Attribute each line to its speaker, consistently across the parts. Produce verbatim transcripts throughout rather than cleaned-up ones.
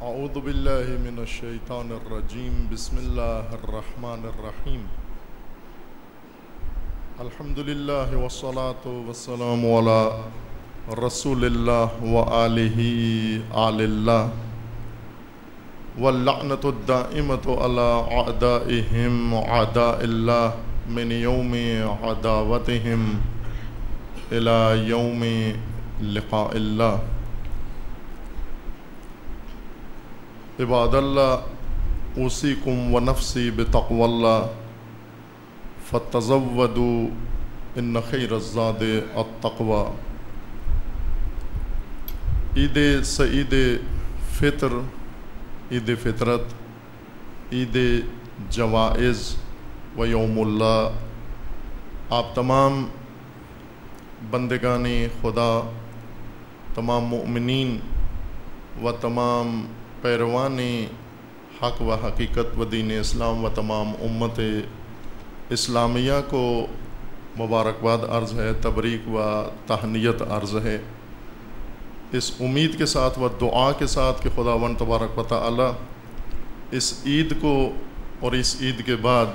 Speaker 1: اعوذ باللہ من الشیطان الرجیم بسم اللہ الرحمن الرحیم الحمد للہ والصلاة والسلام علی رسول اللہ وآلہ آل اللہ واللعنۃ الدائمۃ علی اعدائہم اعداء اللہ من یوم عداوتہم الی یوم لقاء اللہ۔ عباد اللہ اوصیکم و نفسی بتقوی اللہ فتزودوا ان خیر الزاد التقوی۔ عید سعید فطر، عید فطرت، عید جوائز و یوم اللہ، آپ تمام بندگان خدا، تمام مؤمنین و تمام پیروان حق و حقیقت و دین اسلام و تمام امت اسلامیہ کو مبارکباد عرض ہے، تبریک و تہنیت عرض ہے، اس امید کے ساتھ و دعا کے ساتھ کہ خداوند تبارک و تعالی اس عید کو اور اس عید کے بعد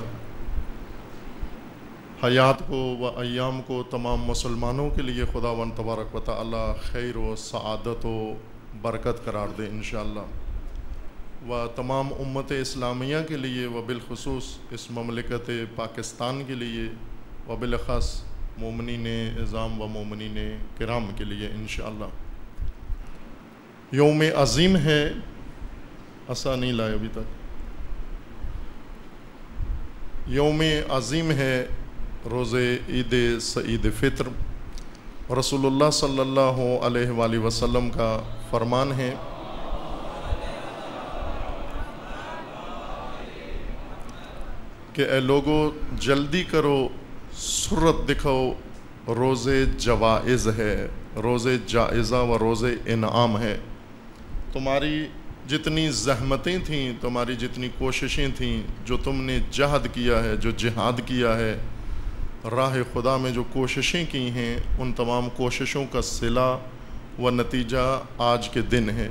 Speaker 1: حیات کو و ایام کو تمام مسلمانوں کے لیے خداوند تبارک و تعالی خیر و سعادت و برکت قرار دے انشاءاللہ، و تمام امت اسلامیہ کے لیے و بالخصوص اس مملکت پاکستان کے لیے و بالاخص مومنین اعظام و مومنین کرام کے لیے انشاءاللہ۔ یوم عظیم ہے، ایسا نہیں لائے ابھی تک، یوم عظیم ہے روز عید سعید فطر۔ رسول اللہ صلی اللہ علیہ وآلہ وسلم کا فرمان ہے کہ اے لوگو جلدی کرو، سرعت دکھاؤ، روز جوائز ہے، روز جائزہ و روز انعام ہے۔ تمہاری جتنی زحمتیں تھیں، تمہاری جتنی کوششیں تھیں، جو تم نے جہد کیا ہے، جو جہاد کیا ہے، راہ خدا میں جو کوششیں کی ہیں، ان تمام کوششوں کا صلہ و نتیجہ آج کے دن ہے۔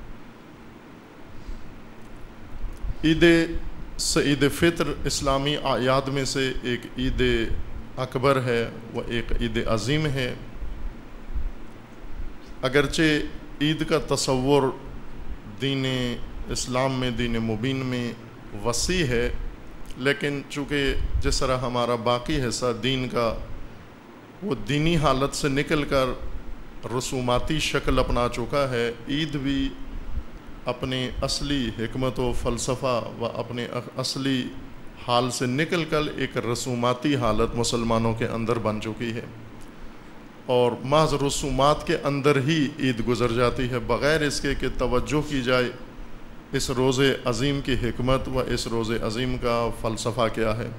Speaker 1: عید سعید فطر اسلامی اعیاد میں سے ایک عید اکبر ہے، وہ ایک عید عظیم ہے۔ اگرچہ عید کا تصور دین اسلام میں، دین مبین میں وسیع ہے، لیکن چونکہ جس طرح ہمارا باقی حصہ دین کا وہ دینی حالت سے نکل کر رسوماتی شکل اپنا چکا ہے، عید بھی اپنے اصلی حکمت و فلسفہ و اپنے اصلی حال سے نکل کر ایک رسوماتی حالت مسلمانوں کے اندر بن چکی ہے، اور محض رسومات کے اندر ہی عید گزر جاتی ہے، بغیر اس کے کہ توجہ کی جائے اس روز عظیم کی حکمت و اس روز عظیم کا فلسفہ کیا ہے۔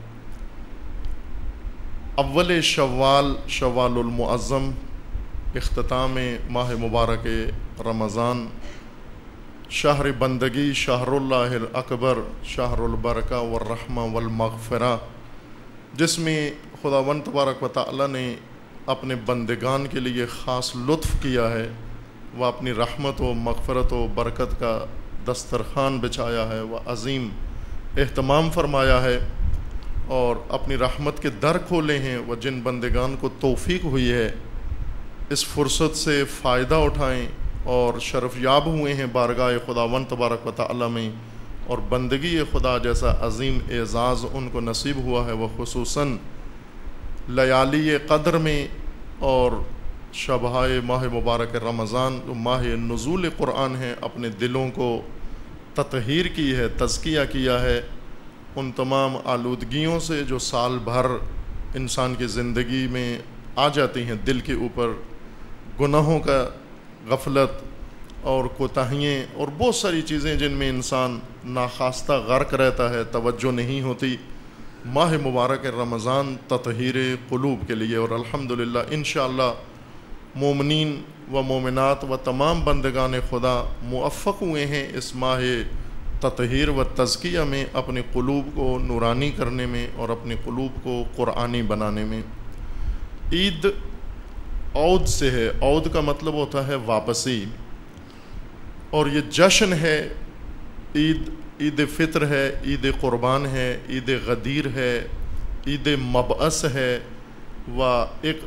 Speaker 1: اول شوال، شوال المعظم، اختتام ماہ مبارک رمضان، شہر بندگی، شہر اللہ الاکبر، شہر البرکہ والرحمہ والمغفرہ، جس میں خداوند تبارک و تعالی نے اپنے بندگان کے لیے خاص لطف کیا ہے، وہ اپنی رحمت و مغفرت و برکت کا دسترخوان بچھایا ہے، وہ عظیم اہتمام فرمایا ہے، اور اپنی رحمت کے در کھولے ہیں۔ وہ جن بندگان کو توفیق ہوئی ہے اس فرصت سے فائدہ اٹھائیں اور شرف یاب ہوئے ہیں بارگاہ خداوند تبارک و تعالی میں، اور بندگی خدا جیسا عظیم اعزاز ان کو نصیب ہوا ہے، وہ خصوصاً لیالی قدر میں اور شبہائے ماہ مبارک رمضان، جو ماہ نزول قرآن ہے، اپنے دلوں کو تطہیر کی ہے، تزکیہ کیا ہے ان تمام آلودگیوں سے جو سال بھر انسان کی زندگی میں آ جاتی ہیں، دل کے اوپر گناہوں کا، غفلت اور کوتاہیاں اور بہت ساری چیزیں جن میں انسان ناخواستہ غرق رہتا ہے، توجہ نہیں ہوتی۔ ماہ مبارک رمضان تطہیر قلوب کے لیے، اور الحمدللہ انشاءاللہ مومنین و مومنات و تمام بندگان خدا موفق ہوئے ہیں اس ماہ تطہیر و تزکیہ میں، اپنے قلوب کو نورانی کرنے میں اور اپنے قلوب کو قرآنی بنانے میں۔ عید عود سے ہے، عود کا مطلب ہوتا ہے واپسی، اور یہ جشن ہے، عید عید فطر ہے، عید قربان ہے، عید غدیر ہے، عید مبعث ہے، و ایک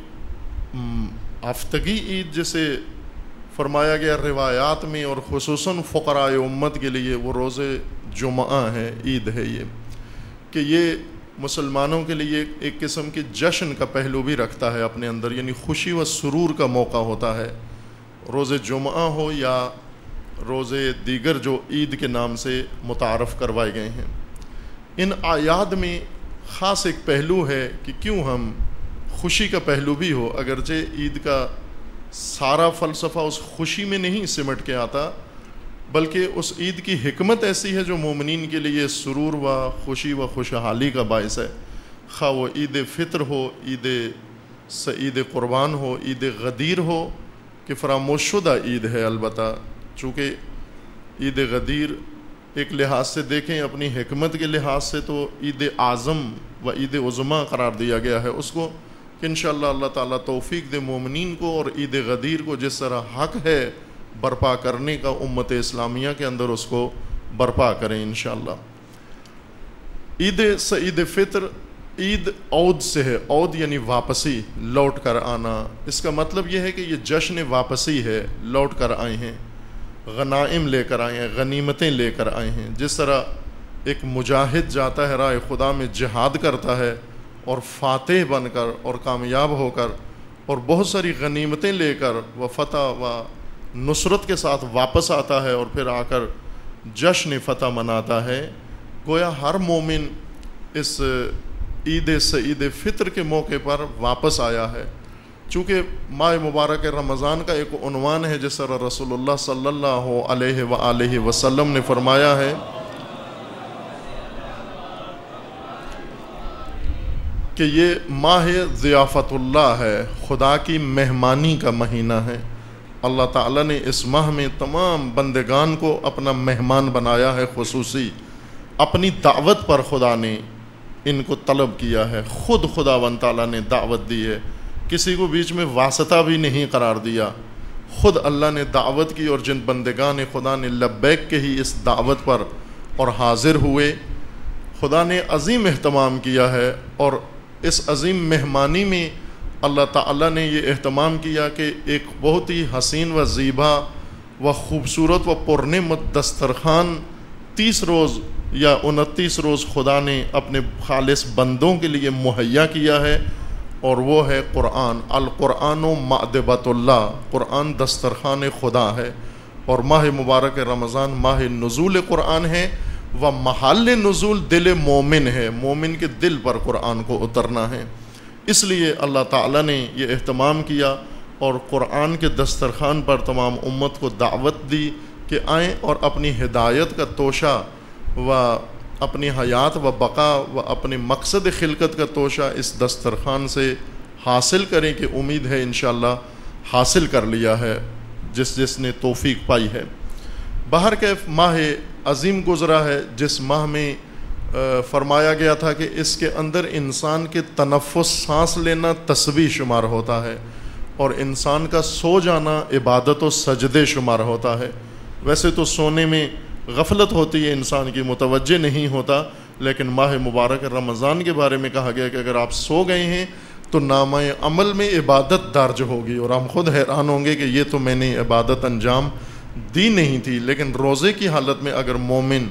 Speaker 1: ہفتگی عید جسے فرمایا گیا روایات میں، اور خصوصاً فقراء امت کے لیے وہ روز جمعہ ہے، عید ہے یہ، کہ یہ مسلمانوں کے لیے ایک قسم کے جشن کا پہلو بھی رکھتا ہے اپنے اندر، یعنی خوشی و سرور کا موقع ہوتا ہے، روز جمعہ ہو یا روزے دیگر جو عید کے نام سے متعارف کروائے گئے ہیں۔ ان اعیاد میں خاص ایک پہلو ہے کہ کیوں ہم خوشی کا پہلو بھی ہو، اگرچہ عید کا سارا فلسفہ اس خوشی میں نہیں سمٹ کے آتا، بلکہ اس عید کی حکمت ایسی ہے جو مومنین کے لیے سرور و خوشی و خوشحالی کا باعث ہے، خواہ وہ عید فطر ہو، عید عید قربان ہو، عید غدیر ہو کہ فراموش شدہ عید ہے۔ البتہ چونکہ عید غدیر ایک لحاظ سے دیکھیں اپنی حکمت کے لحاظ سے تو عید اعظم و عید عظمیٰ قرار دیا گیا ہے اس کو، کہ انشاءاللہ اللہ تعالیٰ توفیق دے مومنین کو، اور عید غدیر کو جس طرح حق ہے برپا کرنے کا امت اسلامیہ کے اندر اس کو برپا کریں انشاءاللہ۔ عید عید فطر عید عود سے ہے، عود یعنی واپسی، لوٹ کر آنا۔ اس کا مطلب یہ ہے کہ یہ جشن واپسی ہے، لوٹ کر آئے ہیں، غنائم لے کر آئے ہیں، غنیمتیں لے کر آئے ہیں۔ جس طرح ایک مجاہد جاتا ہے راہ خدا میں جہاد کرتا ہے اور فاتح بن کر اور کامیاب ہو کر اور بہت ساری غنیمتیں لے کر وہ فتح و نصرت کے ساتھ واپس آتا ہے اور پھر آ کر جشن فتح مناتا ہے، گویا ہر مومن اس عید سعید فطر کے موقع پر واپس آیا ہے۔ چونکہ ماہ مبارک رمضان کا ایک عنوان ہے، جس طرح رسول اللہ صلی اللہ علیہ وآلہ وسلم نے فرمایا ہے کہ یہ ماہ ضیافت اللہ ہے، خدا کی مہمانی کا مہینہ ہے۔ اللہ تعالیٰ نے اس ماہ میں تمام بندگان کو اپنا مہمان بنایا ہے، خصوصی اپنی دعوت پر خدا نے ان کو طلب کیا ہے، خود خداوند تعالیٰ نے دعوت دی ہے، کسی کو بیچ میں واسطہ بھی نہیں قرار دیا، خود اللہ نے دعوت کی، اور جن بندگان خدا نے لبیک کے ہی اس دعوت پر اور حاضر ہوئے، خدا نے عظیم اہتمام کیا ہے۔ اور اس عظیم مہمانی میں اللہ تعالیٰ نے یہ اہتمام کیا کہ ایک بہت ہی حسین و زیبا و خوبصورت و پرنعمت دسترخوان تیس روز یا انتیس روز خدا نے اپنے خالص بندوں کے لیے مہیا کیا ہے، اور وہ ہے قرآن۔ القرآن و مأدبۃ اللہ، قرآن دسترخوان خدا ہے، اور ماہ مبارک رمضان ماہ نزول قرآن ہے، و محل نزول دل مومن ہے، مومن کے دل پر قرآن کو اترنا ہے۔ اس لیے اللہ تعالیٰ نے یہ اہتمام کیا اور قرآن کے دسترخوان پر تمام امت کو دعوت دی کہ آئیں اور اپنی ہدایت کا توشہ و اپنی حیات و بقا و اپنے مقصد خلقت کا توشہ اس دسترخوان سے حاصل کریں، کہ امید ہے انشاءاللہ حاصل کر لیا ہے جس جس نے توفیق پائی ہے۔ بہر کیف ماہ عظیم گزرا ہے، جس ماہ میں فرمایا گیا تھا کہ اس کے اندر انسان کے تنفس، سانس لینا تسبیح شمار ہوتا ہے، اور انسان کا سو جانا عبادت و سجدے شمار ہوتا ہے۔ ویسے تو سونے میں غفلت ہوتی ہے، انسان کی متوجہ نہیں ہوتا، لیکن ماہ مبارک رمضان کے بارے میں کہا گیا کہ اگر آپ سو گئے ہیں تو نامہ عمل میں عبادت درج ہوگی، اور ہم خود حیران ہوں گے کہ یہ تو میں نے عبادت انجام دی نہیں تھی۔ لیکن روزے کی حالت میں اگر مومن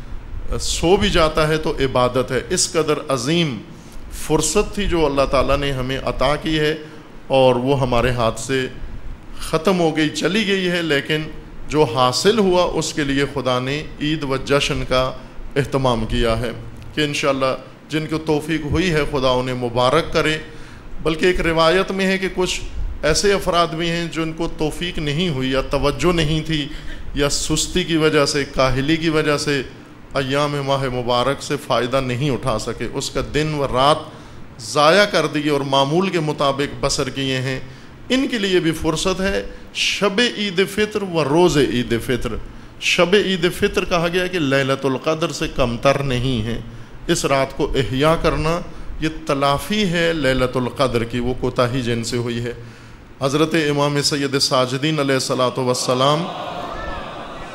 Speaker 1: سو بھی جاتا ہے تو عبادت ہے۔ اس قدر عظیم فرصت تھی جو اللہ تعالیٰ نے ہمیں عطا کی ہے، اور وہ ہمارے ہاتھ سے ختم ہو گئی، چلی گئی ہے، لیکن جو حاصل ہوا اس کے لیے خدا نے عید و جشن کا اہتمام کیا ہے، کہ انشاءاللہ جن کو توفیق ہوئی ہے خدا انہیں مبارک کرے۔ بلکہ ایک روایت میں ہے کہ کچھ ایسے افراد بھی ہیں جن کو توفیق نہیں ہوئی، یا توجہ نہیں تھی، یا سستی کی وجہ سے، کاہلی کی وجہ سے ایام ماہ مبارک سے فائدہ نہیں اٹھا سکے، اس کا دن و رات ضائع کر دیے اور معمول کے مطابق بسر کیے ہیں۔ ان کے لیے بھی فرصت ہے۔ شب عید فطر و روز عید فطر، شب عید فطر کہا گیا کہ لیلۃ القدر سے کمتر نہیں ہے، اس رات کو احیا کرنا یہ تلافی ہے لیلۃ القدر کی، وہ کوتاہی جن سے ہوئی ہے۔ حضرت امام سید ساجدین علیہ الصلوۃ والسلام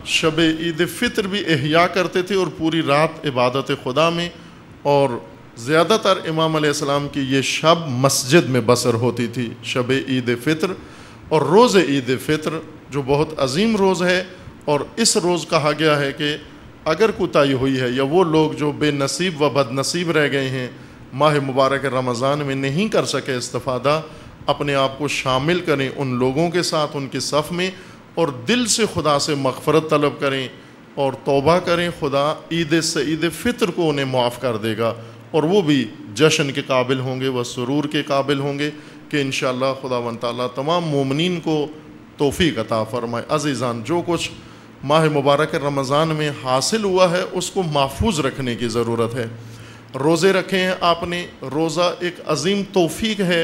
Speaker 1: शब ईद फ़ितर भी एहया करते थे और पूरी रात इबादत खुदा में, और ज़्यादातर इमाम अलैहिस्सलाम की ये शब मस्जिद में बसर होती थी, शब ईद फ़ितर। और रोज़ ईद फ़ितर जो बहुत अजीम रोज़ है, और इस रोज़ कहा गया है कि अगर कोताही हुई है या वो लोग जो बेनसीब व बदनसीब रह गए हैं माह मुबारक रमज़ान में नहीं कर सके इस्तिफ़ादा, अपने आप को शामिल करें उन लोगों के साथ उनकी सफ़ में, और दिल से खुदा से मग़फ़रत तलब करें और तौबा करें। खुदा ईद से ईद फ़ितर को उन्हें मुआफ़ कर देगा और वो भी जश्न के काबिल होंगे व सुरूर के काबिल होंगे कि इंशाअल्लाह खुदावंद तआला तमाम मोमिनीन को तौफ़ीक़ अता फ़रमाए। अज़ीज़ान, जो कुछ माह मुबारक रमज़ान में हासिल हुआ है उसको महफूज रखने की ज़रूरत है। रोज़े रखे हैं आपने, रोज़ा एक अज़ीम तौफ़ीक़ है,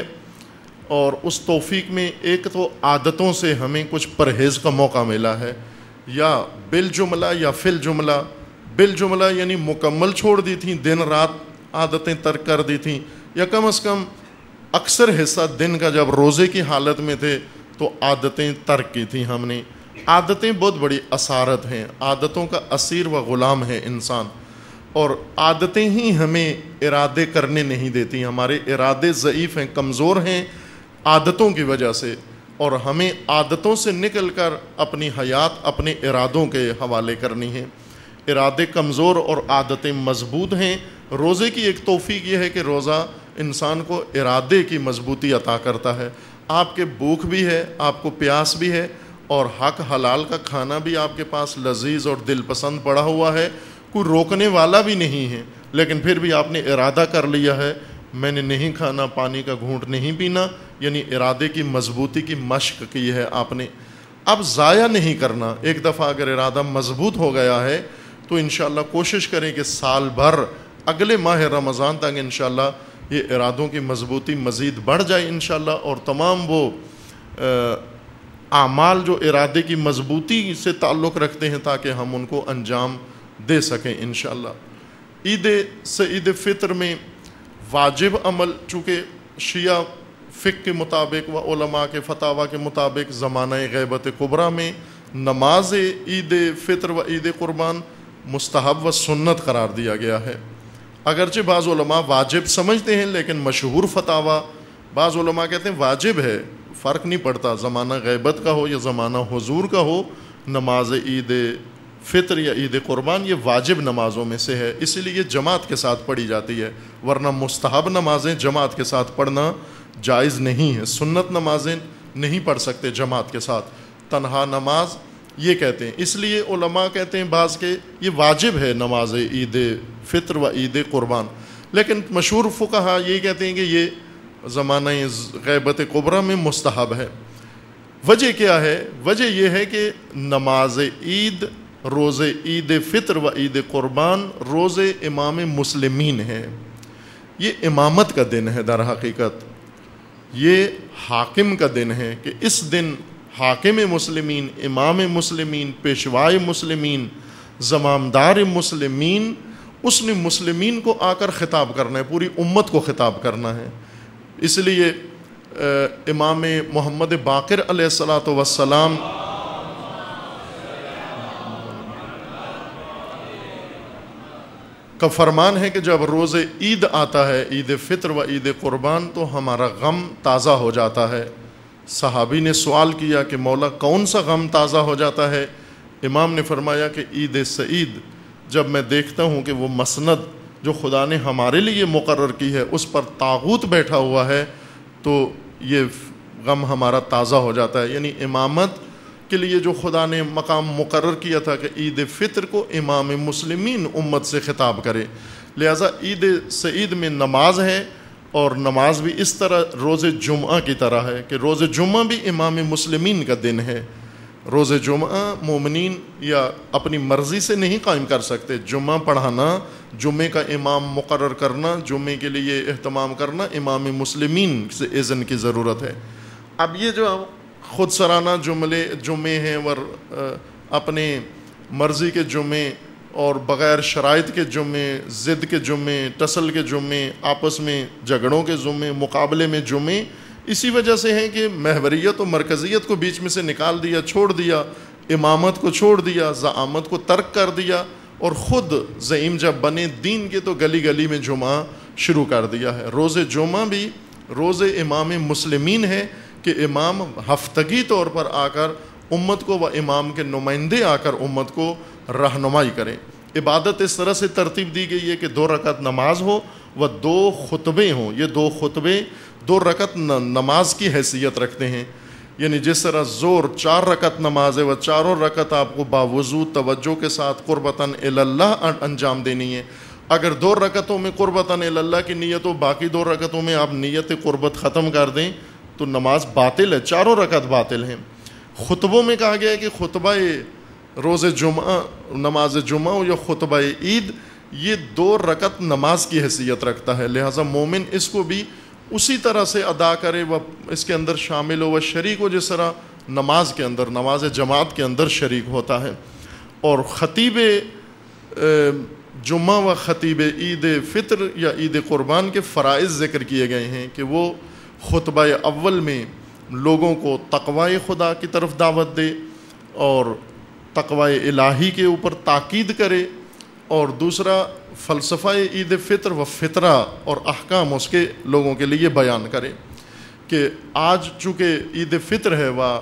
Speaker 1: और उस तौफ़ीक़ में एक तो आदतों से हमें कुछ परहेज़ का मौका मिला है, या बिल जुमला या फ़िल जुमला। बिल जुमला यानी मुकम्मल छोड़ दी थी, दिन रात आदतें तर्क कर दी थी, या कम अज़ कम अक्सर हिस्सा दिन का जब रोज़े की हालत में थे तो आदतें तर्क की थी हमने। आदतें बहुत बड़ी असारत हैं, आदतों का असीर व ग़ुलाम है इंसान, और आदतें ही हमें इरादे करने नहीं देती। हमारे इरादे ज़ईफ़ हैं, कमज़ोर हैं आदतों की वजह से, और हमें आदतों से निकल कर अपनी हयात अपने इरादों के हवाले करनी है। इरादे कमज़ोर और आदतें मज़बूत हैं। रोज़े की एक तौफ़ीक़ ये है कि रोज़ा इंसान को इरादे की मजबूती अता करता है। आपके भूख भी है, आपको प्यास भी है, और हक हलाल का खाना भी आपके पास लजीज़ और दिल पसंद पड़ा हुआ है, कोई रोकने वाला भी नहीं है, लेकिन फिर भी आपने इरादा कर लिया है मैंने नहीं खाना, पानी का घूंट नहीं पीना, यानी इरादे की मजबूती की मश्क की है आपने। अब ज़ाया नहीं करना, एक दफ़ा अगर इरादा मजबूत हो गया है तो इंशाअल्लाह कोशिश करें कि साल भर अगले माह रमज़ान तक इंशाअल्लाह ये इरादों की मजबूती मज़ीद बढ़ जाए इंशाअल्लाह, और तमाम वो आमाल जो इरादे की मजबूती से ताल्लुक़ रखते हैं ताकि हम उनको अंजाम दे सकें इंशाअल्लाह। ईद से ईद फ़ितर में वाजिब अमल, चूँकि शिया फ़िक़्ह के मुताबिक व उलमा के फतावा के मुताबिक ज़माना ग़ैबत कुबरा में नमाज ईद फ़ितर व ईद क़ुरबान मुस्तहब व सुन्नत करार दिया गया है। अगरचे बाज़ उलमा वाजिब समझते हैं, लेकिन मशहूर फतावा बाज़ उलमा कहते हैं वाजिब है, फ़र्क नहीं पड़ता ज़माना ग़ैबत का हो या ज़माना हुजूर का हो, नमाज ईद फ़ितर या ईद क़ुरबान ये वाजिब नमाज़ों में से है, इसीलिए जमात के साथ पढ़ी जाती है, वरना मुस्तहब नमाज़ें जमात के साथ पढ़ना जायज़ नहीं है। सुन्नत नमाज़ें नहीं पढ़ सकते जमात के साथ, तन्हा नमाज ये कहते हैं। इसलिए उलमा कहते हैं बाज़ के ये वाजिब है नमाज ईद फ़ितर व ईद क़ुरबान, लेकिन मशहूर फ़ुक़हा ये कहते हैं कि ये ज़माना ग़ैबत कुबरा में मुस्तहब है। वजह क्या है? वजह यह है कि नमाज ईद, रोज़े ईद फ़ितर व ईद क़ुरबान रोज़े इमाम मुस्लिमीन है। ये इमामत का दिन है, दर हकीकत ये हाकिम का दिन है कि इस दिन हाकिम मुस्लिमीन, इमाम मुस्लिमीन, पेशवाए मुस्लिमीन, ज़मामदार मुस्लिमीन, उसने मुस्लिमीन को आकर ख़िताब करना है, पूरी उम्मत को ख़िताब करना है। इसलिए इमाम मोहम्मद बाक़िर अलैहिस्सलातु वस्सलाम का फरमान है कि जब रोज़े ईद आता है, ईद फ़ितर व ईद क़ुरबान, तो हमारा गम ताज़ा हो जाता है। सहाबी ने सवाल किया कि मौला कौन सा गम ताज़ा हो जाता है? इमाम ने फरमाया कि ईद सईद, जब मैं देखता हूँ कि वो मसनद जो खुदा ने हमारे लिए मुकर्रर की है उस पर तागूत बैठा हुआ है, तो ये गम हमारा ताज़ा हो जाता है। यानी इमामत के लिए जो खुदा ने मकाम मुकर्रर किया था कि ईद फ़ितर को इमाम मुस्लिमीन उम्मत से ख़िताब करे, लिहाजा ईद सईद में नमाज है, और नमाज भी इस तरह रोज़े जुम्आ की तरह है कि रोज़े जुम्आ भी इमाम मुस्लिमीन का दिन है। रोज़े जुम्आ मोमिनीन या अपनी मर्ज़ी से नहीं कायम कर सकते। जुम्मा पढ़ाना, जुम्मे का इमाम मुकर्रर करना, जुम्मे के लिए एहतमाम करना इमाम मुस्लिमीन से इज़्न की ज़रूरत है। अब ये जो ख़ुद सराना जुमले जुम्मे हैं वर अपने मर्ज़ी के जुम्मे और बग़ैर शराइत के जुम्मे, ज़िद के जुम्मे, टसल के जुम्मे, आपस में झगड़ों के जुम्मे, मुकाबले में जुम्मे, इसी वजह से हैं कि महवरियत और मरकज़ियत को बीच में से निकाल दिया, छोड़ दिया, امامت کو چھوڑ دیا, زعامت کو ترک کر دیا, اور خود زعیم جب بنے دین کے تو گلی گلی میں جمعہ شروع کر دیا ہے. روز جمعہ بھی روز امام مسلمین ہے کہ امام ہفتگی طور پر آ کر امت کو و امام کے نمائندے آ کر امت کو رہنمائی کریں. عبادت اس طرح سے ترتیب دی گئی ہے کہ دو رکعت نماز ہو و دو خطبے ہوں. یہ دو خطبے دو رکعت نماز کی حیثیت رکھتے ہیں, یعنی جس طرح زور چار رکعت نماز ہے وہ چاروں رکعت آپ کو باوضو توجہ کے ساتھ قربتاً الی اللہ انجام دینی ہے. اگر دو رکعتوں میں قربتاً الی اللہ کی نیت ہو, باقی دو رکعتوں میں آپ نیت قربت ختم کر دیں تو نماز باطل ہے, چاروں رکعت باطل ہیں. خطبوں میں کہا گیا ہے کہ خطبہ روز جمعہ نماز جمعہ یا خطبہ عید یہ دو رکعت نماز کی حیثیت رکھتا ہے, لہٰذا مومن اس کو بھی اسی طرح سے ادا کرے و اس کے اندر شامل ہو و شریک ہو جس طرح نماز کے اندر نماز جماعت کے اندر شریک ہوتا ہے. اور خطیب جمعہ و خطیب عید فطر یا عید قربان کے فرائض ذکر کیے گئے ہیں کہ وہ خطبہ اول میں لوگوں کو تقوی خدا کی طرف دعوت دے اور تقوی الہی کے اوپر تاکید کرے, اور دوسرا فلسفہ عید فطر و فطرہ اور احکام اس کے لوگوں کے لیے بیان کرے کہ آج چونکہ عید فطر ہے و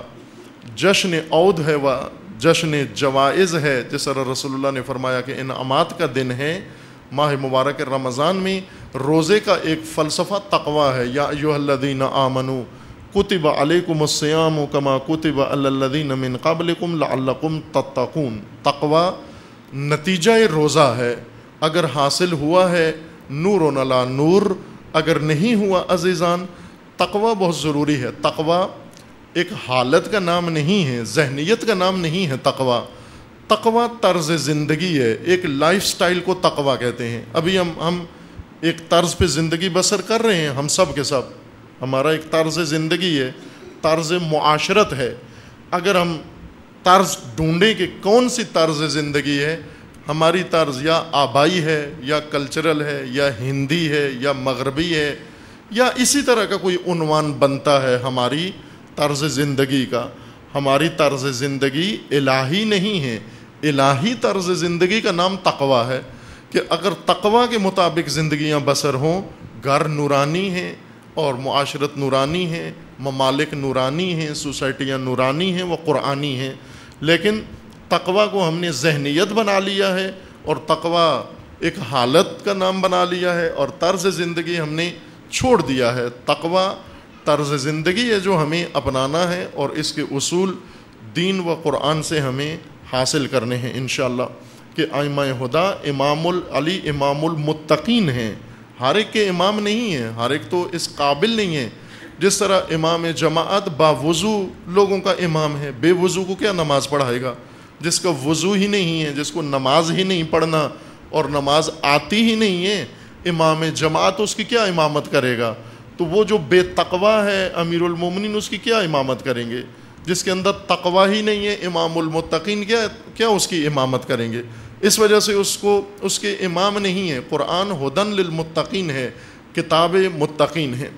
Speaker 1: جشن عود ہے و جشن جوائز ہے, جس طرح رسول اللہ نے فرمایا کہ انعامات کا دن ہے. ماہ مبارک رمضان میں روزے کا ایک فلسفہ تقوی ہے, یا ایھا الذین آمنوا کتب علیکم الصیام کما کتب علی الذین من قبلکم لعلکم تتقون. تقوی نتیجہ روزہ ہے, اگر حاصل ہوا ہے نور علی نور, اگر نہیں ہوا عزیزان تقوی بہت ضروری ہے. تقوی ایک حالت کا نام نہیں ہے, ذہنیت کا نام نہیں ہے. تقوی تقوی طرز زندگی ہے, ایک لائف سٹائل کو تقوی کہتے ہیں. ابھی ہم ہم ایک طرز پہ زندگی بسر کر رہے ہیں, ہم سب کے سب, ہمارا ایک طرز زندگی ہے, طرز معاشرت ہے. اگر ہم طرز ڈھونڈیں کہ کون سی طرز زندگی ہے, ہماری طرز یا آبائی ہے یا کلچرل ہے یا ہندی ہے یا مغربی ہے یا اسی طرح کا کوئی عنوان بنتا ہے ہماری طرز زندگی کا. ہماری طرز زندگی الہی نہیں ہے. الہی طرز زندگی کا نام تقوی ہے کہ اگر تقوی کے مطابق زندگیاں بسر ہوں, گھر نورانی ہیں اور معاشرت نورانی ہے, ممالک نورانی ہیں, سوسائٹیاں نورانی ہیں, وہ قرآنی ہیں. لیکن تقوی کو ہم نے ذہنیت بنا لیا ہے اور تقوی ایک حالت کا نام بنا لیا ہے, اور طرز زندگی ہم نے چھوڑ دیا ہے. تقوی طرز زندگی ہے جو ہمیں اپنانا ہے, اور اس کے اصول دین و قرآن سے ہمیں حاصل کرنے ہیں انشاءاللہ. کہ ائمہ ہدی امام العلی امام المتقین ہیں, ہر ایک کے امام نہیں ہیں, ہر ایک تو اس قابل نہیں ہے. جس طرح امام جماعت باوضو لوگوں کا امام ہے, بے وضو کو کیا نماز پڑھائے گا؟ جس کا وضو ہی نہیں ہے, جس کو نماز ہی نہیں پڑھنا اور نماز آتی ہی نہیں ہے, امام جماعت اس کی کیا امامت کرے گا؟ تو وہ جو بے تقوی ہے امیر المومنین اس کی کیا امامت کریں گے؟ جس کے اندر تقوی ہی نہیں ہے امام المتقین کیا کیا اس کی امامت کریں گے؟ اس وجہ سے اس کو اس کے امام نہیں ہے. قرآن ہدن للمتقین ہے, کتاب متقین ہے.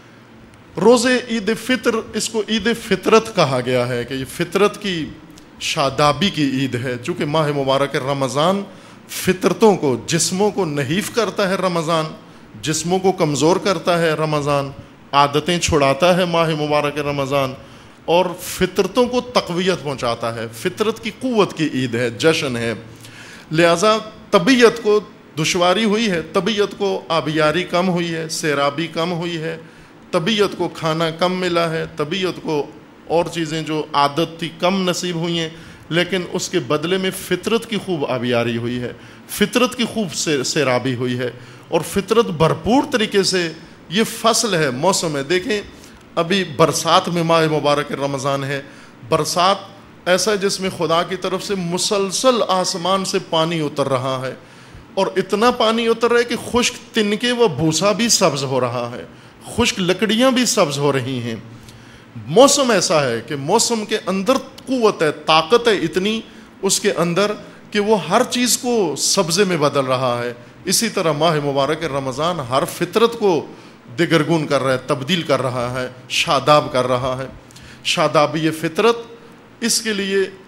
Speaker 1: روزے عید فطر اس کو عید فطرت کہا گیا ہے کہ یہ فطرت کی شادابی کی عید ہے, چونکہ ماہ مبارک رمضان فطرتوں کو, جسموں کو نحیف کرتا ہے رمضان, جسموں کو کمزور کرتا ہے رمضان, عادتیں چھڑاتا ہے ماہ مبارک رمضان, اور فطرتوں کو تقویت پہنچاتا ہے. فطرت کی قوت کی عید ہے, جشن ہے. لہذا طبیعت کو دشواری ہوئی ہے, طبیعت کو آبیاری کم ہوئی ہے, سیرابی کم ہوئی ہے, طبیعت کو کھانا کم ملا ہے, طبیعت کو اور چیزیں جو عادت تھی کم نصیب ہوئی ہیں, لیکن اس کے بدلے میں فطرت کی خوب آبیاری ہوئی ہے, فطرت کی خوب سیرابی ہوئی ہے, اور فطرت بھرپور طریقے سے یہ فصل ہے, موسم ہے. دیکھیں ابھی برسات میں ماہ مبارک رمضان ہے, برسات ایسا ہے جس میں خدا کی طرف سے مسلسل آسمان سے پانی اتر رہا ہے, اور اتنا پانی اتر رہا ہے کہ خشک تنکے و بھوسا بھی سبز ہو رہا ہے, خشک لکڑیاں بھی سبز ہو رہی ہیں. موسم ایسا ہے کہ موسم کے اندر قوت ہے, طاقت ہے اتنی اس کے اندر کہ وہ ہر چیز کو سبزے میں بدل رہا ہے. اسی طرح ماہ مبارک رمضان ہر فطرت کو دگرگون کر رہا ہے, تبدیل کر رہا ہے, شاداب کر رہا ہے. شادابی فطرت اس کے لیے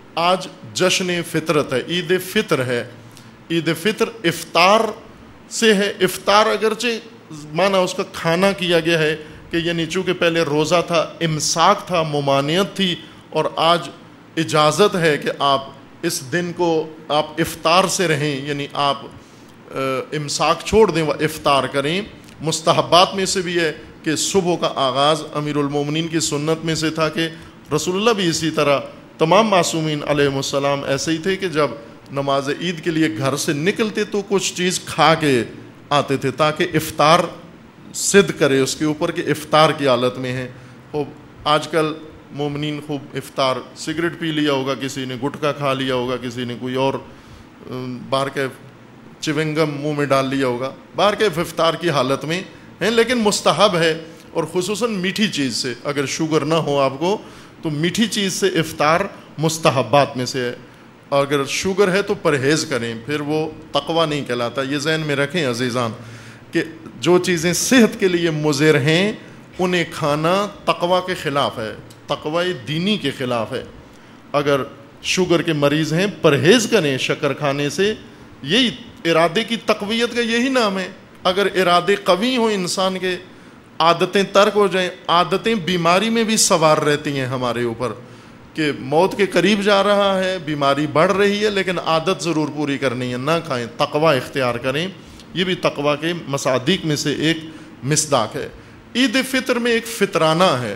Speaker 1: آج جشن فطرت ہے، عید فطر ہے. عید فطر افطار سے ہے. افطار اگرچہ مانا اس کا کھانا کیا گیا ہے کہ یعنی چونکہ پہلے روزہ تھا، امساک تھا، ممانعت تھی، اور آج اجازت ہے کہ آپ اس دن کو آپ افطار سے رہیں، یعنی آپ امساک چھوڑ دیں و افطار کریں. مستحبات میں سے بھی ہے کہ صبح کا آغاز امیر المومنین کی سنت میں سے تھا کہ رسول اللہ بھی اسی طرح تمام معصومین علیہ السلام ایسے ہی تھے کہ جب نماز عید کے لیے گھر سے نکلتے تو کچھ چیز کھا کے آتے تھے تاکہ افطار صد کرے اس کے اوپر کہ افطار کی حالت میں ہیں. اور آج کل مومنین خوب افطار سگریٹ پی لیا ہوگا، کسی نے گٹکا کھا لیا ہوگا، کسی نے کوئی اور باہر کے چونگم منہ میں ڈال لیا ہوگا، باہر کے افطار کی حالت میں ہیں. لیکن مستحب ہے، اور خصوصاً میٹھی چیز سے، اگر شوگر نہ ہو آپ کو تو میٹھی چیز سے افطار مستحبات میں سے ہے. اور اگر شوگر ہے تو پرہیز کریں، پھر وہ تقویٰ نہیں کہلاتا. یہ ذہن میں رکھیں عزیزان کہ جو چیزیں صحت کے لیے مضر ہیں انہیں کھانا تقویٰ کے خلاف ہے، تقویٰ دینی کے خلاف ہے. اگر شوگر کے مریض ہیں پرہیز کریں شکر کھانے سے. یہی ارادے کی تقویت کا یہی نام ہے. اگر ارادے قوی ہوں انسان کے، عادتیں ترک ہو جائیں. عادتیں بیماری میں بھی سوار رہتی ہیں ہمارے اوپر کہ موت کے قریب جا رہا ہے، بیماری بڑھ رہی ہے، لیکن عادت ضرور پوری کرنی ہے، نہ کھائیں، تقویٰ اختیار کریں. یہ بھی تقویٰ کے مصادیق میں سے ایک مصداق ہے. عید فطر میں ایک فطرانہ ہے،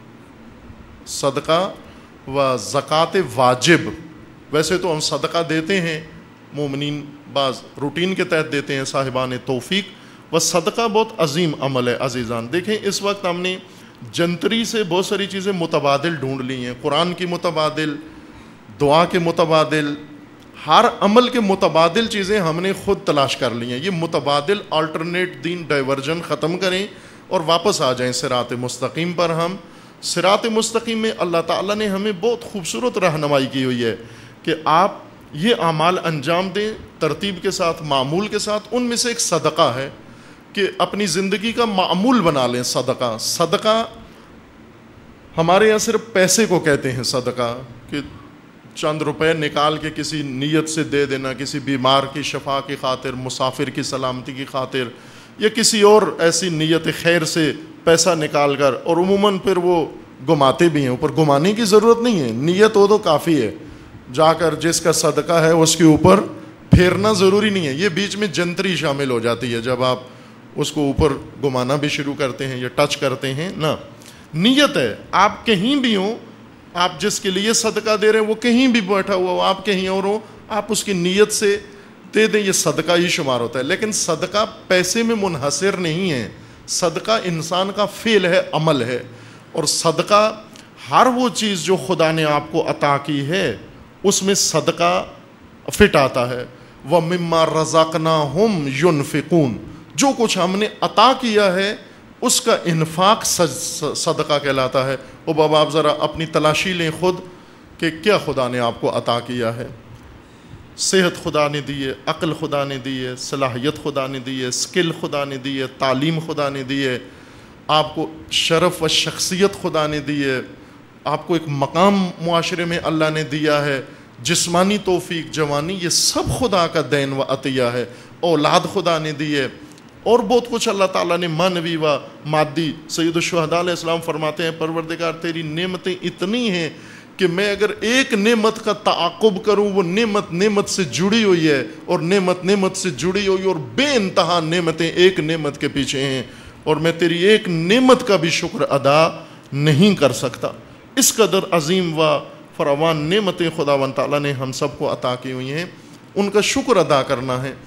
Speaker 1: صدقہ و زکوٰۃ واجب. ویسے تو ہم صدقہ دیتے ہیں، مومنین بعض روٹین کے تحت دیتے ہیں، صاحبان توفیق. وہ صدقہ بہت عظیم عمل ہے عزیزان. دیکھیں اس وقت ہم نے جنتری سے بہت ساری چیزیں متبادل ڈھونڈ لی ہیں، قرآن کی متبادل، دعا کے متبادل، ہر عمل کے متبادل چیزیں ہم نے خود تلاش کر لی ہیں. یہ متبادل آلٹرنیٹ دین ڈائیورژن ختم کریں اور واپس آ جائیں صراط مستقیم پر. ہم صراط مستقیم میں اللہ تعالیٰ نے ہمیں بہت خوبصورت رہنمائی کی ہوئی ہے کہ آپ یہ اعمال انجام دیں ترتیب کے ساتھ، معمول کے ساتھ. ان میں سے ایک صدقہ ہے کہ اپنی زندگی کا معمول بنا لیں صدقہ. صدقہ ہمارے یہاں صرف پیسے کو کہتے ہیں صدقہ، کہ چند روپے نکال کے کسی نیت سے دے دینا، کسی بیمار کی شفا کی خاطر، مسافر کی سلامتی کی خاطر، یا کسی اور ایسی نیت خیر سے پیسہ نکال کر. اور عموماً پھر وہ گماتے بھی ہیں. اوپر گمانے کی ضرورت نہیں ہے، نیت ہو تو کافی ہے. جا کر جس کا صدقہ ہے اس کے اوپر پھیرنا ضروری نہیں ہے. یہ بیچ میں جنتری شامل ہو جاتی ہے جب آپ اس کو اوپر گمانا بھی شروع کرتے ہیں یا ٹچ کرتے ہیں. نہ، نیت ہے. آپ کہیں بھی ہوں، آپ جس کے لیے صدقہ دے رہے ہیں وہ کہیں بھی بیٹھا ہوا ہو، آپ کہیں اور ہو، آپ اس کی نیت سے دے دیں، یہ صدقہ ہی شمار ہوتا ہے. لیکن صدقہ پیسے میں منحصر نہیں ہے. صدقہ انسان کا فعل ہے، عمل ہے. اور صدقہ ہر وہ چیز جو خدا نے آپ کو عطا کی ہے اس میں صدقہ فٹ آتا ہے. وَمِمَّا رَزَقْنَاهُمْ يُنْفِقُونَ. جو کچھ ہم نے عطا کیا ہے اس کا انفاق صدقہ کہلاتا ہے. او بابا آپ ذرا اپنی تلاشی لیں خود کہ کیا خدا نے آپ کو عطا کیا ہے. صحت خدا نے دی ہے، عقل خدا نے دی ہے، صلاحیت خدا نے دی ہے، اسکل خدا نے دی ہے، تعلیم خدا نے دی ہے، آپ کو شرف و شخصیت خدا نے دی ہے، آپ کو ایک مقام معاشرے میں اللہ نے دیا ہے، جسمانی توفیق، جوانی، یہ سب خدا کا دین و عطیہ ہے. اولاد خدا نے دی ہے، اور بہت کچھ اللہ تعالیٰ نے معنوی و مادی. سید الشہداء علیہ السلام فرماتے ہیں پروردگار تیری نعمتیں اتنی ہیں کہ میں اگر ایک نعمت کا تعاقب کروں وہ نعمت نعمت سے جڑی ہوئی ہے، اور نعمت نعمت سے جڑی ہوئی، اور بے انتہا نعمتیں ایک نعمت کے پیچھے ہیں، اور میں تیری ایک نعمت کا بھی شکر ادا نہیں کر سکتا. اس قدر عظیم و فراوان نعمتیں خداوند تعالیٰ نے ہم سب کو عطا کی ہوئی ہیں، ان کا شکر ادا کرنا ہے.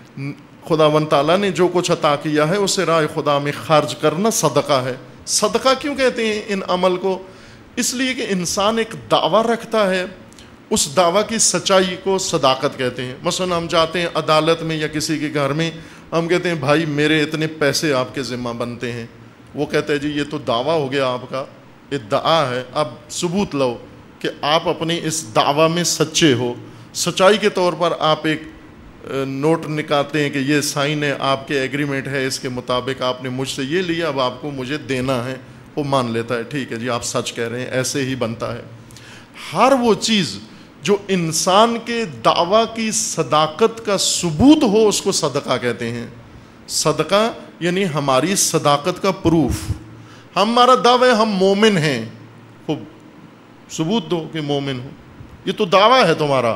Speaker 1: خداوند تعالیٰ نے جو کچھ عطا کیا ہے اسے راہ خدا میں خرچ کرنا صدقہ ہے. صدقہ کیوں کہتے ہیں ان عمل کو؟ اس لیے کہ انسان ایک دعویٰ رکھتا ہے، اس دعویٰ کی سچائی کو صداقت کہتے ہیں. مثلا ہم جاتے ہیں عدالت میں یا کسی کے گھر میں، ہم کہتے ہیں بھائی میرے اتنے پیسے آپ کے ذمہ بنتے ہیں. وہ کہتے ہیں جی یہ تو دعویٰ ہو گیا، آپ کا ادعا ہے، اب ثبوت لو کہ آپ اپنی اس دعویٰ میں سچے ہو. سچائی کے طور پر آپ ایک نوٹ نکالتے ہیں کہ یہ سائن ہے، آپ کے ایگریمنٹ ہے، اس کے مطابق آپ نے مجھ سے یہ لیا، اب آپ کو مجھے دینا ہے. وہ مان لیتا ہے ٹھیک ہے جی آپ سچ کہہ رہے ہیں، ایسے ہی بنتا ہے. ہر وہ چیز جو انسان کے دعویٰ کی صداقت کا ثبوت ہو اس کو صدقہ کہتے ہیں. صدقہ یعنی ہماری صداقت کا پروف. ہمارا دعویٰ ہے ہم مومن ہیں, خوب ثبوت دو کہ مومن ہو, یہ تو دعویٰ ہے تمہارا.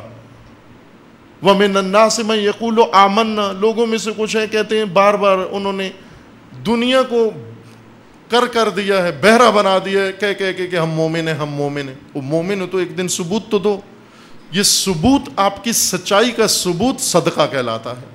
Speaker 1: وَمِنَ النَّاسِ مَن يَقُولُ آمَنَّا, لوگوں میں سے کچھ ہیں کہتے ہیں بار بار انہوں نے دنیا کو کر کر دیا ہے, بہرا بنا دیا ہے, کہہ کہہ کہ ہم مومن ہیں ہم مومن ہیں. وہ مومن ہو تو ایک دن ثبوت تو دو. یہ ثبوت, آپ کی سچائی کا ثبوت صدقہ کہلاتا ہے.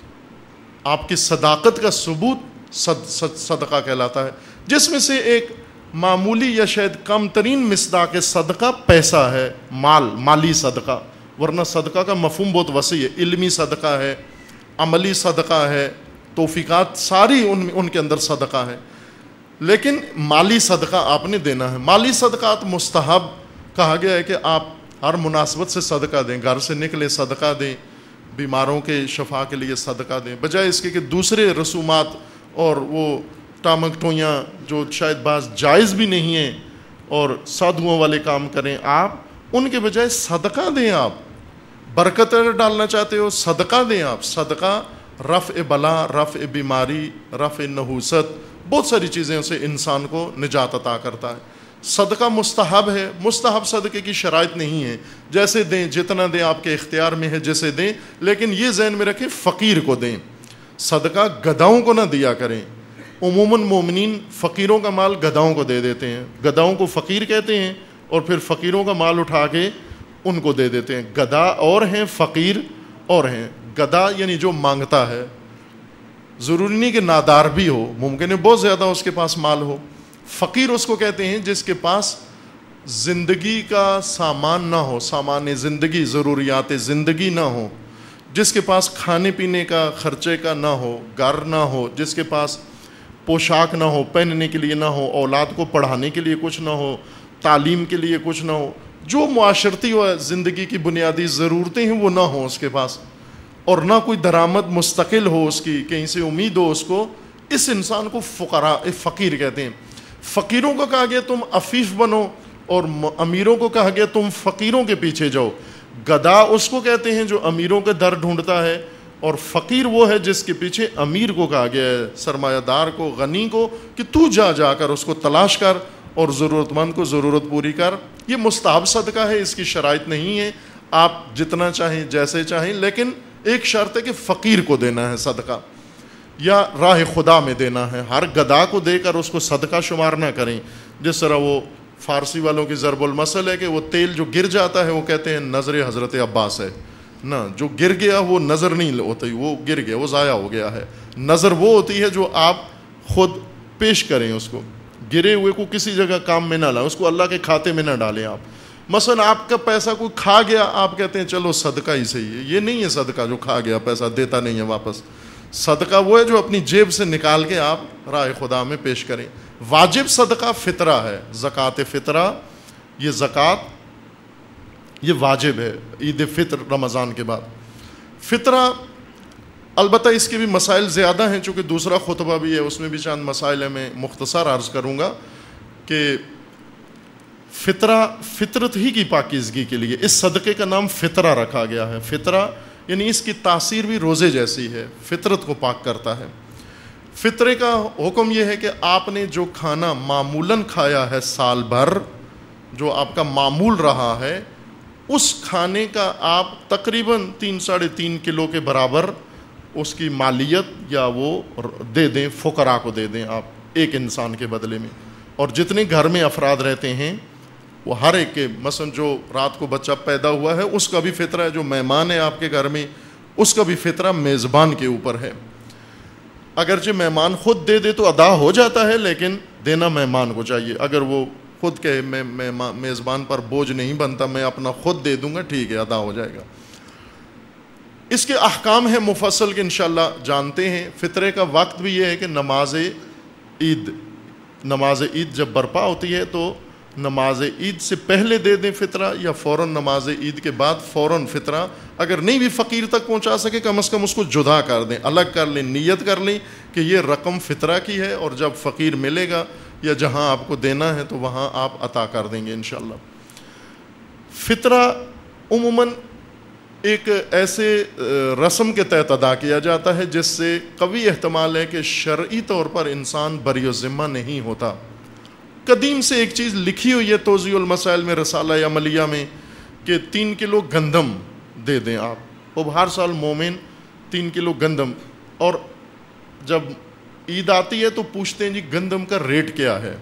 Speaker 1: آپ کی صداقت کا ثبوت صد صد صدقہ کہلاتا ہے, جس میں سے ایک معمولی یا شاید کم ترین مصداق صدقہ پیسہ ہے, مال, مالی صدقہ. ورنہ صدقہ کا مفہوم بہت وسیع ہے. علمی صدقہ ہے, عملی صدقہ ہے, توفیقات ساری ان ان کے اندر صدقہ ہے. لیکن مالی صدقہ آپ نے دینا ہے. مالی صدقات مستحب کہا گیا ہے کہ آپ ہر مناسبت سے صدقہ دیں. گھر سے نکلے صدقہ دیں, بیماروں کے شفا کے لیے صدقہ دیں, بجائے اس کے کہ دوسرے رسومات اور وہ ٹامک ٹوئیاں جو شاید بعض جائز بھی نہیں ہیں اور سادھوؤں والے کام کریں. آپ ان کے بجائے صدقہ دیں. آپ برکت اگر ڈالنا چاہتے ہو صدقہ دیں. آپ صدقہ رفع بلا, رفع بیماری, رفع نحوست, بہت ساری چیزیں سے انسان کو نجات عطا کرتا ہے. صدقہ مستحب ہے. مستحب صدقے کی شرائط نہیں ہے, جیسے دیں جتنا دیں آپ کے اختیار میں ہے جیسے دیں, لیکن یہ ذہن میں رکھیں فقیر کو دیں. صدقہ گدھاؤں کو نہ دیا کریں. عموماً مومنین فقیروں کا مال گدھاؤں کو دے دیتے ہیں. گدھاؤں کو فقیر کہتے ہیں اور پھر فقیروں کا مال اٹھا کے ان کو دے دیتے ہیں. گدھا اور ہیں, فقیر اور ہیں. گدھا یعنی جو مانگتا ہے, ضروری نہیں کہ نادار بھی ہو, ممکن ہے بہت زیادہ اس کے پاس مال ہو. فقیر اس کو کہتے ہیں جس کے پاس زندگی کا سامان نہ ہو, سامان زندگی, ضروریات زندگی نہ ہو, جس کے پاس کھانے پینے کا خرچے کا نہ ہو, گھر نہ ہو, جس کے پاس پوشاک نہ ہو, پہننے کے لیے نہ ہو, اولاد کو پڑھانے کے لیے کچھ نہ ہو, تعلیم کے لیے کچھ نہ ہو, جو معاشرتی و زندگی کی بنیادی ضرورتیں ہیں وہ نہ ہوں اس کے پاس, اور نہ کوئی درآمد مستقل ہو اس کی, کہیں سے امید ہو اس کو, اس انسان کو فقراء فقیر کہتے ہیں. فقیروں کو کہا گیا تم عفیف بنو, اور امیروں کو کہا گیا تم فقیروں کے پیچھے جاؤ. گدھا اس کو کہتے ہیں جو امیروں کے در ڈھونڈتا ہے, اور فقیر وہ ہے جس کے پیچھے امیر کو کہا گیا ہے, سرمایہ دار کو, غنی کو, کہ تو جا جا کر اس کو تلاش کر اور ضرورت مند کو ضرورت پوری کر. یہ مستحب صدقہ ہے, اس کی شرائط نہیں ہے, آپ جتنا چاہیں جیسے چاہیں, لیکن ایک شرط ہے کہ فقیر کو دینا ہے صدقہ, یا راہ خدا میں دینا ہے. ہر گدھا کو دے کر اس کو صدقہ شمار نہ کریں. جس طرح وہ فارسی والوں کی ضرب المثل ہے کہ وہ تیل جو گر جاتا ہے وہ کہتے ہیں نظر حضرت عباس ہے. نہ, جو گر گیا وہ نظر نہیں ہوتی, وہ گر گیا, وہ ضائع ہو گیا ہے. نظر وہ ہوتی ہے جو آپ خود پیش کریں اس کو. گرے ہوئے کو کسی جگہ کام میں نہ لائیں, اس کو اللہ کے کھاتے میں نہ ڈالیں. آپ مثلا آپ کا پیسہ کوئی کھا گیا, آپ کہتے ہیں چلو صدقہ ہی صحیح ہے. یہ نہیں ہے صدقہ جو کھا گیا پیسہ دیتا نہیں ہے واپس. صدقہ وہ ہے جو اپنی جیب سے نکال کے آپ راہ خدا میں پیش کریں. واجب صدقہ فطرہ ہے, زکوٰۃ فطرہ, یہ زکوٰۃ یہ واجب ہے عید فطر رمضان کے بعد. فطرہ البتہ اس کے بھی مسائل زیادہ ہیں, چونکہ دوسرا خطبہ بھی ہے اس میں بھی چند مسائل ہیں, میں مختصر عرض کروں گا کہ فطرہ فطرت ہی کی پاکیزگی کے لیے اس صدقے کا نام فطرہ رکھا گیا ہے. فطرہ یعنی اس کی تاثیر بھی روزے جیسی ہے, فطرت کو پاک کرتا ہے. فطرے کا حکم یہ ہے کہ آپ نے جو کھانا معمولاً کھایا ہے سال بھر, جو آپ کا معمول رہا ہے, اس کھانے کا آپ تقریباً تین ساڑھے تین کلو کے برابر اس کی مالیت یا وہ دے دیں, فقراء کو دے دیں آپ ایک انسان کے بدلے میں. اور جتنے گھر میں افراد رہتے ہیں وہ ہر ایک کے, مثلا جو رات کو بچہ پیدا ہوا ہے اس کا بھی فطرہ ہے, جو مہمان ہے آپ کے گھر میں اس کا بھی فطرہ میزبان کے اوپر ہے. اگرچہ مہمان خود دے دے تو ادا ہو جاتا ہے, لیکن دینا مہمان کو چاہیے. اگر وہ خود کہے میں میزبان پر بوجھ نہیں بنتا, میں اپنا خود دے دوں گا, ٹھیک ہے, ادا ہو جائے گا. اس کے احکام ہیں مفصل کے انشاءاللہ جانتے ہیں. فطرے کا وقت بھی یہ ہے کہ نماز عید نماز عید جب برپا ہوتی ہے تو نماز عید سے پہلے دے دیں فطرہ, یا فوراً نماز عید کے بعد فوراً فطرہ. اگر نہیں بھی فقیر تک پہنچا سکے کم از کم اس کو جدا کر دیں, الگ کر لیں, نیت کر لیں کہ یہ رقم فطرہ کی ہے, اور جب فقیر ملے گا یا جہاں آپ کو دینا ہے تو وہاں آپ عطا کر دیں گے انشاءاللہ. فطرہ عموماً ایک ایسے رسم کے تحت ادا کیا جاتا ہے جس سے قوی احتمال ہے کہ شرعی طور پر انسان بری ذمہ نہیں ہوتا. قدیم سے ایک چیز لکھی ہوئی ہے توضیح المسائل میں، رسالہ عملیہ میں، کہ تین کلو گندم دے دیں آپ. اب ہر سال مومن تین کلو گندم، اور جب عید آتی ہے تو پوچھتے ہیں جی گندم کا ریٹ کیا ہے.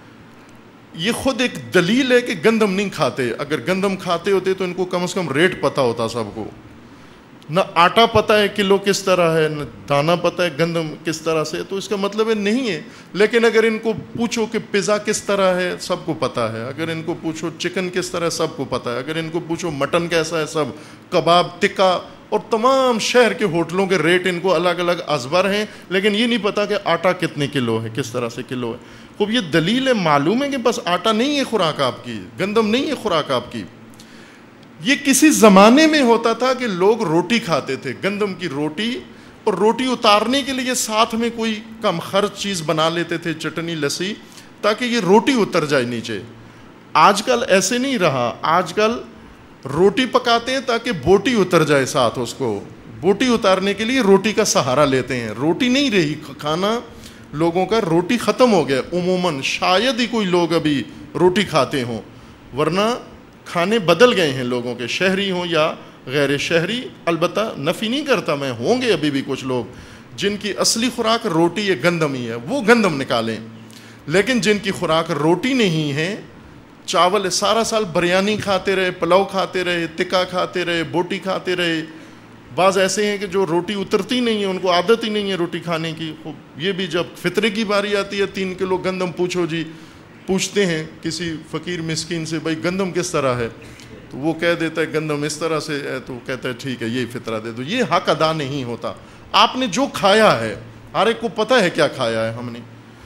Speaker 1: یہ خود ایک دلیل ہے کہ گندم نہیں کھاتے. اگر گندم کھاتے ہوتے تو ان کو کم از کم ریٹ پتہ ہوتا سب کو. نہ آٹا پتہ ہے کلو کس طرح ہے، نہ دانہ پتہ ہے گندم کس طرح سے، تو اس کا مطلب ہے نہیں ہے. لیکن اگر ان کو پوچھو کہ پزا کس طرح ہے، سب کو پتہ ہے. اگر ان کو پوچھو چکن کس طرح ہے، سب کو پتہ ہے. اگر ان کو پوچھو مٹن کیسا ہے، سب، کباب، ٹکا، اور تمام شہر کے ہوٹلوں کے ریٹ ان کو الگ الگ ازبر ہیں. لیکن یہ نہیں پتہ کہ آٹا کتنے کلو ہے، کس طرح سے کلو ہے. خوب یہ دلیل ہے، معلوم ہے کہ بس آٹا نہیں ہے خوراک آپ کی، گندم نہیں ہے خوراک آپ کی. یہ کسی زمانے میں ہوتا تھا کہ لوگ روٹی کھاتے تھے، گندم کی روٹی، اور روٹی اتارنے کے لیے ساتھ میں کوئی کم خرچ چیز بنا لیتے تھے، چٹنی، لسی، تاکہ یہ روٹی اتر جائے نیچے. آج کل ایسے نہیں رہا. آج کل روٹی پکاتے ہیں تاکہ بوٹی اتر جائے ساتھ، اس کو بوٹی اتارنے کے لیے روٹی کا سہارا لیتے ہیں. روٹی نہیں رہی کھانا لوگوں کا، روٹی ختم ہو گیا. عموماً شاید ہی کوئی لوگ ابھی روٹی کھاتے ہوں، ورنہ کھانے بدل گئے ہیں لوگوں کے، شہری ہوں یا غیر شہری. البتہ نفی نہیں کرتا میں، ہوں گے ابھی بھی کچھ لوگ جن کی اصلی خوراک روٹی یا گندم ہی ہے، وہ گندم نکالیں. لیکن جن کی خوراک روٹی نہیں ہے، چاول، سارا سال بریانی کھاتے رہے، پلاؤ کھاتے رہے، ٹکا کھاتے رہے، بوٹی کھاتے رہے. بعض ایسے ہیں کہ جو روٹی اترتی نہیں ہے، ان کو عادت ہی نہیں ہے روٹی کھانے کی. یہ بھی جب فطرے کی باری آتی ہے، تین کلو گندم پوچھو جی، پوچھتے ہیں کسی فقیر مسکین سے، بھائی گندم کس طرح ہے، تو وہ کہہ دیتا ہے گندم اس طرح سے ہے، تو کہتا ہے ٹھیک ہے یہی فطرہ دے دو. یہ حق ادا نہیں ہوتا. آپ نے جو کھایا ہے، ہر ایک کو پتہ ہے کیا کھایا ہے. ہم نے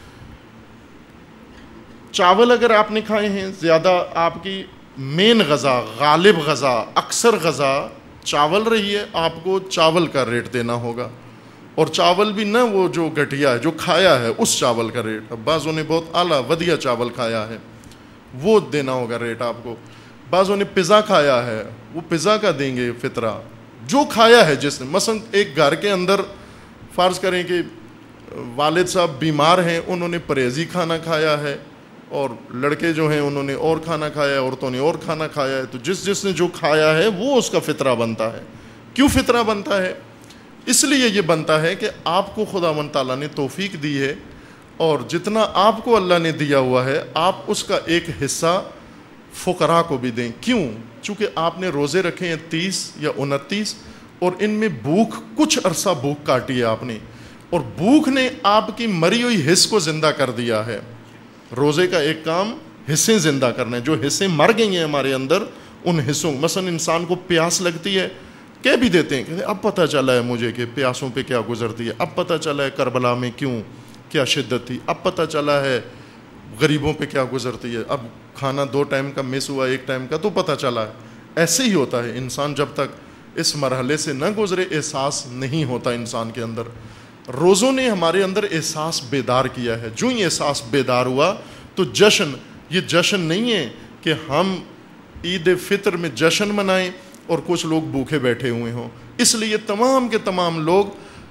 Speaker 1: چاول اگر آپ نے کھائے ہیں زیادہ، آپ کی مین غذا، غالب غذا، اکثر غذا چاول رہی ہے، آپ کو چاول کا ریٹ دینا ہوگا. اور چاول بھی نہ وہ جو گٹھیا ہے، جو کھایا ہے اس چاول کا ریٹ. اب بعضوں نے بہت اعلیٰ ودیا چاول کھایا ہے، وہ دینا ہوگا ریٹ آپ کو. بعضوں نے پزا کھایا ہے، وہ پزا کا دیں گے فطرہ. جو کھایا ہے جس نے، مثلا ایک گھر کے اندر فرض کریں کہ والد صاحب بیمار ہیں، انہوں نے پرہیزی کھانا کھایا ہے، اور لڑکے جو ہیں انہوں نے اور کھانا کھایا ہے، عورتوں نے اور کھانا کھایا ہے، تو جس جس نے جو کھایا ہے وہ اس کا فطرہ بنتا ہے. کیوں فطرہ بنتا ہے؟ اس لیے یہ بنتا ہے کہ آپ کو خداوند تعالیٰ نے توفیق دی ہے، اور جتنا آپ کو اللہ نے دیا ہوا ہے، آپ اس کا ایک حصہ فقراء کو بھی دیں. کیوں؟ چونکہ آپ نے روزے رکھے ہیں تیس یا انتیس، اور ان میں بھوک، کچھ عرصہ بھوک کاٹی ہے آپ نے، اور بھوک نے آپ کی مری ہوئی حص کو زندہ کر دیا ہے. روزے کا ایک کام حصے زندہ کرنا ہے. جو حصے مر گئی ہیں ہمارے اندر، ان حصوں، مثلا انسان کو پیاس لگتی ہے، کہہ بھی دیتے ہیں کہ اب پتہ چلا ہے مجھے کہ پیاسوں پہ کیا گزرتی ہے، اب پتہ چلا ہے کربلا میں کیوں کیا شدت تھی، اب پتہ چلا ہے غریبوں پہ کیا گزرتی ہے، اب کھانا دو ٹائم کا مس ہوا ایک ٹائم کا تو پتہ چلا ہے. ایسے ہی ہوتا ہے. انسان جب تک اس مرحلے سے نہ گزرے احساس نہیں ہوتا انسان کے اندر. روزوں نے ہمارے اندر احساس بیدار کیا ہے. جو ہی احساس بیدار ہوا تو جشن، یہ جشن نہیں ہے کہ ہم عید فطر میں جشن منائیں اور کچھ لوگ بھوکے بیٹھے ہوئے ہوں. اس لیے تمام کے تمام لوگ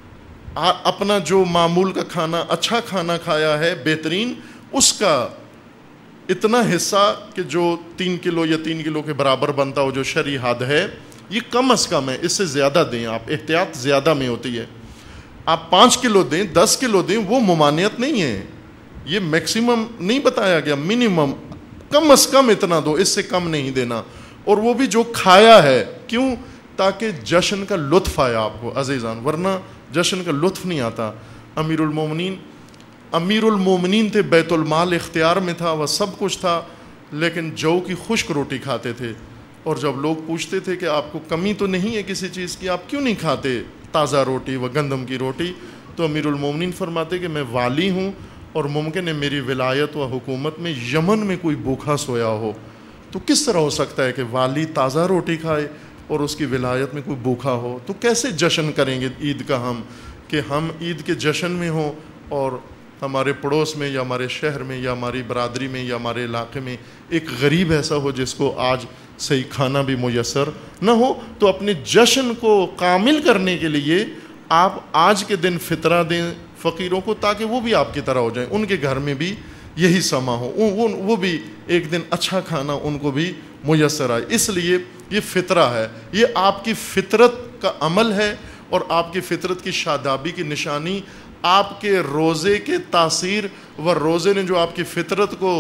Speaker 1: اپنا جو معمول کا کھانا، اچھا کھانا کھایا ہے بہترین، اس کا اتنا حصہ کہ جو تین کلو یا تین کلو کے برابر بنتا ہو، جو شرعی حد ہے، یہ کم از کم ہے. اس سے زیادہ دیں آپ، احتیاط زیادہ میں ہوتی ہے. آپ پانچ کلو دیں، دس کلو دیں، وہ ممانعت نہیں ہے. یہ میکسیمم نہیں بتایا گیا، منیمم کم از کم اتنا دو، اس سے کم نہیں دینا. اور وہ بھی جو کھایا ہے. کیوں؟ تاکہ جشن کا لطف آئے آپ کو عزیزان، ورنہ جشن کا لطف نہیں آتا. امیر المومنین امیر المومنین تھے، بیت المال اختیار میں تھا، وہ سب کچھ تھا، لیکن جو کی خشک روٹی کھاتے تھے. اور جب لوگ پوچھتے تھے کہ آپ کو کمی تو نہیں ہے کسی چیز کی، آپ کیوں نہیں کھاتے تازہ روٹی و گندم کی روٹی، تو امیر المومنین فرماتے کہ میں والی ہوں، اور ممکن ہے میری ولایت و حکومت میں یمن میں کوئی بھوکھا سویا ہو، تو کس طرح ہو سکتا ہے کہ والی تازہ روٹی کھائے اور اس کی ولایت میں کوئی بھوکھا ہو؟ تو کیسے جشن کریں گے عید کا ہم، کہ ہم عید کے جشن میں ہوں اور ہمارے پڑوس میں یا ہمارے شہر میں یا ہماری برادری میں یا ہمارے علاقے میں ایک غریب ایسا ہو جس کو آج صحیح کھانا بھی میسر نہ ہو، تو اپنے جشن کو کامل کرنے کے لیے آپ آج کے دن فطرہ دیں فقیروں کو، تاکہ وہ بھی آپ کی طرح ہو جائیں، ان کے گھر میں بھی یہی سما ہو، وہ بھی ایک دن اچھا کھانا ان کو بھی میسر آئے۔ اس لیے یہ فطرہ ہے، یہ آپ کی فطرت کا عمل ہے، اور آپ کی فطرت کی شادابی کی نشانی آپ کے روزے کے تاثیر و روزے نے جو آپ کی فطرت کو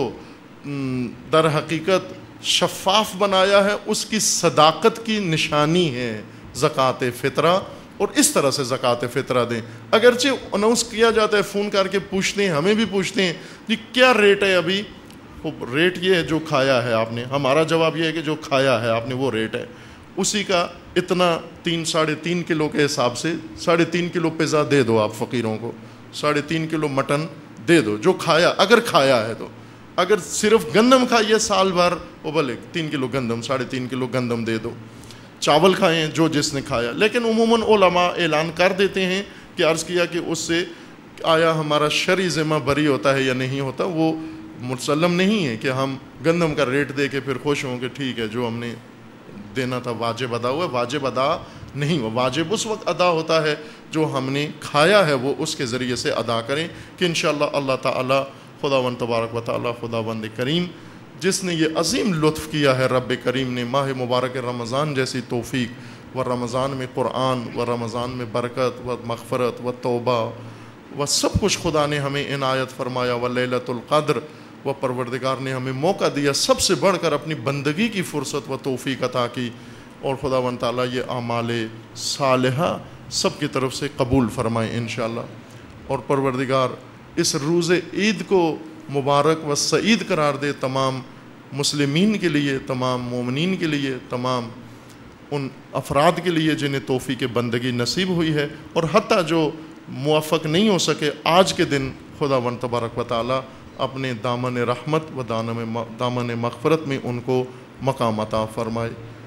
Speaker 1: در حقیقت شفاف بنایا ہے، اس کی صداقت کی نشانی ہے زکوٰۃ فطرہ۔ اور اس طرح سے زکوٰۃ فطرہ دیں۔ اگرچہ اناؤنس کیا جاتا ہے، فون کر کے پوچھتے ہیں، ہمیں بھی پوچھتے ہیں جی کیا ریٹ ہے ابھی؟ ریٹ یہ ہے جو کھایا ہے آپ نے۔ ہمارا جواب یہ ہے کہ جو کھایا ہے آپ نے وہ ریٹ ہے، اسی کا اتنا تین ساڑھے تین کلو کے حساب سے ساڑھے تین کلو پیزا دے دو آپ فقیروں کو، ساڑھے تین کلو مٹن دے دو جو کھایا، اگر کھایا ہے تو۔ اگر صرف گندم کھائیے سال بھر، وہ بولے تین کلو گندم، ساڑھے تین کلو گندم دے دو۔ چاول کھائیں جو جس نے کھایا، لیکن عموماً علماء اعلان کر دیتے ہیں کہ عرض کیا کہ اس سے آیا ہمارا شرعی ذمہ بری ہوتا ہے یا نہیں ہوتا، وہ مسلم نہیں ہے کہ ہم گندم کا ریٹ دے کے پھر خوش ہوں کہ ٹھیک ہے جو ہم نے دینا تھا واجب ادا ہوا۔ واجب ادا نہیں ہوا، واجب اس وقت ادا ہوتا ہے جو ہم نے کھایا ہے وہ اس کے ذریعے سے ادا کریں، کہ انشاءاللہ اللہ تعالی خداوند تبارک و تعالی خداوند کریم جس نے یہ عظیم لطف کیا ہے، رب کریم نے ماہ مبارک رمضان جیسی توفیق، و رمضان میں قرآن، و رمضان میں برکت و مغفرت و توبہ و سب کچھ خدا نے ہمیں عنایت فرمایا، و لیلۃ القدر، و پروردگار نے ہمیں موقع دیا سب سے بڑھ کر اپنی بندگی کی فرصت و توفیق عطا کی، اور خداوند تعالیٰ یہ اعمال صالحہ سب کی طرف سے قبول فرمائے انشاءاللہ۔ اور پروردگار اس روز عید کو مبارک و سعید قرار دے تمام مسلمین کے لیے، تمام مومنین کے لیے، تمام ان افراد کے لیے جنہیں توفیق بندگی نصیب ہوئی ہے، اور حتیٰ جو موافق نہیں ہو سکے آج کے دن خداوند تبارک و تعالیٰ اپنے دامن رحمت و دامن مغفرت میں ان کو مقام عطا فرمائے۔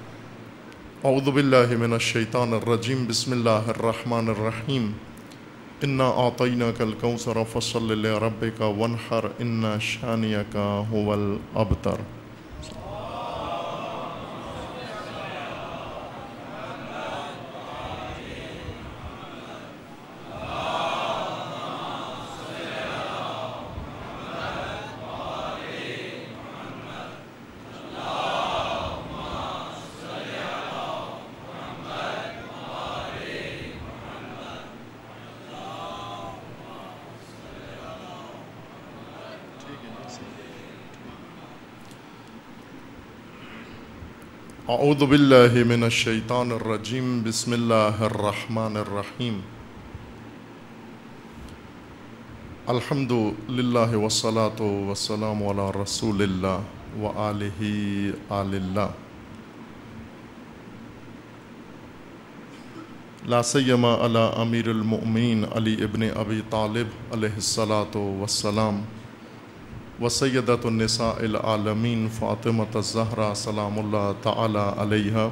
Speaker 1: اعوذ باللہ من الشیطان الرجیم، بسم اللہ الرحمن الرحیم۔ انا اعطیناک الکوثر فصل لربک وانحر ان شانئک هو الابتر۔ اعوذ باللہ من الشیطان الرجیم، بسم اللہ الرحمن الرحیم۔ الحمد للہ والصلاة والسلام علی رسول اللہ وآلہ آل اللہ، لا سیما علی امیر المؤمنین علی ابن ابی طالب علیہ الصلاة والسلام، وسیدۃ النساء العالمین فاطمۃ الزہرا سلام اللہ تعالی علیہا،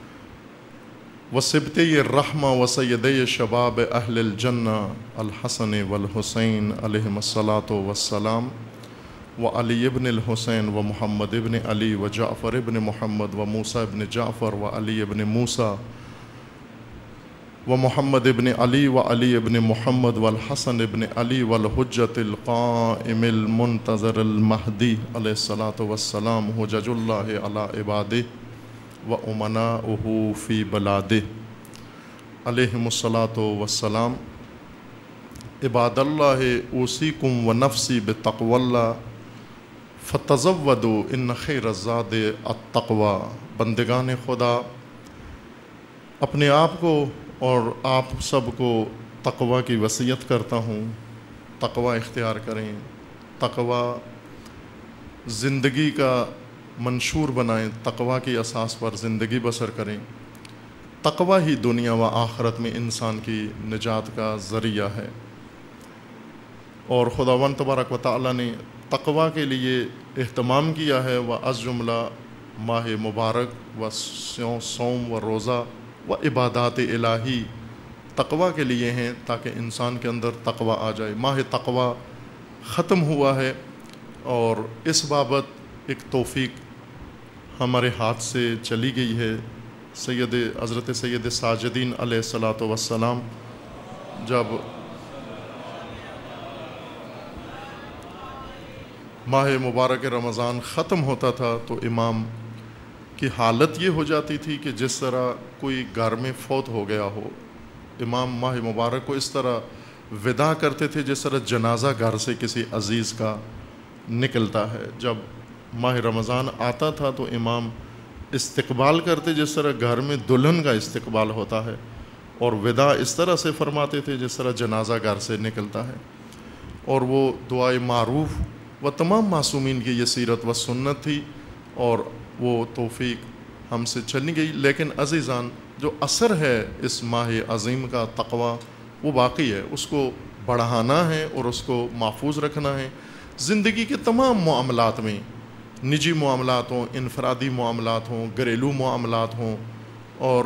Speaker 1: وصبتی الرحمہ وسیدی شباب اہل الجنہ الحسن والحسین علیہم الصلاۃ والسلام، وعلی ابن الحسین و محمد ابن علی و جعفر ابن محمد و موسیٰ ابن جعفر و علی ابن موسیٰ و محمد ابن علی و علی ابن محمد والحسن ابن علی والحجۃ القائم المنتظر المہدی علیہ الصلاۃ والسلام، حجج اللہ علی عبادہ و امناؤہ فی بلادہ علیہم الصلاۃ والسلام۔ عباد اللہ اوصیکم و نفسی بتقوی اللہ فتزودوا ان خیر الزاد التقوی۔ بندگان خدا، اپنے آپ کو اور آپ سب کو تقوی کی وصیت کرتا ہوں، تقوی اختیار کریں، تقوی زندگی کا منشور بنائیں، تقوی کی اساس پر زندگی بسر کریں۔ تقوی ہی دنیا و آخرت میں انسان کی نجات کا ذریعہ ہے، اور خداوند تبارک و تعالیٰ نے تقوی کے لیے اہتمام کیا ہے، و از جملہ ماہ مبارک و صوم و روزہ و عبادات الہی تقوی کے لیے ہیں، تاکہ انسان کے اندر تقوی آ جائے۔ ماہ تقوی ختم ہوا ہے، اور اس بابت ایک توفیق ہمارے ہاتھ سے چلی گئی ہے۔ سید حضرت سید ساجدین علیہ الصلاۃ والسلام جب ماہ مبارک رمضان ختم ہوتا تھا تو امام کی حالت یہ ہو جاتی تھی کہ جس طرح کوئی گھر میں فوت ہو گیا ہو۔ امام ماہ مبارک کو اس طرح وداع کرتے تھے جس طرح جنازہ گھر سے کسی عزیز کا نکلتا ہے۔ جب ماہ رمضان آتا تھا تو امام استقبال کرتے جس طرح گھر میں دلہن کا استقبال ہوتا ہے، اور وداع اس طرح سے فرماتے تھے جس طرح جنازہ گھر سے نکلتا ہے۔ اور وہ دعائے معروف و تمام معصومین کی یہ سیرت و سنت تھی، اور وہ توفیق ہم سے چلی گئی۔ لیکن عزیزان، جو اثر ہے اس ماہ عظیم کا تقویٰ وہ باقی ہے، اس کو بڑھانا ہے اور اس کو محفوظ رکھنا ہے۔ زندگی کے تمام معاملات میں، نجی معاملات ہوں، انفرادی معاملات ہوں، گھریلو معاملات ہوں، اور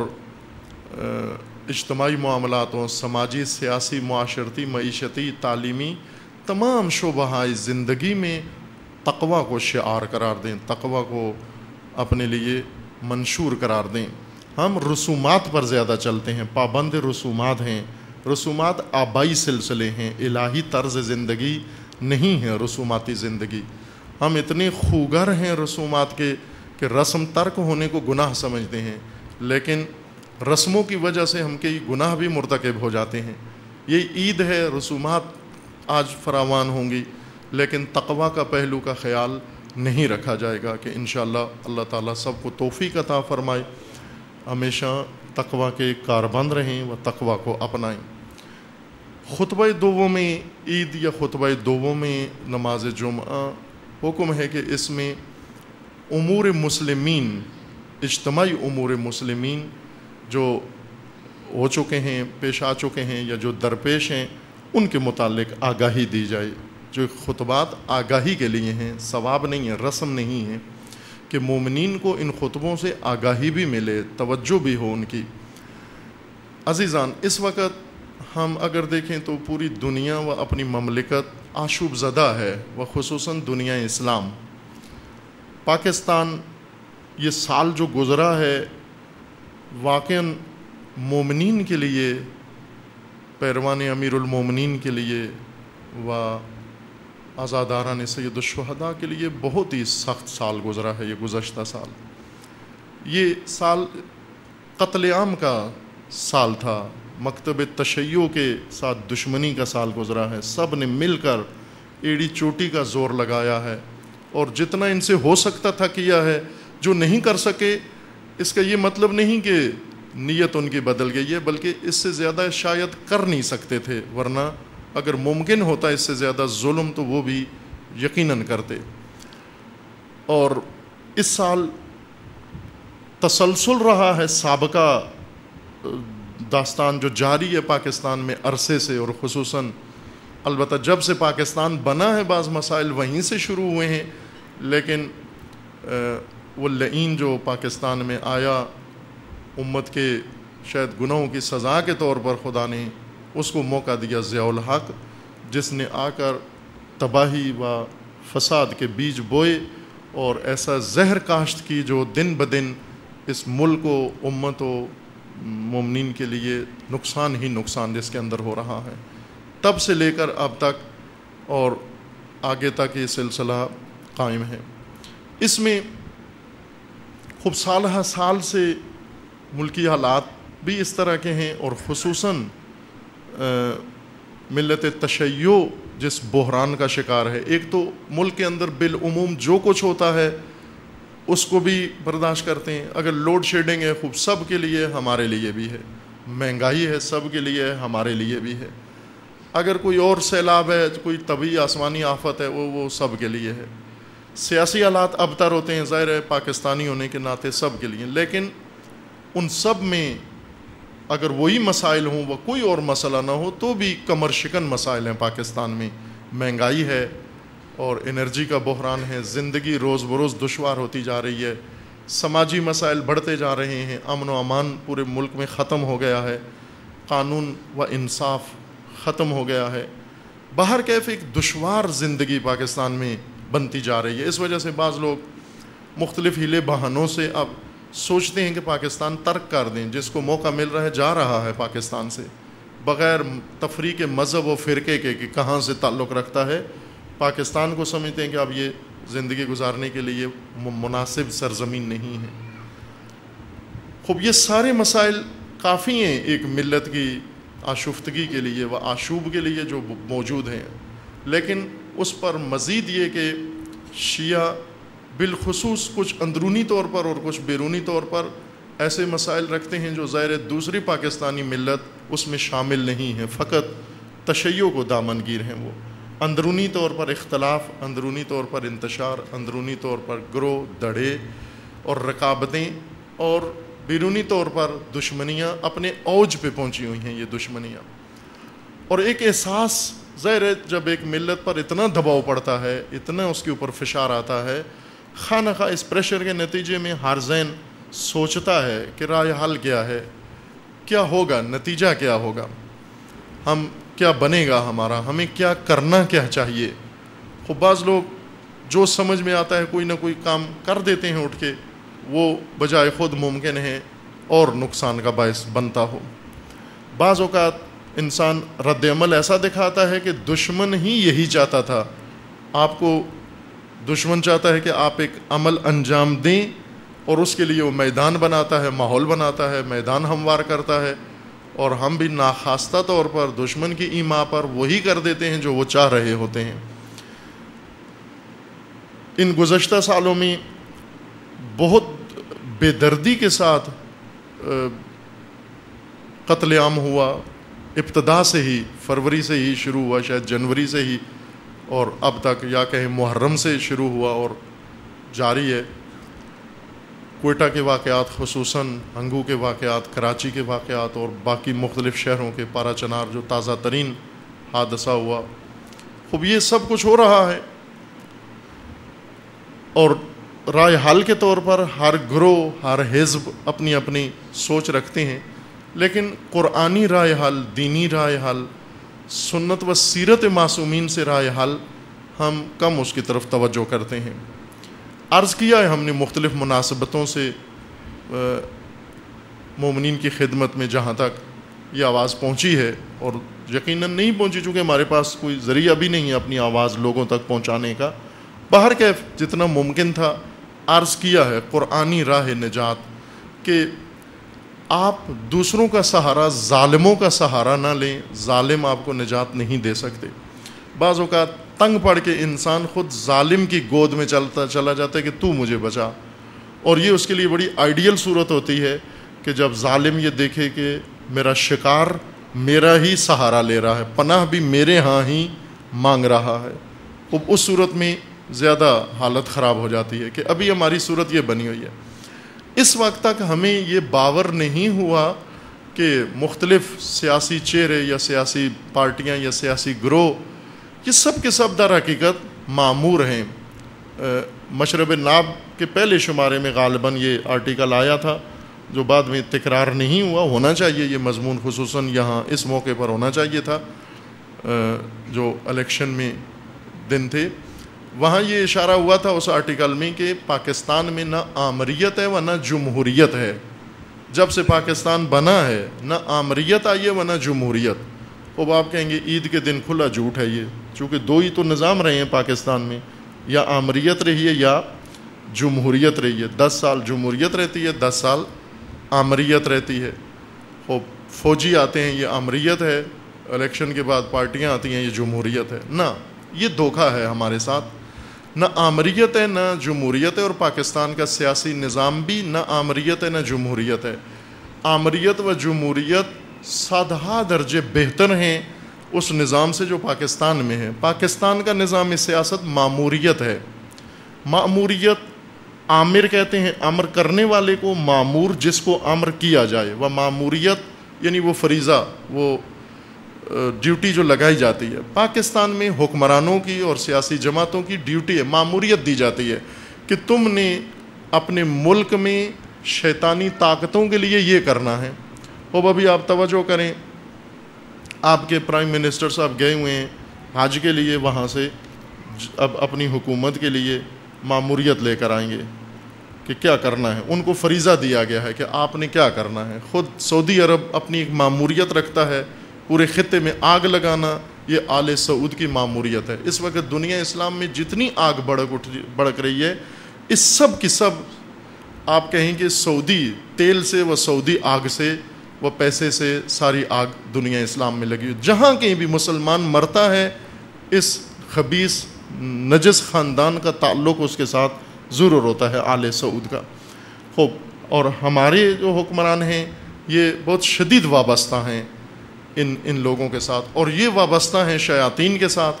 Speaker 1: اجتماعی معاملات ہوں، سماجی، سیاسی، معاشرتی، معیشتی، تعلیمی، تمام شعبہائے زندگی میں تقویٰ کو شعار قرار دیں، تقویٰ کو اپنے لیے منشور قرار دیں۔ ہم رسومات پر زیادہ چلتے ہیں، پابند رسومات ہیں۔ رسومات آبائی سلسلے ہیں، الہی طرز زندگی نہیں ہے رسوماتی زندگی۔ ہم اتنے خوگر ہیں رسومات کے کہ رسم ترک ہونے کو گناہ سمجھتے ہیں، لیکن رسموں کی وجہ سے ہم کئی گناہ بھی مرتکب ہو جاتے ہیں۔ یہ عید ہے، رسومات آج فراوان ہوں گی، لیکن تقویٰ کا پہلو کا خیال نہیں رکھا جائے گا کہ انشاءاللہ اللہ تعالیٰ سب کو توفیق عطا فرمائے، ہمیشہ تقویٰ کے کاربند رہیں و تقویٰ کو اپنائیں۔ خطبہ دوم میں عید یا خطبہ دوم میں نماز جمعہ حکم ہے کہ اس میں امور مسلمین، اجتماعی امور مسلمین جو ہو چکے ہیں، پیش آ چکے ہیں یا جو درپیش ہیں، ان کے متعلق آگاہی دی جائے۔ جو خطبات آگاہی کے لیے ہیں، ثواب نہیں ہے، رسم نہیں ہے، کہ مومنین کو ان خطبوں سے آگاہی بھی ملے، توجہ بھی ہو ان کی۔ عزیزان، اس وقت ہم اگر دیکھیں تو پوری دنیا و اپنی مملکت آشوب زدہ ہے، و خصوصاً دنیا اسلام۔ پاکستان یہ سال جو گزرا ہے واقعاً مومنین کے لیے، پیروان امیر المومنین کے لیے و عزاداران سید الشہداء کے لیے بہت ہی سخت سال گزرا ہے۔ یہ گزشتہ سال، یہ سال قتل عام کا سال تھا، مکتب تشیع کے ساتھ دشمنی کا سال گزرا ہے۔ سب نے مل کر ایڑی چوٹی کا زور لگایا ہے، اور جتنا ان سے ہو سکتا تھا کیا ہے۔ جو نہیں کر سکے، اس کا یہ مطلب نہیں کہ نیت ان کی بدل گئی ہے، بلکہ اس سے زیادہ شاید کر نہیں سکتے تھے، ورنہ اگر ممکن ہوتا اس سے زیادہ ظلم تو وہ بھی یقیناً کرتے۔ اور اس سال تسلسل رہا ہے سابقہ داستان جو جاری ہے پاکستان میں عرصے سے، اور خصوصاً البتہ جب سے پاکستان بنا ہے بعض مسائل وہیں سے شروع ہوئے ہیں، لیکن وہ لعین جو پاکستان میں آیا، امت کے شاید گناہوں کی سزا کے طور پر خدا نے اس کو موقع دیا، ضیاء الحق، جس نے آ کر تباہی و فساد کے بیج بوئے اور ایسا زہر کاشت کی جو دن بدن اس ملک و امت و مومنین کے لیے نقصان ہی نقصان جس کے اندر ہو رہا ہے۔ تب سے لے کر اب تک اور آگے تک یہ سلسلہ قائم ہے۔ اس میں خوب سال ہر سال سے ملکی حالات بھی اس طرح کے ہیں، اور خصوصاً ملت تشیع جس بحران کا شکار ہے۔ ایک تو ملک کے اندر بالعموم جو کچھ ہوتا ہے اس کو بھی برداشت کرتے ہیں۔ اگر لوڈ شیڈنگ ہے، خوب سب کے لیے، ہمارے لیے بھی ہے۔ مہنگائی ہے، سب کے لیے ہے، ہمارے لیے بھی ہے۔ اگر کوئی اور سیلاب ہے، کوئی طبعی آسمانی آفت ہے، وہ وہ سب کے لیے ہے۔ سیاسی حالات ابتر ہوتے ہیں، ظاہر ہے پاکستانی ہونے کے ناطے سب کے لیے، لیکن ان سب میں اگر وہی مسائل ہوں، وہ کوئی اور مسئلہ نہ ہو، تو بھی کمر شکن مسائل ہیں پاکستان میں۔ مہنگائی ہے اور انرجی کا بحران ہے، زندگی روز بروز دشوار ہوتی جا رہی ہے، سماجی مسائل بڑھتے جا رہے ہیں، امن و امان پورے ملک میں ختم ہو گیا ہے، قانون و انصاف ختم ہو گیا ہے۔ باہر کیف ایک دشوار زندگی پاکستان میں بنتی جا رہی ہے۔ اس وجہ سے بعض لوگ مختلف ہیلے بہانوں سے اب سوچتے ہیں کہ پاکستان ترک کر دیں. جس کو موقع مل رہا ہے جا رہا ہے پاکستان سے, بغیر تفریق مذہب و فرقے کے کہ کہاں سے تعلق رکھتا ہے. پاکستان کو سمجھتے ہیں کہ اب یہ زندگی گزارنے کے لیے مناسب سرزمین نہیں ہے. خوب یہ سارے مسائل کافی ہیں ایک ملت کی آشفتگی کے لیے و آشوب کے لیے جو موجود ہیں, لیکن اس پر مزید یہ کہ شیعہ بالخصوص کچھ اندرونی طور پر اور کچھ بیرونی طور پر ایسے مسائل رکھتے ہیں جو ظاہر دوسری پاکستانی ملت اس میں شامل نہیں ہیں, فقط تشیع کو دامنگیر ہیں. وہ اندرونی طور پر اختلاف, اندرونی طور پر انتشار, اندرونی طور پر گروہ دھڑے اور رقابتیں, اور بیرونی طور پر دشمنیاں اپنے اوج پہ پہنچی ہوئی ہیں. یہ دشمنیاں اور ایک احساس ظاہر ہے جب ایک ملت پر اتنا دباؤ پڑتا ہے, اتنا اس کے اوپر فشار آتا ہے, خواہ نخواہ اس پریشر کے نتیجے میں ہر ذہن سوچتا ہے کہ رائے حل کیا ہے, کیا ہوگا, نتیجہ کیا ہوگا, ہم کیا بنے گا ہمارا, ہمیں کیا کرنا کیا چاہیے. خب بعض لوگ جو سمجھ میں آتا ہے کوئی نہ کوئی کام کر دیتے ہیں اٹھ کے, وہ بجائے خود ممکن ہے اور نقصان کا باعث بنتا ہو. بعض اوقات انسان رد عمل ایسا دکھاتا ہے کہ دشمن ہی یہی چاہتا تھا. آپ کو دشمن چاہتا ہے کہ آپ ایک عمل انجام دیں اور اس کے لیے وہ میدان بناتا ہے, ماحول بناتا ہے, میدان ہموار کرتا ہے, اور ہم بھی ناخواستہ طور پر دشمن کی ایما پر وہی کر دیتے ہیں جو وہ چاہ رہے ہوتے ہیں. ان گزشتہ سالوں میں بہت بے دردی کے ساتھ قتل عام ہوا, ابتدا سے ہی, فروری سے ہی شروع ہوا, شاید جنوری سے ہی, اور اب تک یا کہیں محرم سے شروع ہوا اور جاری ہے. کوئٹہ کے واقعات, خصوصاً ہنگو کے واقعات, کراچی کے واقعات اور باقی مختلف شہروں کے پارا چنار جو تازہ ترین حادثہ ہوا, خوب یہ سب کچھ ہو رہا ہے. اور رائے حل کے طور پر ہر گروہ, ہر حزب اپنی اپنی سوچ رکھتے ہیں, لیکن قرآنی رائے حل, دینی رائے حل, سنت و سیرت معصومین سے رائے حل ہم کم اس کی طرف توجہ کرتے ہیں. عرض کیا ہے ہم نے مختلف مناسبتوں سے مومنین کی خدمت میں جہاں تک یہ آواز پہنچی ہے, اور یقیناً نہیں پہنچی چونکہ ہمارے پاس کوئی ذریعہ بھی نہیں ہے اپنی آواز لوگوں تک پہنچانے کا, باہر کے جتنا ممکن تھا عرض کیا ہے قرآنی راہ نجات کہ آپ دوسروں کا سہارا, ظالموں کا سہارا نہ لیں. ظالم آپ کو نجات نہیں دے سکتے. بعض اوقات تنگ پڑ کے انسان خود ظالم کی گود میں چلتا چلا جاتا ہے کہ تو مجھے بچا, اور یہ اس کے لیے بڑی آئیڈیل صورت ہوتی ہے کہ جب ظالم یہ دیکھے کہ میرا شکار میرا ہی سہارا لے رہا ہے, پناہ بھی میرے ہاں ہی مانگ رہا ہے, تو اس صورت میں زیادہ حالت خراب ہو جاتی ہے کہ ابھی ہماری صورت یہ بنی ہوئی ہے. اس وقت تک ہمیں یہ باور نہیں ہوا کہ مختلف سیاسی چہرے یا سیاسی پارٹیاں یا سیاسی گروہ یہ سب کے سب در حقیقت معمور ہیں. مشرب ناب کے پہلے شمارے میں غالباً یہ آرٹیکل آیا تھا جو بعد میں تکرار نہیں ہوا. ہونا چاہیے یہ مضمون خصوصاً یہاں اس موقع پر ہونا چاہیے تھا جو الیکشن میں دن تھے. وہاں یہ اشارہ ہوا تھا اس آرٹیکل میں کہ پاکستان میں نہ آمریت ہے و نہ جمہوریت ہے. جب سے پاکستان بنا ہے نہ آمریت آئی ہے و نہ جمہوریت. اب آپ کہیں گے عید کے دن کھلا جھوٹ ہے یہ, چونکہ دو ہی تو نظام رہے ہیں پاکستان میں, یا آمریت رہی ہے یا جمہوریت رہی ہے. دس سال جمہوریت رہتی ہے, دس سال آمریت رہتی ہے. خوب فوجی آتے ہیں یہ آمریت ہے, الیکشن کے بعد پارٹیاں آتی ہیں یہ جمہوریت ہے. نہ, یہ دھوکہ ہے ہمارے ساتھ. نہ آمریت ہے نہ جمہوریت ہے, اور پاکستان کا سیاسی نظام بھی نہ آمریت ہے نہ جمہوریت ہے. آمریت و جمہوریت سادہ درجے بہتر ہیں اس نظام سے جو پاکستان میں ہے. پاکستان کا نظام سیاست معموریت ہے. معموریت آمر کہتے ہیں, امر کرنے والے کو, معمور جس کو امر کیا جائے. وہ معموریت یعنی وہ فریضہ, وہ ڈیوٹی جو لگائی جاتی ہے. پاکستان میں حکمرانوں کی اور سیاسی جماعتوں کی ڈیوٹی ہے, معموریت دی جاتی ہے کہ تم نے اپنے ملک میں شیطانی طاقتوں کے لیے یہ کرنا ہے. اب ابھی آپ توجہ کریں, آپ کے پرائم منسٹر صاحب گئے ہوئے ہیں حج کے لیے, وہاں سے اب اپنی حکومت کے لیے معموریت لے کر آئیں گے. کہ کیا کرنا ہے، ان کو فریضہ دیا گیا ہے کہ آپ نے کیا کرنا ہے. خود سعودی عرب اپنی ایک ماموریت رکھتا ہے پورے خطے میں آگ لگانا، یہ آل سعود کی ماموریت ہے. اس وقت دنیا اسلام میں جتنی آگ بڑک اٹھ بڑک رہی ہے، اس سب کی سب آپ کہیں کہ سعودی تیل سے و سعودی آگ سے و پیسے سے ساری آگ دنیا اسلام میں لگی. جہاں کہیں بھی مسلمان مرتا ہے اس خبیث نجس خاندان کا تعلق اس کے ساتھ ضرور ہوتا ہے، آل سعود کا. خوب، اور ہمارے جو حکمران ہیں یہ بہت شدید وابستہ ہیں ان ان لوگوں کے ساتھ، اور یہ وابستہ ہیں شیاطین کے ساتھ.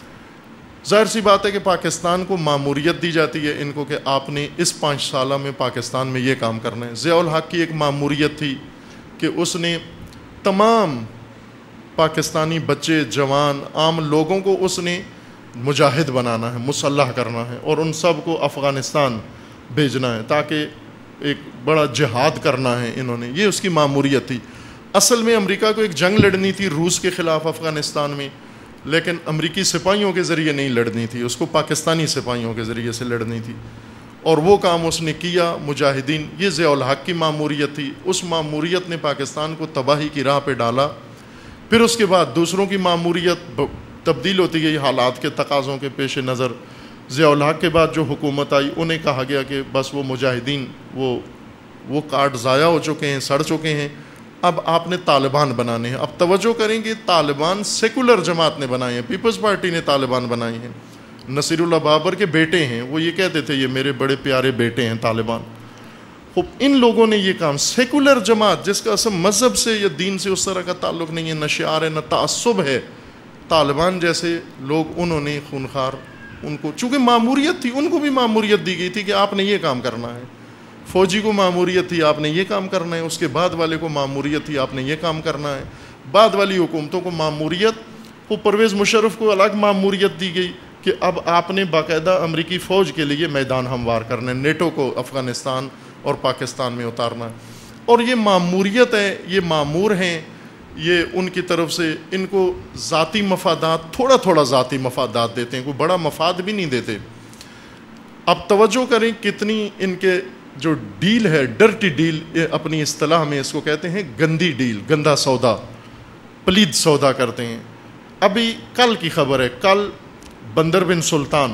Speaker 1: ظاہر سی بات ہے کہ پاکستان کو ماموریت دی جاتی ہے ان کو کہ آپ نے اس پانچ سالہ میں پاکستان میں یہ کام کرنا ہے. ضیاء الحق کی ایک ماموریت تھی کہ اس نے تمام پاکستانی بچے جوان عام لوگوں کو اس نے مجاہد بنانا ہے، مسلح کرنا ہے، اور ان سب کو افغانستان بھیجنا ہے تاکہ ایک بڑا جہاد کرنا ہے انہوں نے. یہ اس کی ماموریت تھی. اصل میں امریکہ کو ایک جنگ لڑنی تھی روس کے خلاف افغانستان میں، لیکن امریکی سپاہیوں کے ذریعے نہیں لڑنی تھی، اس کو پاکستانی سپاہیوں کے ذریعے سے لڑنی تھی، اور وہ کام اس نے کیا. مجاہدین، یہ ضیاء الحق کی ماموریت تھی. اس ماموریت نے پاکستان کو تباہی کی راہ پہ ڈالا. پھر اس کے بعد دوسروں کی ماموریت تبدیل ہوتی گئی حالات کے تقاضوں کے پیش نظر. ضیاء الحق کے بعد جو حکومت آئی انہیں کہا گیا کہ بس وہ مجاہدین وہ وہ کارڈ ضائع ہو چکے ہیں، سڑ چکے ہیں، اب آپ نے طالبان بنانے ہیں. اب توجہ کریں کہ طالبان سیکولر جماعت نے بنائے ہیں، پیپلز پارٹی نے طالبان بنائے ہیں. نصیر اللہ بابر کے بیٹے ہیں، وہ یہ کہتے تھے یہ میرے بڑے پیارے بیٹے ہیں طالبان. خوب، ان لوگوں نے یہ کام، سیکولر جماعت جس کا اصل مذہب سے یا دین سے اس طرح کا تعلق نہیں ہے، نہ شعار ہے نہ تعصب ہے، طالبان جیسے لوگ انہوں نے خونخوار، ان کو چونکہ معموریت تھی ان کو بھی معموریت دی گئی تھی کہ آپ نے یہ کام کرنا ہے. فوجی کو معموریت تھی آپ نے یہ کام کرنا ہے، اس کے بعد والے کو معموریت تھی آپ نے یہ کام کرنا ہے. بعد والی حکومتوں کو معموریت، وہ پرویز مشرف کو الگ معموریت دی گئی کہ اب آپ نے باقاعدہ امریکی فوج کے لیے میدان ہموار کرنا ہے، نیٹو کو افغانستان اور پاکستان میں اتارنا ہے. اور یہ معموریت ہے، یہ معمور ہیں، یہ ان کی طرف سے ان کو ذاتی مفادات، تھوڑا تھوڑا ذاتی مفادات دیتے ہیں، کوئی بڑا مفاد بھی نہیں دیتے. اب توجہ کریں کتنی ان کے جو ڈیل ہے، ڈرٹی ڈیل اپنی اصطلاح میں اس کو کہتے ہیں، گندی ڈیل، گندا سودا، پلید سودا کرتے ہیں. ابھی کل کی خبر ہے، کل بندر بن سلطان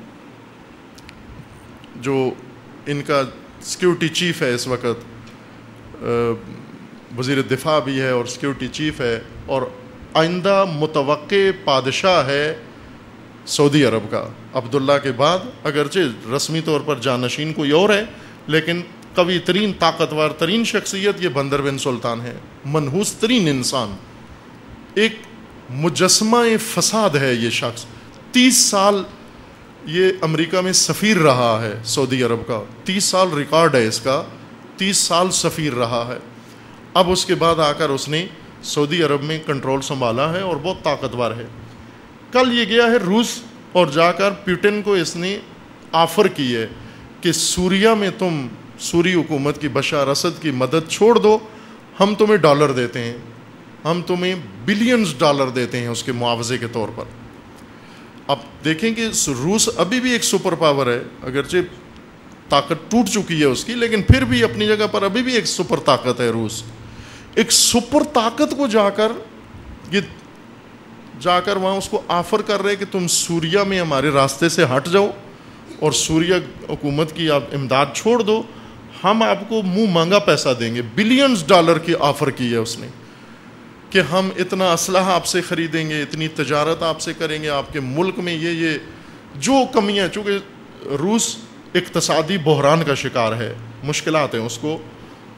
Speaker 1: جو ان کا سیکیورٹی چیف ہے اس وقت، وزیر دفاع بھی ہے اور سیکیورٹی چیف ہے، اور آئندہ متوقع پادشاہ ہے سعودی عرب کا عبداللہ کے بعد. اگرچہ رسمی طور پر جانشین کوئی اور ہے، لیکن قوی ترین طاقتور ترین شخصیت یہ بندر بن سلطان ہے. منحوس ترین انسان، ایک مجسمہ فساد ہے یہ شخص. تیس سال یہ امریکہ میں سفیر رہا ہے سعودی عرب کا، تیس سال ریکارڈ ہے اس کا، تیس سال سفیر رہا ہے. اب اس کے بعد آ کر اس نے سعودی عرب میں کنٹرول سنبھالا ہے اور بہت طاقتور ہے. کل یہ گیا ہے روس اور جا کر پیوٹن کو اس نے آفر کی ہے کہ سوریہ میں تم سوری حکومت کی بشار اسد کی مدد چھوڑ دو، ہم تمہیں ڈالر دیتے ہیں، ہم تمہیں بلینز ڈالر دیتے ہیں اس کے معاوضے کے طور پر. اب دیکھیں کہ روس ابھی بھی ایک سپر پاور ہے، اگرچہ طاقت ٹوٹ چکی ہے اس کی، لیکن پھر بھی اپنی جگہ پر ابھی بھی ایک سپر طاقت ہے روس. ایک سپر طاقت کو جا کر یہ جا کر وہاں اس کو آفر کر رہے کہ تم سوریہ میں ہمارے راستے سے ہٹ جاؤ اور سوریہ حکومت کی آپ امداد چھوڑ دو، ہم آپ کو منہ مانگا پیسہ دیں گے. بلینز ڈالر کی آفر کی ہے اس نے کہ ہم اتنا اسلحہ آپ سے خریدیں گے، اتنی تجارت آپ سے کریں گے، آپ کے ملک میں یہ یہ جو کمیاں، چونکہ روس اقتصادی بحران کا شکار ہے، مشکلات ہیں اس کو،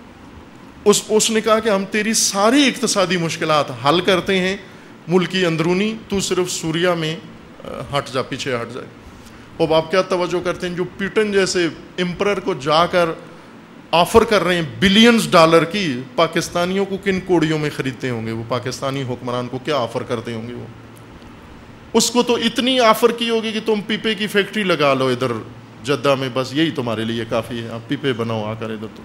Speaker 1: اس اس نے کہا کہ ہم تیری ساری اقتصادی مشکلات حل کرتے ہیں ملکی اندرونی، تو صرف سوریہ میں ہٹ جا، پیچھے ہٹ جائے. اب آپ کیا توجہ کرتے ہیں، جو پیوٹن جیسے امپرر کو جا کر آفر کر رہے ہیں بلینز ڈالر کی، پاکستانیوں کو کن کوڑیوں میں خریدتے ہوں گے وہ، پاکستانی حکمران کو کیا آفر کرتے ہوں گے وہ. اس کو تو اتنی آفر کی ہوگی کہ تم پیپے کی فیکٹری لگا لو ادھر جدہ میں، بس یہی تمہارے لیے کافی ہے، آپ پیپے بناؤ آ کر ادھر. تو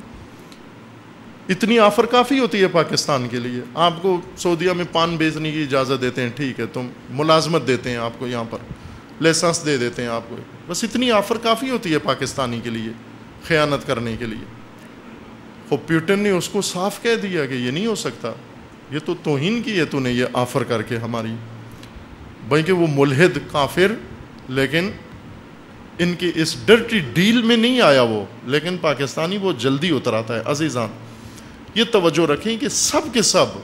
Speaker 1: اتنی آفر کافی ہوتی ہے پاکستان کے لیے. آپ کو سعودیہ میں پان بیچنے کی اجازت دیتے ہیں، ٹھیک ہے، تم ملازمت دیتے ہیں آپ کو، یہاں پر لائسنس دے دیتے ہیں آپ کو، بس اتنی آفر کافی ہوتی ہے پاکستانی کے لیے. خیانت کرنے کے لیے. خود پیوٹن نے اس کو صاف کہہ دیا کہ یہ نہیں ہو سکتا, یہ تو توہین کی ہے تو نے یہ آفر کر کے ہماری. بھائی کہ وہ ملحد کافر, لیکن ان کی اس ڈرٹی ڈیل میں نہیں آیا وہ, لیکن پاکستانی وہ جلدی اتر آتا ہے. عزیزان یہ توجہ رکھیں کہ سب کے سب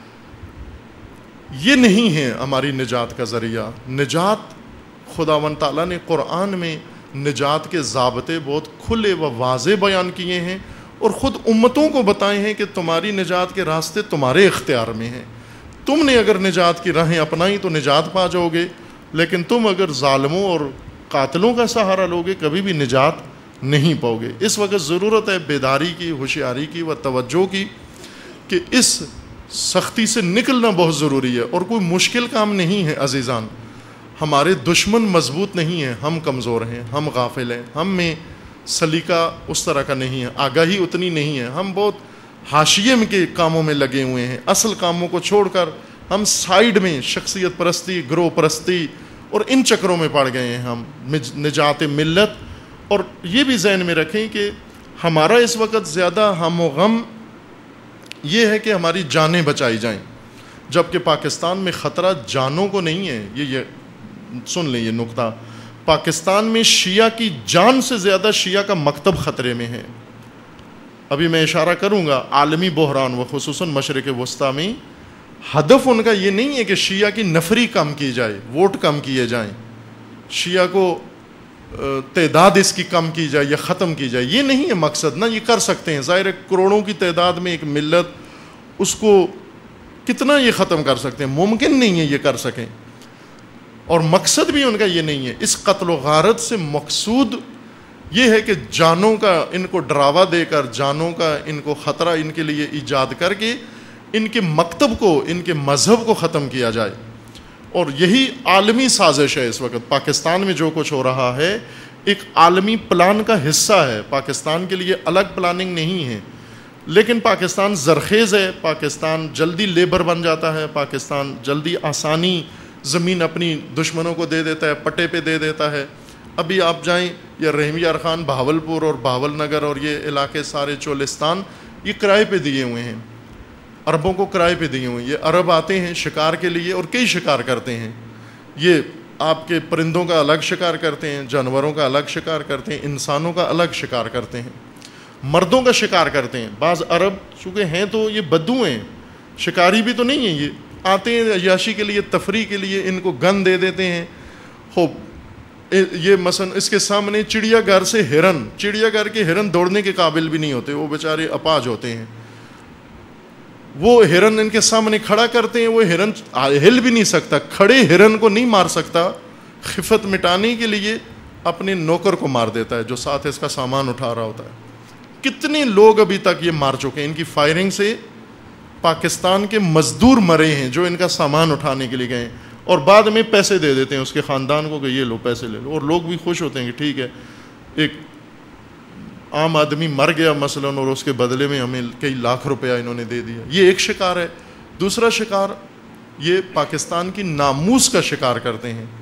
Speaker 1: یہ نہیں ہے ہماری نجات کا ذریعہ. نجات خداوند تعالیٰ نے قرآن میں نجات کے ضابطے بہت کھلے و واضح بیان کیے ہیں, اور خود امتوں کو بتائے ہیں کہ تمہاری نجات کے راستے تمہارے اختیار میں ہیں. تم نے اگر نجات کی راہیں اپنائی تو نجات پا جاؤ گے, لیکن تم اگر ظالموں اور قاتلوں کا سہارا لوگے کبھی بھی نجات نہیں پاؤ گے. اس وقت ضرورت ہے بیداری کی, ہوشیاری کی و توجہ کی, کہ اس سختی سے نکلنا بہت ضروری ہے, اور کوئی مشکل کام نہیں ہے. عزیزان ہمارے دشمن مضبوط نہیں ہیں, ہم کمزور ہیں, ہم غافل ہیں, ہم میں سلیقہ اس طرح کا نہیں ہے, آگاہی اتنی نہیں ہے, ہم بہت حاشیے میں کے کاموں میں لگے ہوئے ہیں. اصل کاموں کو چھوڑ کر ہم سائیڈ میں شخصیت پرستی, گروہ پرستی اور ان چکروں میں پڑ گئے ہیں ہم. نجات ملت, اور یہ بھی ذہن میں رکھیں کہ ہمارا اس وقت زیادہ ہم و غم یہ ہے کہ ہماری جانیں بچائی جائیں, جبکہ پاکستان میں خطرہ جانوں کو نہیں ہے. یہ یہ سن لیں یہ نقطہ, پاکستان میں شیعہ کی جان سے زیادہ شیعہ کا مکتب خطرے میں ہے. ابھی میں اشارہ کروں گا, عالمی بحران و خصوصاً مشرق وسطیٰ میں ہدف ان کا یہ نہیں ہے کہ شیعہ کی نفری کم کی جائے, ووٹ کم کیے جائیں, شیعہ کو تعداد اس کی کم کی جائے یا ختم کی جائے, یہ نہیں ہے مقصد. نہ یہ کر سکتے ہیں, ظاہر ہے کروڑوں کی تعداد میں ایک ملت, اس کو کتنا یہ ختم کر سکتے ہیں, ممکن نہیں ہے یہ کر سکیں, اور مقصد بھی ان کا یہ نہیں ہے. اس قتل و غارت سے مقصود یہ ہے کہ جانوں کا ان کو ڈراوا دے کر, جانوں کا ان کو خطرہ ان کے لیے ایجاد کر کے ان کے مکتب کو, ان کے مذہب کو ختم کیا جائے. اور یہی عالمی سازش ہے. اس وقت پاکستان میں جو کچھ ہو رہا ہے ایک عالمی پلان کا حصہ ہے. پاکستان کے لیے الگ پلاننگ نہیں ہے, لیکن پاکستان زرخیز ہے, پاکستان جلدی لیبر بن جاتا ہے, پاکستان جلدی آسانی زمین اپنی دشمنوں کو دے دیتا ہے, پٹے پہ دے دیتا ہے. ابھی آپ جائیں یہ رحمی یار خان, بہاولپور اور بہاول نگر اور یہ علاقے سارے چولستان یہ کرائے پہ دیے ہوئے ہیں, عربوں کو کرائے پہ دیے ہوئے ہیں. یہ عرب آتے ہیں شکار کے لیے اور کئی شکار کرتے ہیں. یہ آپ کے پرندوں کا الگ شکار کرتے ہیں, جانوروں کا الگ شکار کرتے ہیں, انسانوں کا الگ شکار کرتے ہیں, مردوں کا شکار کرتے ہیں. بعض عرب چونکہ ہیں تو یہ بدو ہیں, شکاری بھی تو نہیں ہیں, یہ آتے ہیں عیاشی کے لیے, تفریح کے لیے, ان کو گن دے دیتے ہیں. خوب یہ مثلا اس کے سامنے چڑیا گھر سے ہرن, چڑیا گھر کے ہرن دوڑنے کے قابل بھی نہیں ہوتے, وہ بیچارے اپاج ہوتے ہیں. وہ ہرن ان کے سامنے کھڑا کرتے ہیں, وہ ہرن ہل بھی نہیں سکتا, کھڑے ہرن کو نہیں مار سکتا, خفت مٹانے کے لیے اپنے نوکر کو مار دیتا ہے جو ساتھ اس کا سامان اٹھا رہا ہوتا ہے. کتنے لوگ ابھی تک یہ مار چکے ہیں, ان کی فائرنگ سے پاکستان کے مزدور مرے ہیں جو ان کا سامان اٹھانے کے لیے گئے, اور بعد میں پیسے دے دیتے ہیں اس کے خاندان کو کہ یہ لو پیسے لے لو, اور لوگ بھی خوش ہوتے ہیں کہ ٹھیک ہے ایک عام آدمی مر گیا مثلا اور اس کے بدلے میں ہمیں کئی لاکھ روپیہ انہوں نے دے دیا. یہ ایک شکار ہے. دوسرا شکار یہ پاکستان کی ناموس کا شکار کرتے ہیں.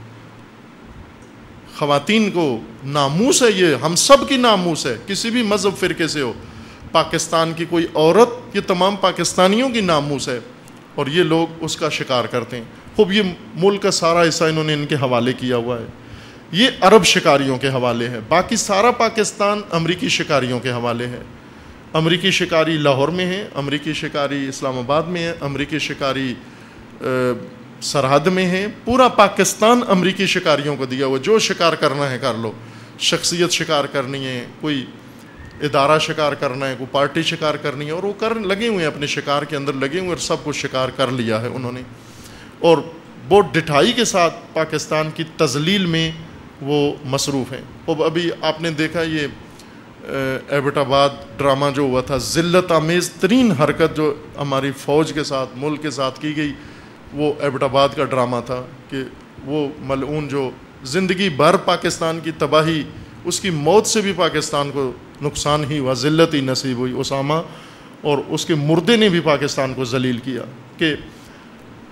Speaker 1: خواتین کو ناموس ہے, یہ ہم سب کی ناموس ہے, کسی بھی مذہب فرقے سے ہو. پاکستان کی کوئی عورت یہ تمام پاکستانیوں کی ناموس ہے, اور یہ لوگ اس کا شکار کرتے ہیں. خوب یہ ملک کا سارا حصہ انہوں نے ان کے حوالے کیا ہوا ہے. یہ عرب شکاریوں کے حوالے ہے, باقی سارا پاکستان امریکی شکاریوں کے حوالے ہے. امریکی شکاری لاہور میں ہے, امریکی شکاری اسلام آباد میں ہے, امریکی شکاری سرحد میں ہے. پورا پاکستان امریکی شکاریوں کو دیا ہوا, جو شکار کرنا ہے کر لو. شخصیت شکار کرنی ہے, کوئی ادارہ شکار کرنا ہے, کوئی پارٹی شکار کرنی ہے, اور وہ کر لگے ہوئے ہیں اپنے شکار کے اندر لگے ہوئے, اور سب کچھ شکار کر لیا ہے انہوں نے, اور بہت ڈٹھائی کے ساتھ پاکستان کی تذلیل میں وہ مصروف ہیں. اب ابھی آپ نے دیکھا یہ ایبٹ آباد ڈرامہ جو ہوا تھا, ذلت آمیز ترین حرکت جو ہماری فوج کے ساتھ ملک کے ساتھ کی گئی, وہ ایبٹ آباد کا ڈرامہ تھا کہ وہ ملعون جو زندگی بھر پاکستان کی تباہی, اس کی موت سے بھی پاکستان کو نقصان ہی ہوا, ذلت ہی نصیب ہوئی. اسامہ اور اس کے مردے نے بھی پاکستان کو ذلیل کیا. کہ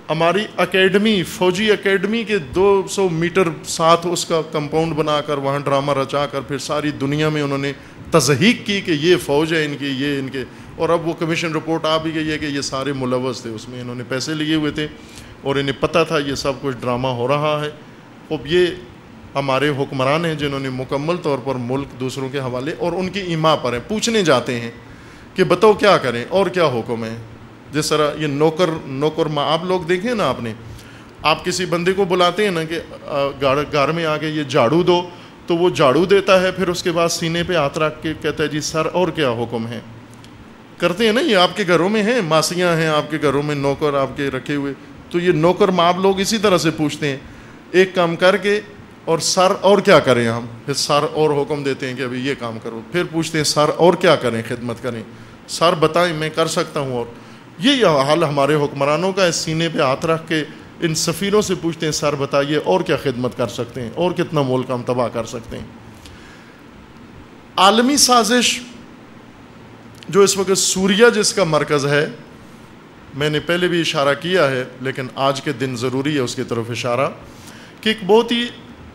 Speaker 1: ہماری اکیڈمی، فوجی اکیڈمی کے دو سو میٹر ساتھ اس کا کمپاؤنڈ بنا کر وہاں ڈرامہ رچا کر پھر ساری دنیا میں انہوں نے تضحیق کی کہ یہ فوج ہے ان کی، یہ ان کے، اور اب وہ کمیشن رپورٹ آ بھی گئی ہے کہ یہ سارے ملوث تھے اس میں، انہوں نے پیسے لیے ہوئے تھے اور انہیں پتہ تھا یہ سب کچھ ڈرامہ ہو رہا ہے. اب یہ ہمارے حکمران ہیں جنہوں نے مکمل طور پر ملک دوسروں کے حوالے اور ان کی ایما پر ہیں. پوچھنے جاتے ہیں کہ بتاؤ کیا کریں اور کیا حکم ہے. جس طرح یہ نوکر نوکر ماں آپ لوگ دیکھیں نا، آپ نے آپ کسی بندے کو بلاتے ہیں نا کہ گھر میں آ کے یہ جھاڑو دو، تو وہ جھاڑو دیتا ہے، پھر اس کے بعد سینے پہ ہاتھ رکھ کے کہتا ہے جی سر اور کیا حکم ہے. کرتے ہیں نا، یہ آپ کے گھروں میں ہیں، ماسیاں ہیں آپ کے گھروں میں نوکر آپ کے رکھے ہوئے، تو یہ نوکر ماں آپ لوگ اسی طرح سے پوچھتے ہیں ایک کام کر کے، اور سر اور کیا کریں ہم، پھر سر اور حکم دیتے ہیں کہ ابھی یہ کام کرو، پھر پوچھتے ہیں سر اور کیا کریں، خدمت کریں، سر بتائیں میں کر سکتا ہوں. اور یہ حال ہمارے حکمرانوں کا ہے، سینے پہ ہاتھ رکھ کے ان سفیروں سے پوچھتے ہیں سر بتائیے اور کیا خدمت کر سکتے ہیں اور کتنا ملک ہم تباہ کر سکتے ہیں. عالمی سازش جو اس وقت سوریہ جس کا مرکز ہے، میں نے پہلے بھی اشارہ کیا ہے لیکن آج کے دن ضروری ہے اس کی طرف اشارہ، کہ ایک بہت ہی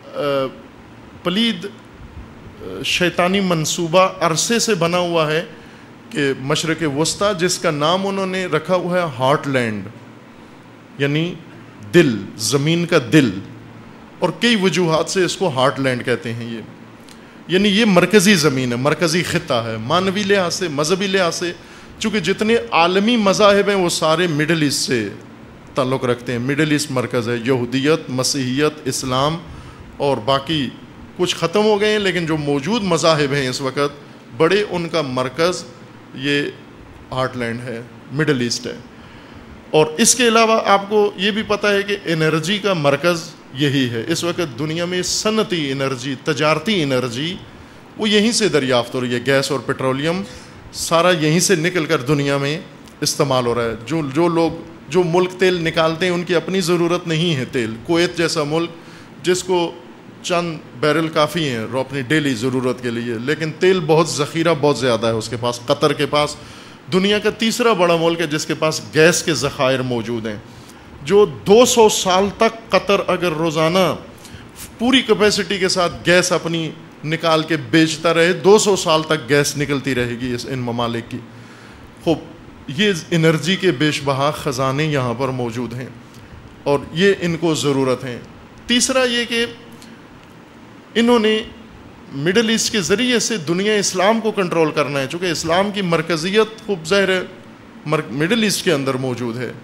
Speaker 1: پلید شیطانی منصوبہ عرصے سے بنا ہوا ہے کہ مشرق وسطیٰ، جس کا نام انہوں نے رکھا ہوا ہے ہارٹ لینڈ، یعنی دل، زمین کا دل، اور کئی وجوہات سے اس کو ہارٹ لینڈ کہتے ہیں. یہ یعنی یہ مرکزی زمین ہے، مرکزی خطہ ہے، مانوی لحاظ سے، مذہبی لحاظ سے، چونکہ جتنے عالمی مذاہب ہیں وہ سارے مڈل ایسٹ سے تعلق رکھتے ہیں. مڈل ایسٹ مرکز ہے، یہودیت، مسیحیت، اسلام، اور باقی کچھ ختم ہو گئے ہیں لیکن جو موجود مذاہب ہیں اس وقت بڑے، ان کا مرکز یہ ہارٹ لینڈ ہے، مڈل ایسٹ ہے. اور اس کے علاوہ آپ کو یہ بھی پتہ ہے کہ انرجی کا مرکز یہی ہے. اس وقت دنیا میں صنعتی انرجی، تجارتی انرجی، وہ یہیں سے دریافت ہو رہی ہے. گیس اور پیٹرولیم سارا یہیں سے نکل کر دنیا میں استعمال ہو رہا ہے. جو جو لوگ جو ملک تیل نکالتے ہیں ان کی اپنی ضرورت نہیں ہے تیل. کویت جیسا ملک جس کو چند بیرل کافی ہیں اپنی ڈیلی ضرورت کے لیے، لیکن تیل بہت ذخیرہ بہت زیادہ ہے اس کے پاس. قطر کے پاس دنیا کا تیسرا بڑا ملک ہے جس کے پاس گیس کے ذخائر موجود ہیں، جو دو سو سال تک قطر اگر روزانہ پوری کیپیسٹی کے ساتھ گیس اپنی نکال کے بیچتا رہے، دو سو سال تک گیس نکلتی رہے گی اس ان ممالک کی. خوب یہ انرجی کے بیش بہا خزانے یہاں پر موجود ہیں اور یہ ان کو ضرورت ہے. تیسرا یہ کہ انہوں نے مڈل ایسٹ کے ذریعے سے دنیا اسلام کو کنٹرول کرنا ہے، چونکہ اسلام کی مرکزیت خوب ظاہر ہے مڈل ایسٹ کے اندر موجود ہے.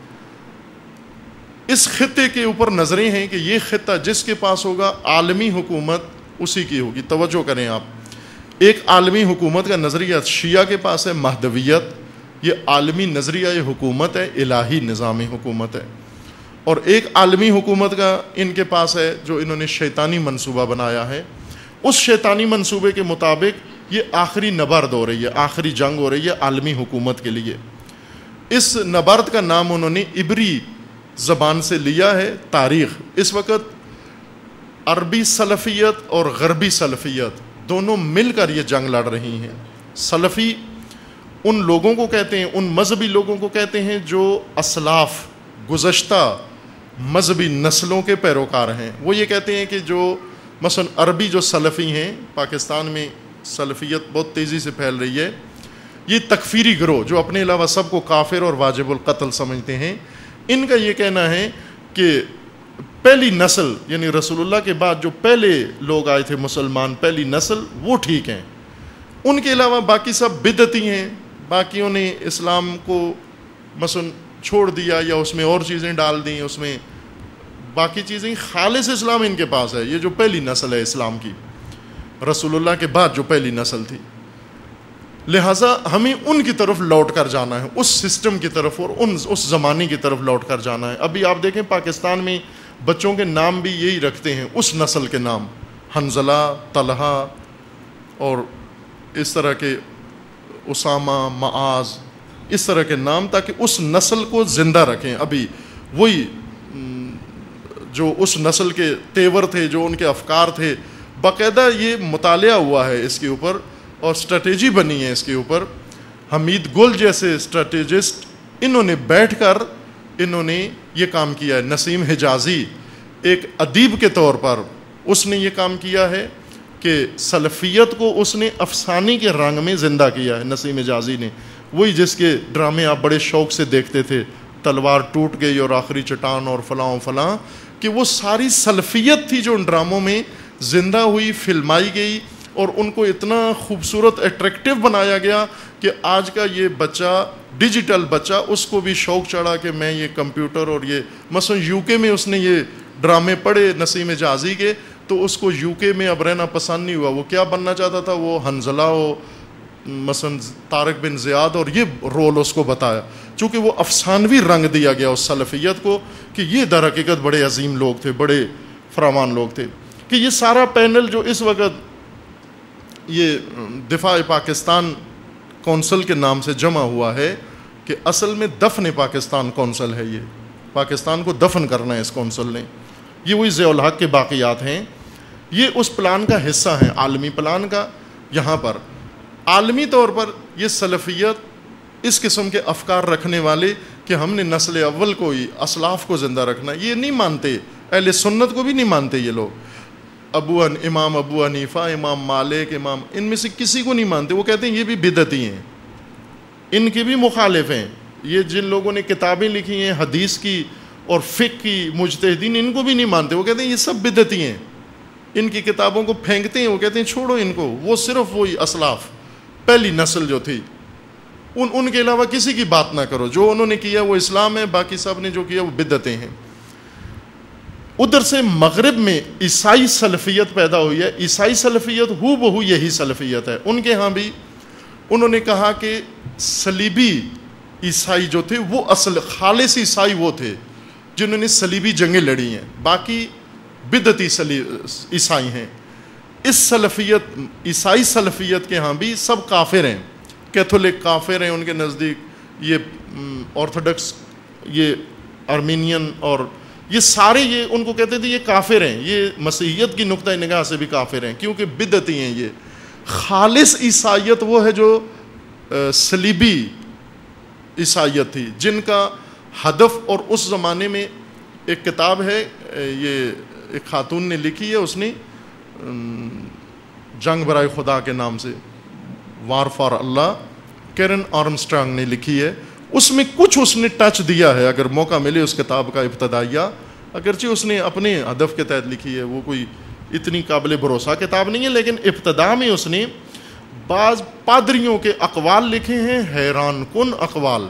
Speaker 1: اس خطے کے اوپر نظریں ہیں کہ یہ خطہ جس کے پاس ہوگا عالمی حکومت اسی کی ہوگی. توجہ کریں آپ، ایک عالمی حکومت کا نظریہ شیعہ کے پاس ہے، مہدویت، یہ عالمی نظریہ حکومت ہے، الہی نظام حکومت ہے. اور ایک عالمی حکومت کا ان کے پاس ہے جو انہوں نے شیطانی منصوبہ بنایا ہے. اس شیطانی منصوبے کے مطابق یہ آخری نبرد ہو رہی ہے، آخری جنگ ہو رہی ہے عالمی حکومت کے لیے. اس نبرد کا نام انہوں نے عبری زبان سے لیا ہے تاریخ. اس وقت عربی سلفیت اور غربی سلفیت دونوں مل کر یہ جنگ لڑ رہی ہیں. سلفی ان لوگوں کو کہتے ہیں، ان مذہبی لوگوں کو کہتے ہیں جو اسلاف، گزشتہ مذہبی نسلوں کے پیروکار ہیں. وہ یہ کہتے ہیں کہ جو مثلا عربی جو سلفی ہیں، پاکستان میں سلفیت بہت تیزی سے پھیل رہی ہے، یہ تکفیری گروہ جو اپنے علاوہ سب کو کافر اور واجب القتل سمجھتے ہیں، ان کا یہ کہنا ہے کہ پہلی نسل یعنی رسول اللہ کے بعد جو پہلے لوگ آئے تھے مسلمان، پہلی نسل وہ ٹھیک ہیں، ان کے علاوہ باقی سب بدعتی ہیں، باقیوں نے اسلام کو مثلا چھوڑ دیا یا اس میں اور چیزیں ڈال دیں، اس میں باقی چیزیں. خالص اسلام ان کے پاس ہے، یہ جو پہلی نسل ہے اسلام کی، رسول اللہ کے بعد جو پہلی نسل تھی. لہٰذا ہمیں ان کی طرف لوٹ کر جانا ہے، اس سسٹم کی طرف اور ان اس زمانے کی طرف لوٹ کر جانا ہے. ابھی آپ دیکھیں پاکستان میں بچوں کے نام بھی یہی رکھتے ہیں، اس نسل کے نام، حنظلہ، طلحہ اور اس طرح کے اسامہ، معاذ، اس طرح کے نام، تاکہ اس نسل کو زندہ رکھیں. ابھی وہی جو اس نسل کے تیور تھے، جو ان کے افکار تھے، باقاعدہ یہ مطالعہ ہوا ہے اس کے اوپر اور اسٹریٹجی بنی ہے اس کے اوپر. حمید گل جیسے اسٹریٹجسٹ انہوں نے بیٹھ کر انہوں نے یہ کام کیا ہے. نسیم حجازی ایک ادیب کے طور پر اس نے یہ کام کیا ہے کہ سلفیت کو اس نے افسانے کے رنگ میں زندہ کیا ہے. نسیم حجازی نے وہی جس کے ڈرامے آپ بڑے شوق سے دیکھتے تھے, تلوار ٹوٹ گئی اور آخری چٹان اور فلاں فلاں, کہ وہ ساری سلفیت تھی جو ان ڈراموں میں زندہ ہوئی, فلمائی گئی, اور ان کو اتنا خوبصورت اٹریکٹیو بنایا گیا کہ آج کا یہ بچہ, ڈیجیٹل بچہ, اس کو بھی شوق چڑھا کہ میں یہ کمپیوٹر اور یہ, مثلا یو کے میں اس نے یہ ڈرامے پڑھے نسیم حجازی کے, تو اس کو یو کے میں اب رہنا پسند نہیں ہوا. وہ کیا بننا چاہتا تھا, وہ حنظلہ ہو, مثلا طارق بن زیاد, اور یہ رول اس کو بتایا, چونکہ وہ افسانوی رنگ دیا گیا اس سلفیت کو کہ یہ در حقیقت بڑے عظیم لوگ تھے, بڑے فراوان لوگ تھے. کہ یہ سارا پینل جو اس وقت یہ دفاع پاکستان کونسل کے نام سے جمع ہوا ہے, کہ اصل میں دفن پاکستان کونسل ہے, یہ پاکستان کو دفن کرنا ہے اس کونسل نے. یہ وہی ضیاء الحق کے باقیات ہیں, یہ اس پلان کا حصہ ہیں, عالمی پلان کا. یہاں پر عالمی طور پر یہ سلفیت, اس قسم کے افکار رکھنے والے کہ ہم نے نسل اول کو ہی, اسلاف کو زندہ رکھنا, یہ نہیں مانتے. اہل سنت کو بھی نہیں مانتے یہ لوگ. ابو امام ابو حنیفہ, امام مالک, امام, ان میں سے کسی کو نہیں مانتے. وہ کہتے ہیں یہ بھی بدعتی ہیں, ان کے بھی مخالف ہیں. یہ جن لوگوں نے کتابیں لکھی ہیں حدیث کی اور فقہ کی, مجتہدین, ان کو بھی نہیں مانتے. وہ کہتے ہیں یہ سب بدعتی ہیں, ان کی کتابوں کو پھینکتے ہیں. وہ کہتے ہیں چھوڑو ان کو, وہ صرف وہی اسلاف, پہلی نسل جو تھی, ان ان کے علاوہ کسی کی بات نہ کرو. جو انہوں نے کیا وہ اسلام ہے, باقی سب نے جو کیا وہ بدعتیں ہیں. ادھر سے مغرب میں عیسائی سلفیت پیدا ہوئی ہے. عیسائی سلفیت ہو بہو یہی سلفیت ہے. ان کے ہاں بھی انہوں نے کہا کہ صلیبی عیسائی جو تھے وہ اصل خالص عیسائی وہ تھے جنہوں نے صلیبی جنگیں لڑی ہیں, باقی بدعتی عیسائی ہیں. اس سلفیت, عیسائی سلفیت کے ہاں بھی سب کافر ہیں, کیتھولک کافر ہیں ان کے نزدیک, یہ آرتھوڈکس, یہ آرمینین, اور یہ سارے یہ ان کو کہتے تھے یہ کافر ہیں. یہ مسیحیت کی نقطۂ نگاہ سے بھی کافر ہیں کیونکہ بدعتی ہیں. یہ خالص عیسائیت وہ ہے جو صلیبی عیسائیت تھی, جن کا ہدف, اور اس زمانے میں ایک کتاب ہے, یہ ایک خاتون نے لکھی ہے, اس نے جنگ برائے خدا کے نام سے, war for Allah, Karen Armstrong نے لکھی ہے. اس میں کچھ اس نے ٹچ دیا ہے, اگر موقع ملے اس کتاب کا ابتدائیہ, اگرچہ اس نے اپنے ہدف کے تحت لکھی ہے, وہ کوئی اتنی قابل بھروسہ کتاب نہیں ہے, لیکن ابتدا میں اس نے بعض پادریوں کے اقوال لکھے ہیں, حیران کن اقوال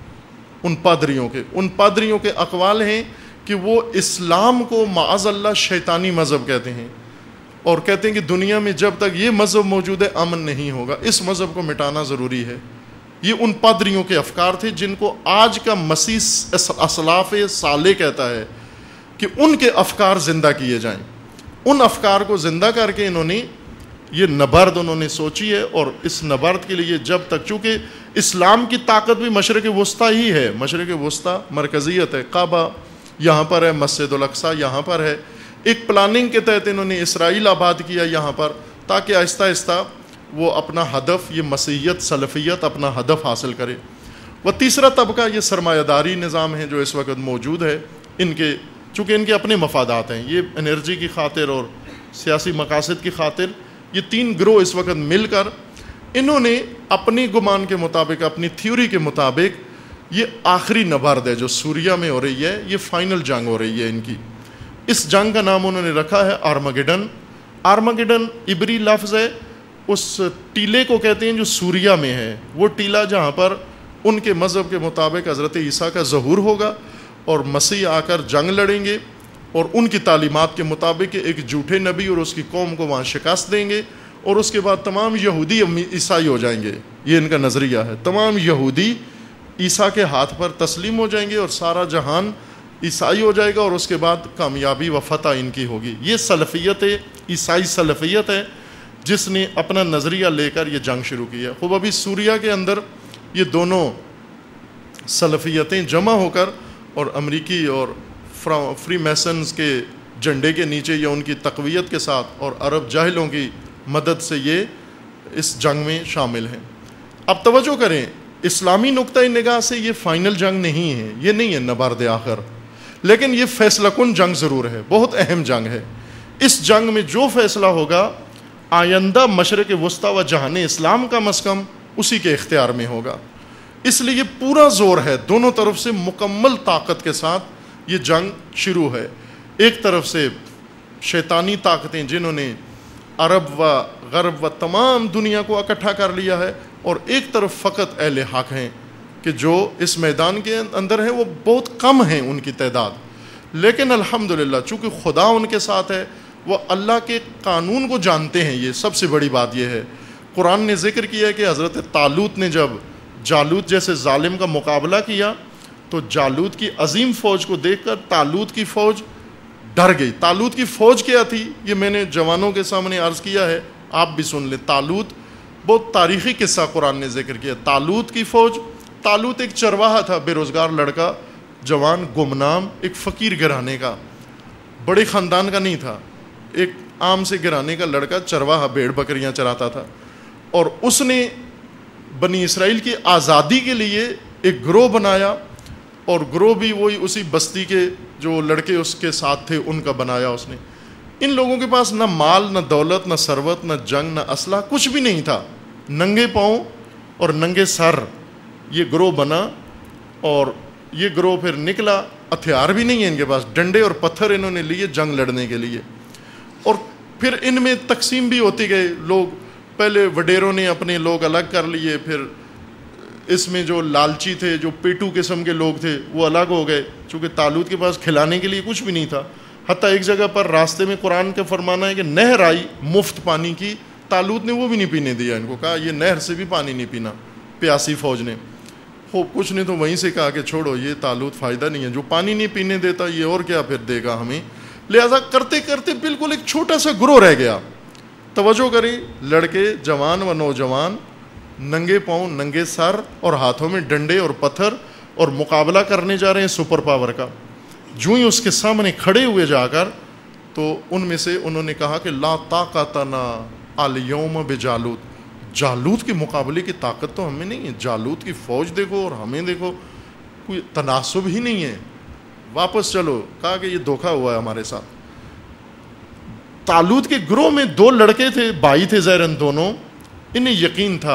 Speaker 1: ان پادریوں کے. ان پادریوں کے اقوال ہیں کہ وہ اسلام کو معاذ اللہ شیطانی مذہب کہتے ہیں, اور کہتے ہیں کہ دنیا میں جب تک یہ مذہب موجود ہے امن نہیں ہوگا, اس مذہب کو مٹانا ضروری ہے. یہ ان پادریوں کے افکار تھے جن کو آج کا مسیح اسلاف صالح کہتا ہے کہ ان کے افکار زندہ کیے جائیں. ان افکار کو زندہ کر کے انہوں نے یہ نبرد انہوں نے سوچی ہے, اور اس نبرد کے لیے جب تک, چونکہ اسلام کی طاقت بھی مشرق وسطیٰ ہی ہے, مشرق وسطیٰ مرکزیت ہے, کعبہ یہاں پر ہے, مسجد الاقصیٰ یہاں پر ہے. ایک پلاننگ کے تحت انہوں نے اسرائیل آباد کیا یہاں پر, تاکہ آہستہ آہستہ وہ اپنا ہدف, یہ مسیحیت سلفیت اپنا ہدف حاصل کرے. وہ تیسرا طبقہ یہ سرمایہ داری نظام ہے جو اس وقت موجود ہے. ان کے چونکہ ان کے اپنے مفادات ہیں, یہ انرجی کی خاطر اور سیاسی مقاصد کی خاطر, یہ تین گروہ اس وقت مل کر انہوں نے اپنی گمان کے مطابق, اپنی تھیوری کے مطابق, یہ آخری نبرد ہے جو سوریا میں ہو رہی ہے, یہ فائنل جنگ ہو رہی ہے ان کی. اس جنگ کا نام انہوں نے رکھا ہے آرمگیڈن. آرمگیڈن عبری لفظ ہے, اس ٹیلے کو کہتے ہیں جو سوریا میں ہے, وہ ٹیلا جہاں پر ان کے مذہب کے مطابق حضرت عیسیٰ کا ظہور ہوگا اور مسیح آ کر جنگ لڑیں گے, اور ان کی تعلیمات کے مطابق ایک جھوٹے نبی اور اس کی قوم کو وہاں شکست دیں گے, اور اس کے بعد تمام یہودی عیسائی ہو جائیں گے. یہ ان کا نظریہ ہے, تمام یہودی عیسیٰ کے ہاتھ پر تسلیم ہو جائیں گے اور سارا جہان عیسائی ہو جائے گا, اور اس کے بعد کامیابی و فتح ان کی ہوگی. یہ سلفیت ہے, عیسائی سلفیت ہے جس نے اپنا نظریہ لے کر یہ جنگ شروع کی ہے. خوب ابھی سوریا کے اندر یہ دونوں سلفیتیں جمع ہو کر اور امریکی اور فری میسنز کے جھنڈے کے نیچے یا ان کی تقویت کے ساتھ اور عرب جاہلوں کی مدد سے یہ اس جنگ میں شامل ہیں. اب توجہ کریں, اسلامی نقطۂ نگاہ سے یہ فائنل جنگ نہیں ہے، یہ نہیں ہے نبرد آخر، لیکن یہ فیصلہ کن جنگ ضرور ہے، بہت اہم جنگ ہے۔ اس جنگ میں جو فیصلہ ہوگا آئندہ مشرق وسطیٰ و جہان اسلام کا مسکن اسی کے اختیار میں ہوگا۔ اس لیے پورا زور ہے، دونوں طرف سے مکمل طاقت کے ساتھ یہ جنگ شروع ہے۔ ایک طرف سے شیطانی طاقتیں جنہوں نے عرب و غرب و تمام دنیا کو اکٹھا کر لیا ہے، اور ایک طرف فقط اہل حق ہیں کہ جو اس میدان کے اندر ہیں، وہ بہت کم ہیں ان کی تعداد، لیکن الحمدللہ چونکہ خدا ان کے ساتھ ہے، وہ اللہ کے قانون کو جانتے ہیں۔ یہ سب سے بڑی بات یہ ہے، قرآن نے ذکر کیا ہے کہ حضرت طالوت نے جب جالوت جیسے ظالم کا مقابلہ کیا تو جالوت کی عظیم فوج کو دیکھ کر طالوت کی فوج ڈر گئی۔ طالوت کی فوج کیا تھی یہ میں نے جوانوں کے سامنے عرض کیا ہے، آپ بھی سن لیں۔ طالوت بہت تاریخی قصہ قرآن نے ذکر کیا۔ طالوت کی فوج، طالوت ایک چرواہا تھا، بے روزگار لڑکا، جوان، گمنام، ایک فقیر گھرانے کا، بڑے خاندان کا نہیں تھا، ایک عام سے گھرانے کا لڑکا، چرواہا، بھیڑ بکریاں چراتا تھا، اور اس نے بنی اسرائیل کی آزادی کے لیے ایک گروہ بنایا، اور گروہ بھی وہی اسی بستی کے جو لڑکے اس کے ساتھ تھے ان کا بنایا اس نے۔ ان لوگوں کے پاس نہ مال، نہ دولت، نہ ثروت، نہ جنگ، نہ اسلحہ، کچھ بھی نہیں تھا، ننگے پاؤں اور ننگے سر یہ گروہ بنا، اور یہ گروہ پھر نکلا، ہتھیار بھی نہیں ہے ان کے پاس، ڈنڈے اور پتھر انہوں نے لیے جنگ لڑنے کے لیے، اور پھر ان میں تقسیم بھی ہوتی گئے لوگ۔ پہلے وڈیروں نے اپنے لوگ الگ کر لیے، پھر اس میں جو لالچی تھے، جو پیٹو قسم کے لوگ تھے وہ الگ ہو گئے، چونکہ طالوت کے پاس کھلانے کے لیے کچھ بھی نہیں تھا۔ حتیٰ ایک جگہ پر راستے میں قرآن کا فرمانا ہے کہ نہر آئی مفت پانی کی، طالوت نے وہ بھی نہیں پینے دیا، ان کو کہا یہ نہر سے بھی پانی نہیں پینا، پیاسی فوج نے۔ خوب کچھ نے تو وہیں سے کہا کہ چھوڑو یہ طالوت فائدہ نہیں ہے، جو پانی نہیں پینے دیتا یہ اور کیا پھر دے گا ہمیں۔ لہذا کرتے کرتے بالکل ایک چھوٹا سا گروہ رہ گیا۔ توجہ کریں، لڑکے، جوان و نوجوان، ننگے پاؤں، ننگے سر، اور ہاتھوں میں ڈنڈے اور پتھر، اور مقابلہ کرنے جا رہے ہیں سپر پاور کا۔ جو ہی اس کے سامنے کھڑے ہوئے جا کر تو ان میں سے انہوں نے کہا کہ لا طاقت لنا الیوم بجالوت، جالوت کے مقابلے کی طاقت تو ہمیں نہیں ہے، جالوت کی فوج دیکھو اور ہمیں دیکھو، کوئی تناسب ہی نہیں ہے، واپس چلو۔ کہا کہ یہ دھوکا ہوا ہے ہمارے ساتھ۔ طالوت کے گروہ میں دو لڑکے تھے، بھائی تھے ظاہراً دونوں، انہیں یقین تھا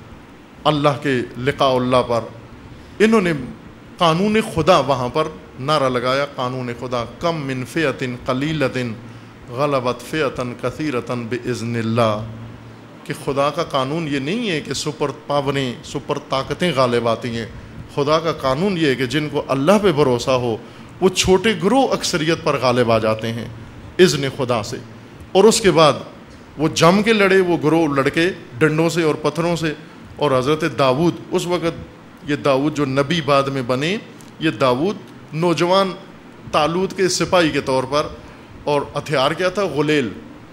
Speaker 1: اللہ کے لقاء اللہ پر، انہوں نے قانون خدا وہاں پر نعرہ لگایا، قانون خدا، کم من فئۃ قلیلۃ غلبت فئۃ کثیرۃ باذن اللہ، کہ خدا کا قانون یہ نہیں ہے کہ سپر پاوریں، سپر طاقتیں غالب آتی ہیں، خدا کا قانون یہ ہے کہ جن کو اللہ پہ بھروسہ ہو وہ چھوٹے گروہ اکثریت پر غالب آ جاتے ہیں اذن خدا سے۔ اور اس کے بعد وہ جم کے لڑے، وہ گروہ لڑکے ڈنڈوں سے اور پتھروں سے، اور حضرت داؤد، اس وقت یہ داؤد جو نبی بعد میں بنے، یہ داؤد نوجوان طالوت کے سپاہی کے طور پر، اور ہتھیار کیا تھا؟ غلیل۔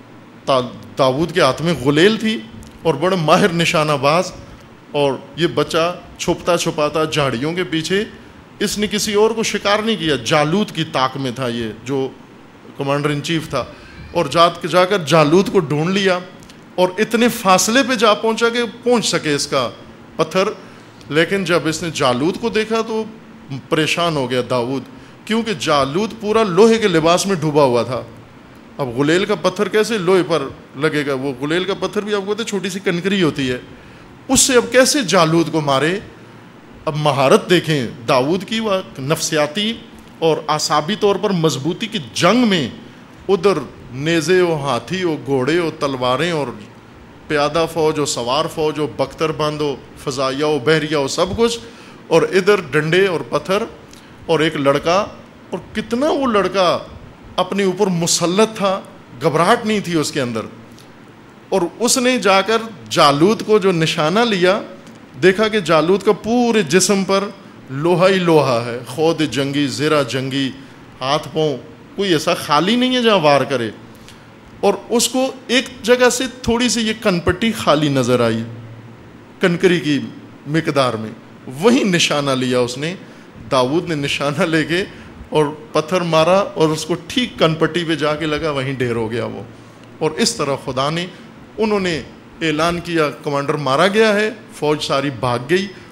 Speaker 1: داؤد کے ہاتھ میں غلیل تھی، اور بڑا ماہر نشانہ باز، اور یہ بچہ چھپتا چھپاتا جھاڑیوں کے پیچھے، اس نے کسی اور کو شکار نہیں کیا، جالوت کی طاق میں تھا یہ جو کمانڈر ان چیف تھا، اور جا جا کر جالوت کو ڈھونڈ لیا، اور اتنے فاصلے پہ جا پہنچا کہ پہنچ سکے اس کا پتھر۔ لیکن جب اس نے جالوت کو دیکھا تو پریشان ہو گیا داؤد، کیونکہ جالوت پورا لوہے کے لباس میں ڈوبا ہوا تھا۔ اب غلیل کا پتھر کیسے لوہے پر لگے گا؟ وہ غلیل کا پتھر بھی آپ کو پتہ ہے چھوٹی سی کنکری ہوتی ہے، اس سے اب کیسے جالوت کو مارے؟ اب مہارت دیکھیں داؤد کی، وہ نفسیاتی اور اعصابی طور پر مضبوطی کی جنگ میں، ادھر نیزے و ہاتھی و گھوڑے و تلواریں اور پیادہ فوج و سوار فوج و بختر بند و فضائیہ و بحریہ و سب کچھ، اور ادھر ڈنڈے اور پتھر، اور ایک لڑکا، اور کتنا وہ لڑکا اپنے اوپر مسلط تھا، گھبراہٹ نہیں تھی اس کے اندر، اور اس نے جا کر جالوت کو جو نشانہ لیا، دیکھا کہ جالوت کا پورے جسم پر لوہا ہی لوہا ہے، خود جنگی، زرہ جنگی، ہاتھ پاؤں کوئی ایسا خالی نہیں ہے جہاں وار کرے، اور اس کو ایک جگہ سے تھوڑی سی یہ کنپٹی خالی نظر آئی کنکری کی مقدار میں، وہی نشانہ لیا اس نے، داؤد نے نشانہ لے کے اور پتھر مارا، اور اس کو ٹھیک کنپٹی پہ جا کے لگا، وہیں ڈھیر ہو گیا وہ۔ اور اس طرح خدا نے، انہوں نے اعلان کیا کمانڈر مارا گیا ہے، فوج ساری بھاگ گئی،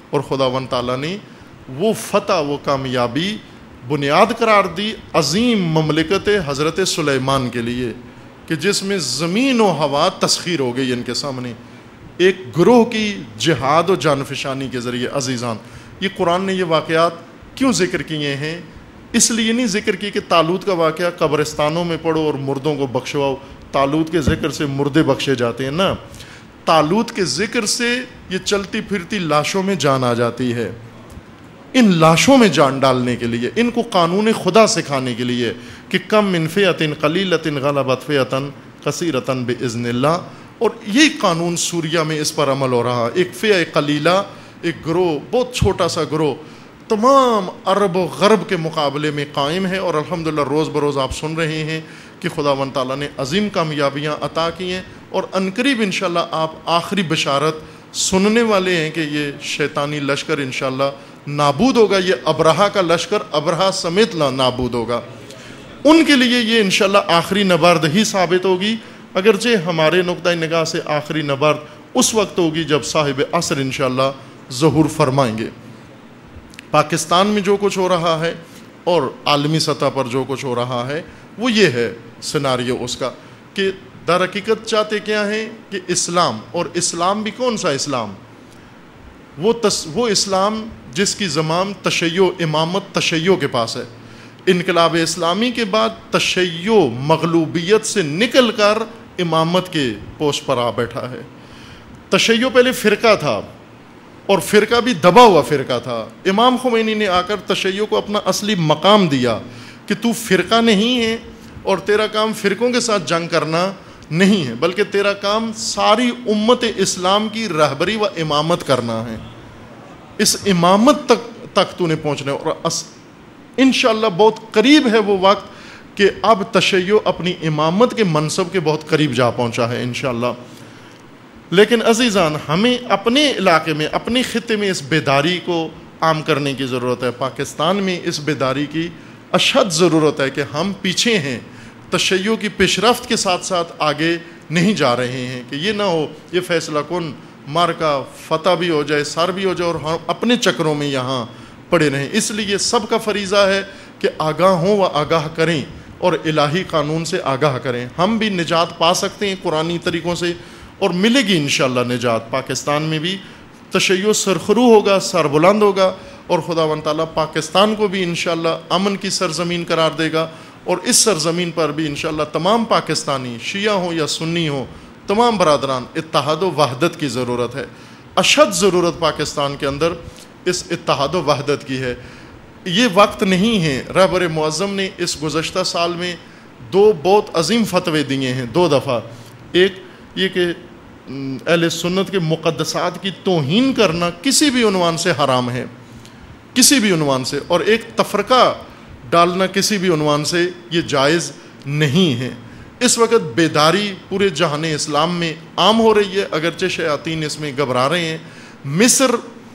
Speaker 1: اور خداوند تعالیٰ نے وہ فتح، وہ کامیابی بنیاد قرار دی عظیم مملکت حضرت سلیمان کے لیے، کہ جس میں زمین و ہوا تسخیر ہو گئی ان کے سامنے، ایک گروہ کی جہاد و جانفشانی کے ذریعے۔ عزیزان، یہ قرآن نے یہ واقعات کیوں ذکر کیے ہیں؟ اس لیے نہیں ذکر کی کہ طالوت کا واقعہ قبرستانوں میں پڑھو اور مردوں کو بخشواؤ، طالوت کے ذکر سے مردے بخشے جاتے ہیں، نا، طالوت کے ذکر سے یہ چلتی پھرتی لاشوں میں جان آ جاتی ہے، ان لاشوں میں جان ڈالنے کے لیے، ان کو قانون خدا سکھانے کے لیے کہ کم من فئۃ قلیلۃ غلبت فئۃ کثیرۃ باذن اللہ۔ اور یہی قانون سوریہ میں اس پر عمل ہو رہا، ایک فئہ قلیلہ، ایک گروہ، بہت چھوٹا سا گروہ تمام عرب و غرب کے مقابلے میں قائم ہے، اور الحمدللہ روز بروز آپ سن رہے ہیں کہ خداوند تعالیٰ نے عظیم کامیابیاں عطا کی ہیں، اور عنقریب انشاءاللہ آپ آخری بشارت سننے والے ہیں کہ یہ شیطانی لشکر انشاءاللہ نابود ہوگا، یہ ابرہا کا لشکر ابرہا سمیت نابود ہوگا۔ ان کے لیے یہ انشاءاللہ آخری نبرد ہی ثابت ہوگی، اگرچہ ہمارے نقطۂ نگاہ سے آخری نبرد اس وقت ہوگی جب صاحب عصر انشاءاللہ ظہور فرمائیں گے۔ پاکستان میں جو کچھ ہو رہا ہے اور عالمی سطح پر جو کچھ ہو رہا ہے وہ یہ ہے سیناریو اس کا، کہ در حقیقت چاہتے کیا ہیں کہ اسلام، اور اسلام بھی کون سا اسلام؟ وہ تس وہ اسلام جس کی زمام تشیع امامت تشیع کے پاس ہے۔ انقلاب اسلامی کے بعد تشیع مغلوبیت سے نکل کر امامت کے پوسٹ پر آ بیٹھا ہے۔ تشیع پہلے فرقہ تھا، اور فرقہ بھی دبا ہوا فرقہ تھا۔ امام خمینی نے آ کر تشیع کو اپنا اصلی مقام دیا کہ تو فرقہ نہیں ہے، اور تیرا کام فرقوں کے ساتھ جنگ کرنا نہیں ہے، بلکہ تیرا کام ساری امت اسلام کی رہبری و امامت کرنا ہے۔ اس امامت تک تک تو نے پہنچنا ہے، اور انشاءاللہ بہت قریب ہے وہ وقت کہ اب تشیع اپنی امامت کے منصب کے بہت قریب جا پہنچا ہے انشاءاللہ۔ لیکن عزیزان، ہمیں اپنے علاقے میں، اپنے خطے میں اس بیداری کو عام کرنے کی ضرورت ہے۔ پاکستان میں اس بیداری کی اشد ضرورت ہے کہ ہم پیچھے ہیں، تشیع کی پیش رفت کے ساتھ ساتھ آگے نہیں جا رہے ہیں، کہ یہ نہ ہو یہ فیصلہ کن مار کا فتح بھی ہو جائے، سر بھی ہو جائے، اور ہم اپنے چکروں میں یہاں پڑے رہیں۔ اس لیے سب کا فریضہ ہے کہ آگاہ ہوں و آگاہ کریں، اور الہی قانون سے آگاہ کریں۔ ہم بھی نجات پا سکتے ہیں قرآنی طریقوں سے، اور ملے گی انشاءاللہ نجات۔ پاکستان میں بھی تشیع سرخرو ہوگا، سر بلند ہوگا، اور خداوند تعالیٰ پاکستان کو بھی انشاءاللہ امن کی سرزمین قرار دے گا، اور اس سرزمین پر بھی انشاءاللہ تمام پاکستانی، شیعہ ہوں یا سنی ہوں، تمام برادران، اتحاد و وحدت کی ضرورت ہے۔ اشد ضرورت پاکستان کے اندر اس اتحاد و وحدت کی ہے۔ یہ وقت نہیں ہے۔ رہبر معظم نے اس گزشتہ سال میں دو بہت عظیم فتوے دیے ہیں، دو دفعہ۔ ایک یہ کہ اہل سنت کے مقدسات کی توہین کرنا کسی بھی عنوان سے حرام ہے، کسی بھی عنوان سے، اور ایک تفرقہ ڈالنا کسی بھی عنوان سے یہ جائز نہیں ہے۔ اس وقت بیداری پورے جہان اسلام میں عام ہو رہی ہے، اگرچہ شیاطین اس میں گھبرا رہے ہیں۔ مصر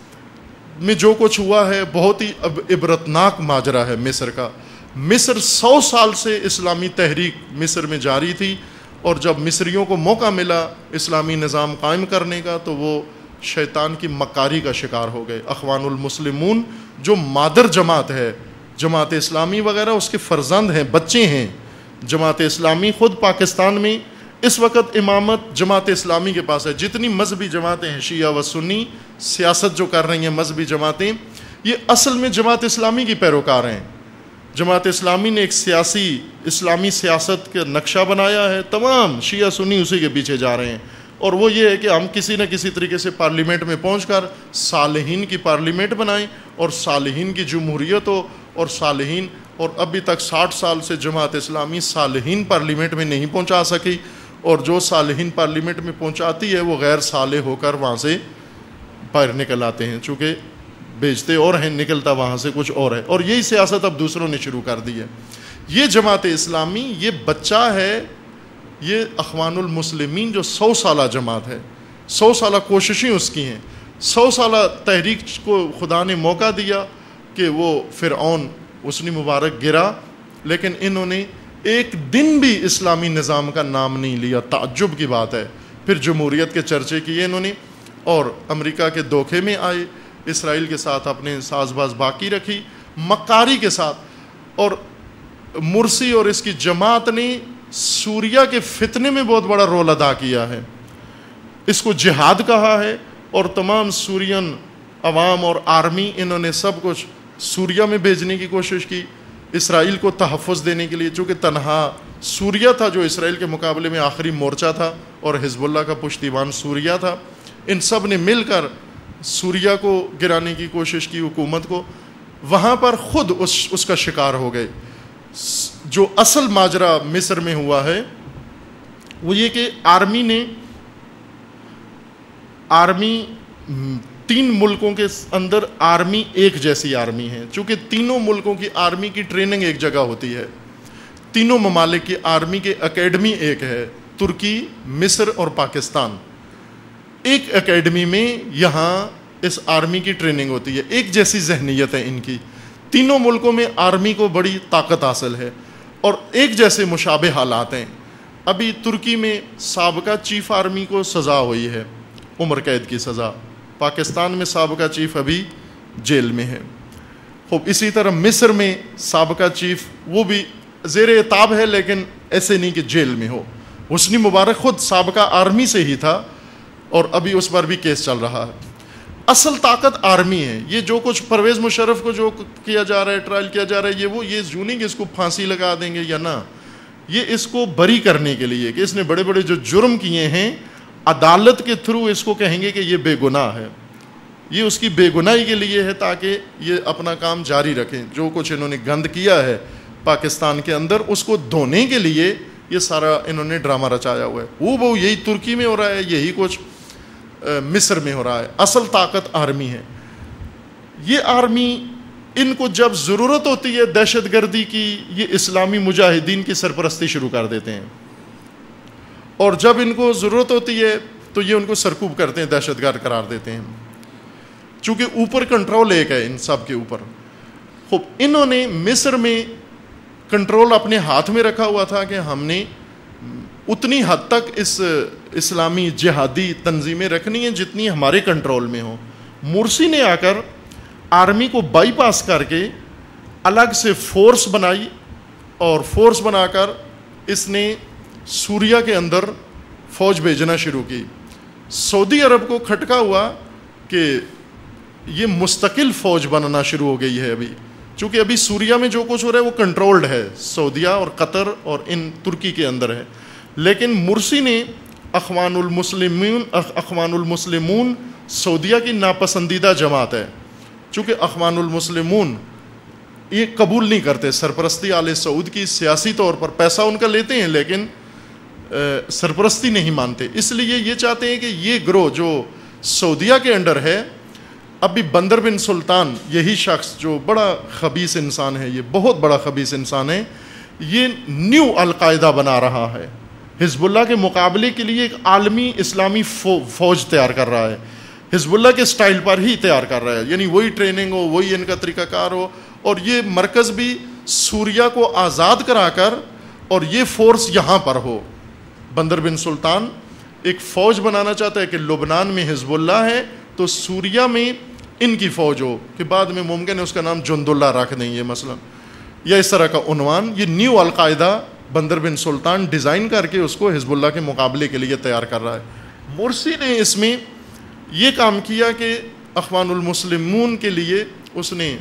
Speaker 1: میں جو کچھ ہوا ہے بہت ہی عبرتناک ماجرا ہے مصر کا۔ مصر سو سال سے اسلامی تحریک مصر میں جاری تھی، اور جب مصریوں کو موقع ملا اسلامی نظام قائم کرنے کا تو وہ شیطان کی مکاری کا شکار ہو گئے۔ اخوان المسلمون جو مادر جماعت ہے، جماعت اسلامی وغیرہ اس کے فرزند ہیں، بچے ہیں۔ جماعت اسلامی خود پاکستان میں اس وقت امامت جماعت اسلامی کے پاس ہے۔ جتنی مذہبی جماعتیں ہیں، شیعہ و سنی، سیاست جو کر رہی ہیں مذہبی جماعتیں، یہ اصل میں جماعت اسلامی کی پیروکار ہیں۔ جماعت اسلامی نے ایک سیاسی اسلامی سیاست کا نقشہ بنایا ہے، تمام شیعہ سنی اسی کے پیچھے جا رہے ہیں، اور وہ یہ ہے کہ ہم کسی نہ کسی طریقے سے پارلیمنٹ میں پہنچ کر صالحین کی پارلیمنٹ بنائیں، اور صالحین کی جمہوریت ہو، اور صالحین، اور ابھی تک ساٹھ سال سے جماعت اسلامی صالحین پارلیمنٹ میں نہیں پہنچا سکی، اور جو صالحین پارلیمنٹ میں پہنچاتی ہے وہ غیر صالح ہو کر وہاں سے باہر نکل آتے ہیں، چونکہ بیچتے اور ہیں، نکلتا وہاں سے کچھ اور ہے، اور یہی سیاست اب دوسروں نے شروع کر دی ہے۔ یہ جماعت اسلامی یہ بچہ ہے، یہ اخوان المسلمین جو سو سالہ جماعت ہے، سو سالہ کوششیں اس کی ہیں، سو سالہ تحریک کو خدا نے موقع دیا کہ وہ فرعون حسنی مبارک گرا، لیکن انہوں نے ایک دن بھی اسلامی نظام کا نام نہیں لیا۔ تعجب کی بات ہے۔ پھر جمہوریت کے چرچے کیے انہوں نے، اور امریکہ کے دھوکے میں آئے، اسرائیل کے ساتھ اپنے ساز باز باقی رکھی مکاری کے ساتھ. اور مرسی اور اس کی جماعت نے سوریہ کے فتنے میں بہت بڑا رول ادا کیا ہے. اس کو جہاد کہا ہے اور تمام سورین عوام اور آرمی انہوں نے سب کچھ سوریہ میں بھیجنے کی کوشش کی اسرائیل کو تحفظ دینے کے لیے, چونکہ تنہا سوریہ تھا جو اسرائیل کے مقابلے میں آخری مورچہ تھا اور حزب اللہ کا پشتیبان سوریہ تھا. ان سب نے مل کر سوریہ کو گرانے کی کوشش کی, حکومت کو. وہاں پر خود اس اس کا شکار ہو گئے. جو اصل ماجرا مصر میں ہوا ہے وہ یہ کہ آرمی نے آرمی تین ملکوں کے اندر آرمی ایک جیسی آرمی ہے, چونکہ تینوں ملکوں کی آرمی کی ٹریننگ ایک جگہ ہوتی ہے. تینوں ممالک کی آرمی کے اکیڈمی ایک ہے, ترکی, مصر اور پاکستان. ایک اکیڈمی میں یہاں اس آرمی کی ٹریننگ ہوتی ہے, ایک جیسی ذہنیت ہے ان کی. تینوں ملکوں میں آرمی کو بڑی طاقت حاصل ہے اور ایک جیسے مشابہ حالات ہیں. ابھی ترکی میں سابقہ چیف آرمی کو سزا ہوئی ہے, عمر قید کی سزا. پاکستان میں سابقہ چیف ابھی جیل میں ہے. خوب اسی طرح مصر میں سابقہ چیف وہ بھی زیر عتاب ہے, لیکن ایسے نہیں کہ جیل میں ہو. حسنی مبارک خود سابقہ آرمی سے ہی تھا اور ابھی اس پر بھی کیس چل رہا ہے. اصل طاقت آرمی ہے. یہ جو کچھ پرویز مشرف کو جو کیا جا رہا ہے, ٹرائل کیا جا رہا ہے, یہ وہ یہ یوں نہیں کہ اس کو پھانسی لگا دیں گے یا نہ, یہ اس کو بری کرنے کے لیے کہ اس نے بڑے بڑے جو جرم کیے ہیں عدالت کے تھرو اس کو کہیں گے کہ یہ بے گناہ ہے. یہ اس کی بے گناہی کے لیے ہے تاکہ یہ اپنا کام جاری رکھیں. جو کچھ انہوں نے گند کیا ہے پاکستان کے اندر اس کو دھونے کے لیے یہ سارا انہوں نے ڈرامہ رچایا ہوا ہے. وہ بہو یہی ترکی میں ہو رہا ہے, یہی کچھ مصر میں ہو رہا ہے. اصل طاقت آرمی ہے. یہ آرمی ان کو جب ضرورت ہوتی ہے دہشت گردی کی, یہ اسلامی مجاہدین کی سرپرستی شروع کر دیتے ہیں, اور جب ان کو ضرورت ہوتی ہے تو یہ ان کو سرکوب کرتے ہیں, دہشت گرد قرار دیتے ہیں, چونکہ اوپر کنٹرول ایک ہے ان سب کے اوپر. خوب انہوں نے مصر میں کنٹرول اپنے ہاتھ میں رکھا ہوا تھا کہ ہم نے اتنی حد تک اس اسلامی جہادی تنظیمیں رکھنی ہیں جتنی ہمارے کنٹرول میں ہوں. مرسی نے آ کر آرمی کو بائی پاس کر کے الگ سے فورس بنائی, اور فورس بنا کر اس نے سوریہ کے اندر فوج بھیجنا شروع کی. سعودی عرب کو کھٹکا ہوا کہ یہ مستقل فوج بننا شروع ہو گئی ہے ابھی, چونکہ ابھی سوریہ میں جو کچھ ہو رہا ہے وہ کنٹرولڈ ہے, سعودیہ اور قطر اور ان ترکی کے اندر ہے. لیکن مرسی نے اخوان المسلمین اخوان المسلمون سعودیہ کی ناپسندیدہ جماعت ہے, چونکہ اخوان المسلمون یہ قبول نہیں کرتے سرپرستی آل سعود کی. سیاسی طور پر پیسہ ان کا لیتے ہیں لیکن سرپرستی نہیں مانتے. اس لیے یہ چاہتے ہیں کہ یہ گروہ جو سعودیہ کے انڈر ہے, ابھی بندر بن سلطان یہی شخص جو بڑا خبیث انسان ہے, یہ بہت بڑا خبیث انسان ہے, یہ نیو القاعدہ بنا رہا ہے. حزب اللہ کے مقابلے کے لیے ایک عالمی اسلامی فوج تیار کر رہا ہے, حزب اللہ کے سٹائل پر ہی تیار کر رہا ہے, یعنی وہی ٹریننگ ہو, وہی ان کا طریقہ کار ہو, اور یہ مرکز بھی سوریہ کو آزاد کرا کر اور یہ فورس یہاں پر ہو. بندر بن سلطان ایک فوج بنانا چاہتا ہے کہ لبنان میں حزب اللہ ہے تو سوریہ میں ان کی فوج ہو, کہ بعد میں ممکن ہے اس کا نام جند اللہ رکھ دیں یہ مثلا, یا اس طرح کا عنوان. یہ نیو القاعدہ بندر بن سلطان ڈیزائن کر کے اس کو حزب اللہ کے مقابلے کے لیے تیار کر رہا ہے. مرسی نے اس میں یہ کام کیا کہ اخوان المسلمون کے لیے اس نے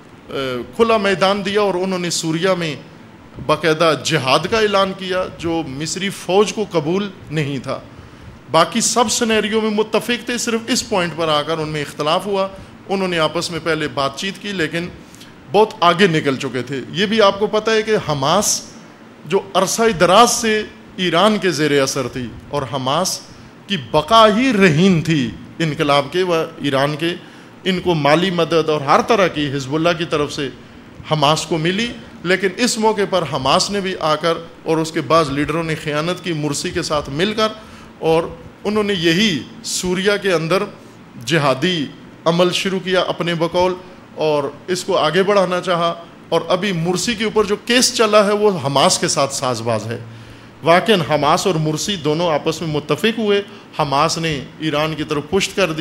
Speaker 1: کھلا میدان دیا, اور انہوں نے سوریہ میں باقاعدہ جہاد کا اعلان کیا جو مصری فوج کو قبول نہیں تھا. باقی سب سینیریو میں متفق تھے, صرف اس پوائنٹ پر آ کر ان میں اختلاف ہوا. انہوں نے آپس میں پہلے بات چیت کی لیکن بہت آگے نکل چکے تھے. یہ بھی آپ کو پتہ ہے کہ حماس جو عرصہ دراز سے ایران کے زیر اثر تھی, اور حماس کی بقا ہی رہین تھی انقلاب کے و ایران کے, ان کو مالی مدد اور ہر طرح کی حزب اللہ کی طرف سے حماس کو ملی. لیکن اس موقع پر حماس نے بھی آ کر اور اس کے بعض لیڈروں نے خیانت کی مرسی کے ساتھ مل کر, اور انہوں نے یہی سوریہ کے اندر جہادی عمل شروع کیا اپنے بقول, اور اس کو آگے بڑھانا چاہا. اور ابھی مرسی کے اوپر جو کیس چلا ہے وہ حماس کے ساتھ ساز باز ہے. واقعاً حماس اور مرسی دونوں آپس میں متفق ہوئے. حماس نے ایران کی طرف پشت کر دی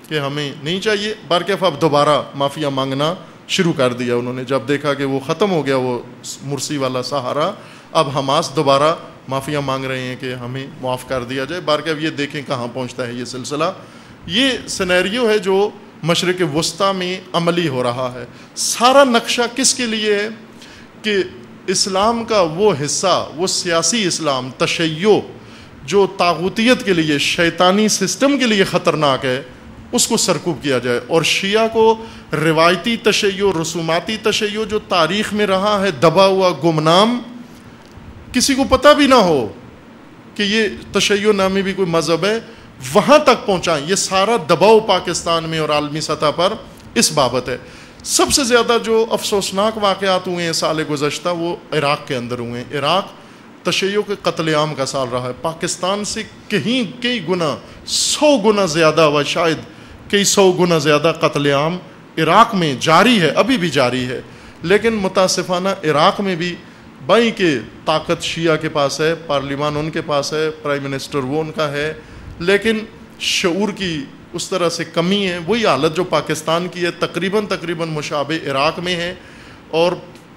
Speaker 1: کہ ہمیں نہیں چاہیے. بارکیف اب دوبارہ معافیا مانگنا شروع کر دیا انہوں نے, جب دیکھا کہ وہ ختم ہو گیا وہ مرسی والا سہارا. اب حماس دوبارہ معافیا مانگ رہے ہیں کہ ہمیں معاف کر دیا جائے. بارکیف یہ دیکھیں کہاں پہنچتا ہے یہ سلسلہ. یہ سینیریو ہے جو مشرق وسطیٰ میں عملی ہو رہا ہے. سارا نقشہ کس کے لیے ہے کہ اسلام کا وہ حصہ, وہ سیاسی اسلام تشیع جو طاغوتیت کے لیے, شیطانی سسٹم کے لیے خطرناک ہے, اس کو سرکوب کیا جائے. اور شیعہ کو روایتی تشیع, رسوماتی تشیع جو تاریخ میں رہا ہے دبا ہوا گمنام, کسی کو پتہ بھی نہ ہو کہ یہ تشیع نامی بھی کوئی مذہب ہے, وہاں تک پہنچائیں. یہ سارا دباؤ پاکستان میں اور عالمی سطح پر اس بابت ہے. سب سے زیادہ جو افسوسناک واقعات ہوئے ہیں سال گزشتہ وہ عراق کے اندر ہوئے ہیں. عراق تشیع کے قتل عام کا سال رہا ہے. پاکستان سے کہیں کئی گنا, سو گنا زیادہ ہوا, شاید کئی سو گنا زیادہ قتل عام عراق میں جاری ہے, ابھی بھی جاری ہے. لیکن متاسفانہ عراق میں بھی بائیں کہ طاقت شیعہ کے پاس ہے, پارلیمان ان کے پاس ہے, پرائم منسٹر وہ ان کا ہے, لیکن شعور کی اس طرح سے کمی ہے. وہی حالت جو پاکستان کی ہے تقریباً تقریباً مشابہ عراق میں ہے. اور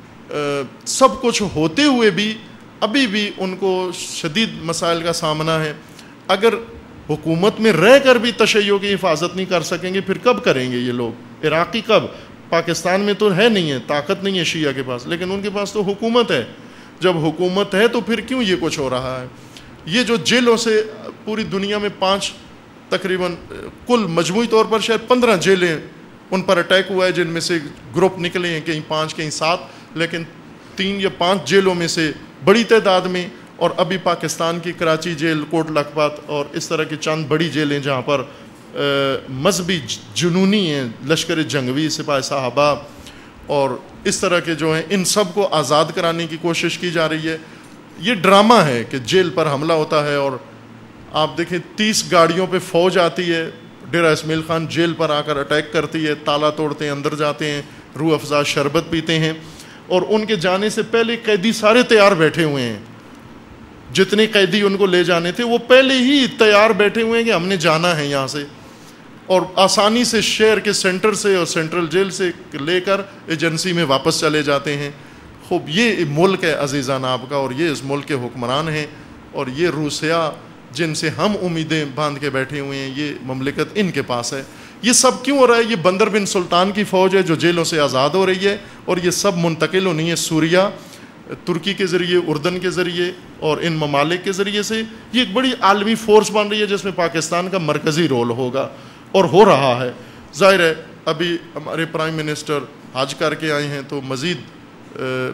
Speaker 1: سب کچھ ہوتے ہوئے بھی ابھی بھی ان کو شدید مسائل کا سامنا ہے. اگر حکومت میں رہ کر بھی تشیع کی حفاظت نہیں کر سکیں گے پھر کب کریں گے یہ لوگ؟ عراقی کب؟ پاکستان میں تو ہے نہیں ہے, طاقت نہیں ہے شیعہ کے پاس, لیکن ان کے پاس تو حکومت ہے. جب حکومت ہے تو پھر کیوں یہ کچھ ہو رہا ہے؟ یہ جو جیلوں سے پوری دنیا میں پانچ تقریباً کل مجموعی طور پر شاید پندرہ جیلیں ان پر اٹیک ہوا ہے, جن میں سے گروپ نکلے ہیں کہیں پانچ کہیں سات, لیکن تین یا پانچ جیلوں میں سے بڑی تعداد میں. اور ابھی پاکستان کی کراچی جیل, کوٹ لکھپت اور اس طرح کی چند بڑی جیلیں جہاں پر مذہبی جنونی ہیں, لشکر جنگوی, سپاہ صحابہ اور اس طرح کے جو ہیں, ان سب کو آزاد کرانے کی کوشش کی جا رہی ہے. یہ ڈرامہ ہے کہ جیل پر حملہ ہوتا ہے اور آپ دیکھیں تیس گاڑیوں پہ فوج آتی ہے, ڈیرہ اسماعیل خان جیل پر آ کر اٹیک کرتی ہے, تالا توڑتے ہیں, اندر جاتے ہیں, روح افزا شربت پیتے ہیں. اور ان کے جانے سے پہلے قیدی سارے تیار بیٹھے ہوئے ہیں, جتنے قیدی ان کو لے جانے تھے وہ پہلے ہی تیار بیٹھے ہوئے ہیں کہ ہم نے جانا ہے یہاں سے, اور آسانی سے شہر کے سینٹر سے اور سینٹرل جیل سے لے کر ایجنسی میں واپس چلے جاتے ہیں. خوب یہ ملک ہے عزیزان آپ کا, اور یہ اس ملک کے حکمران ہیں, اور یہ روسیا جن سے ہم امیدیں باندھ کے بیٹھے ہوئے ہیں, یہ مملکت ان کے پاس ہے. یہ سب کیوں ہو رہا ہے؟ یہ بندر بن سلطان کی فوج ہے جو جیلوں سے آزاد ہو رہی ہے, اور یہ سب منتقل ہونی ہے سوریہ, ترکی کے ذریعے, اردن کے ذریعے اور ان ممالک کے ذریعے سے. یہ ایک بڑی عالمی فورس بن رہی ہے جس میں پاکستان کا مرکزی رول ہوگا اور ہو رہا ہے. ظاہر ہے ابھی ہمارے پرائم منسٹر حج کر کے آئے ہیں تو مزید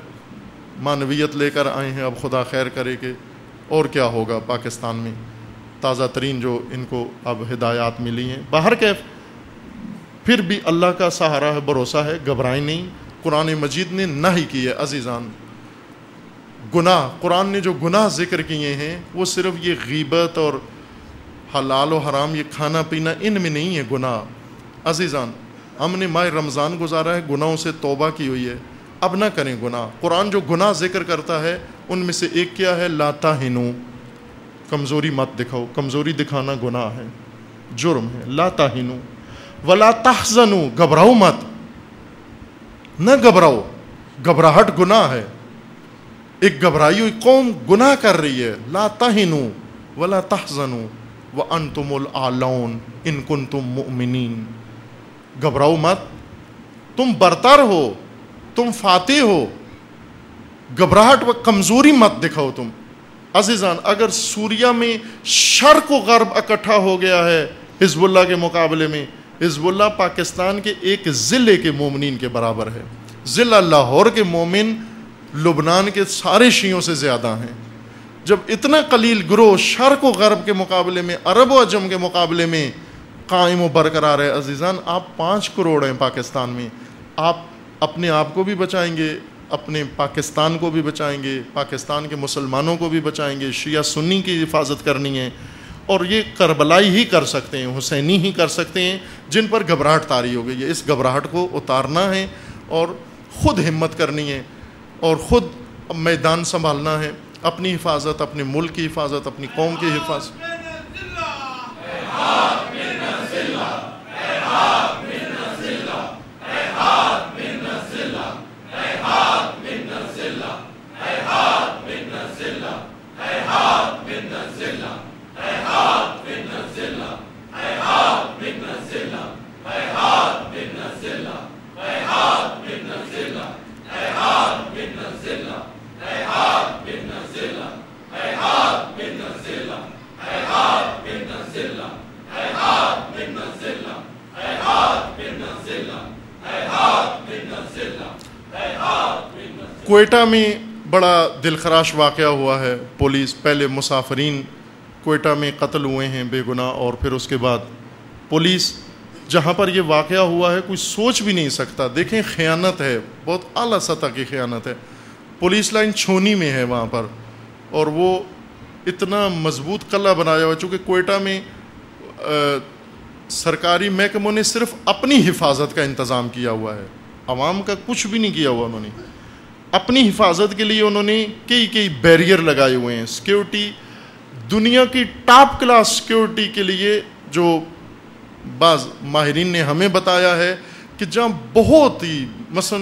Speaker 1: معنویت لے کر آئے ہیں. اب خدا خیر کرے کہ اور کیا ہوگا پاکستان میں, تازہ ترین جو ان کو اب ہدایات ملی ہیں. باہر کیف پھر بھی اللہ کا سہارا ہے, بھروسہ ہے, گھبرائیں نہیں. قرآن مجید نے نہی کی ہے عزیزان. گناہ, قرآن نے جو گناہ ذکر کیے ہیں وہ صرف یہ غیبت اور حلال و حرام, یہ کھانا پینا, ان میں نہیں ہے گناہ عزیزان. ہم نے ماہ رمضان گزارا ہے, گناہوں سے توبہ کی ہوئی ہے, اب نہ کریں گناہ. قرآن جو گناہ ذکر کرتا ہے ان میں سے ایک کیا ہے؟ لا تہنوا, کمزوری مت دکھاؤ. کمزوری دکھانا گناہ ہے, جرم ہے. لا تہنوا ولا تحزنوا, گھبراؤ مت, نہ گھبراؤ. گھبراہٹ گناہ ہے. ایک گھبرائی ہوئی قوم گناہ کر رہی ہے. لا تہنوا ولا تحزنوا وانتم الاعلون ان کنتم مؤمنین. گھبراؤ مت, تم برتر ہو, تم فاتح ہو. گھبراہٹ و کمزوری مت دکھاؤ تم. عزیزان اگر سوریہ میں شرق و غرب اکٹھا ہو گیا ہے حزب اللہ کے مقابلے میں, حزب اللہ پاکستان کے ایک ضلع کے مومنین کے برابر ہے. ضلع لاہور کے مومن لبنان کے سارے شیعوں سے زیادہ ہیں. جب اتنا قلیل گروہ شرق و غرب کے مقابلے میں, عرب و عجم کے مقابلے میں قائم و برقرار ہے, عزیزان آپ پانچ کروڑ ہیں پاکستان میں. آپ اپنے آپ کو بھی بچائیں گے, اپنے پاکستان کو بھی بچائیں گے, پاکستان کے مسلمانوں کو بھی بچائیں گے. شیعہ سنی کی حفاظت کرنی ہے, اور یہ کربلائی ہی کر سکتے ہیں, حسینی ہی کر سکتے ہیں جن پر گھبراہٹ طاری ہو گئی ہے. اس گھبراہٹ کو اتارنا ہے اور خود ہمت کرنی ہے اور خود میدان سنبھالنا ہے. اپنی حفاظت, اپنے ملک کی حفاظت, اپنی قوم کی حفاظت. کوئٹہ میں بڑا دلخراش واقعہ ہوا ہے. پولیس پہلے مسافرین کوئٹہ میں قتل ہوئے ہیں بے گناہ، اور پھر اس کے بعد پولیس جہاں پر یہ واقعہ ہوا ہے کوئی سوچ بھی نہیں سکتا. دیکھیں خیانت ہے، بہت اعلیٰ سطح کی خیانت ہے. پولیس لائن چھونی میں ہے وہاں پر، اور وہ اتنا مضبوط قلعہ بنایا ہوا ہے. چونکہ کوئٹہ میں سرکاری محکموں نے صرف اپنی حفاظت کا انتظام کیا ہوا ہے، عوام کا کچھ بھی نہیں کیا ہوا. انہوں نے اپنی حفاظت کے لیے انہوں نے کئی کئی بیریئر لگائے ہوئے ہیں. سیکیورٹی دنیا کی ٹاپ کلاس سیکیورٹی کے لیے جو بعض ماہرین نے ہمیں بتایا ہے کہ جہاں بہت ہی مثلا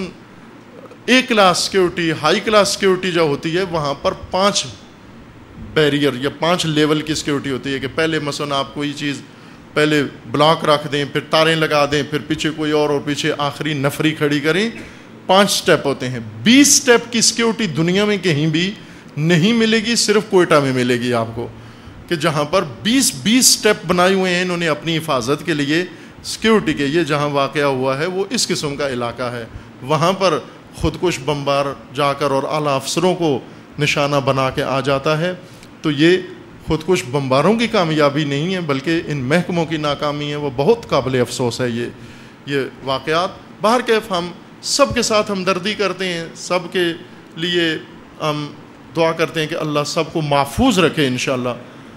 Speaker 1: ایک class security, high class security جو ہوتی ہے، وہاں پر پانچ بیریئر یا پانچ لیول کی سیکیورٹی ہوتی ہے. کہ پہلے مثلا آپ کوئی چیز پہلے بلاک رکھ دیں، پھر تاریں لگا دیں، پھر پیچھے کوئی اور اور پیچھے آخری نفری کھڑی کریں. پانچ سٹیپ ہوتے ہیں. بیس سٹیپ کی سیکیورٹی دنیا میں کہیں بھی نہیں ملے گی، صرف کوئٹہ میں ملے گی آپ کو. کہ جہاں پر بیس بیس سٹیپ بنائے ہوئے ہیں انہوں نے اپنی حفاظت کے لیے، سیکیورٹی کے. یہ جہاں واقعہ ہوا ہے وہ اس قسم کا علاقہ ہے. وہاں پر خودکش بمبار جا کر اور اعلیٰ افسروں کو نشانہ بنا کے آ جاتا ہے. تو یہ خودکش بمباروں کی کامیابی نہیں ہے بلکہ ان محکموں کی ناکامی ہے. وہ بہت قابل افسوس ہے یہ یہ واقعات. باہر کیف ہم سب کے ساتھ ہمدردی کرتے ہیں، سب کے لیے ہم دعا کرتے ہیں کہ اللہ سب کو محفوظ رکھے انشاءاللہ.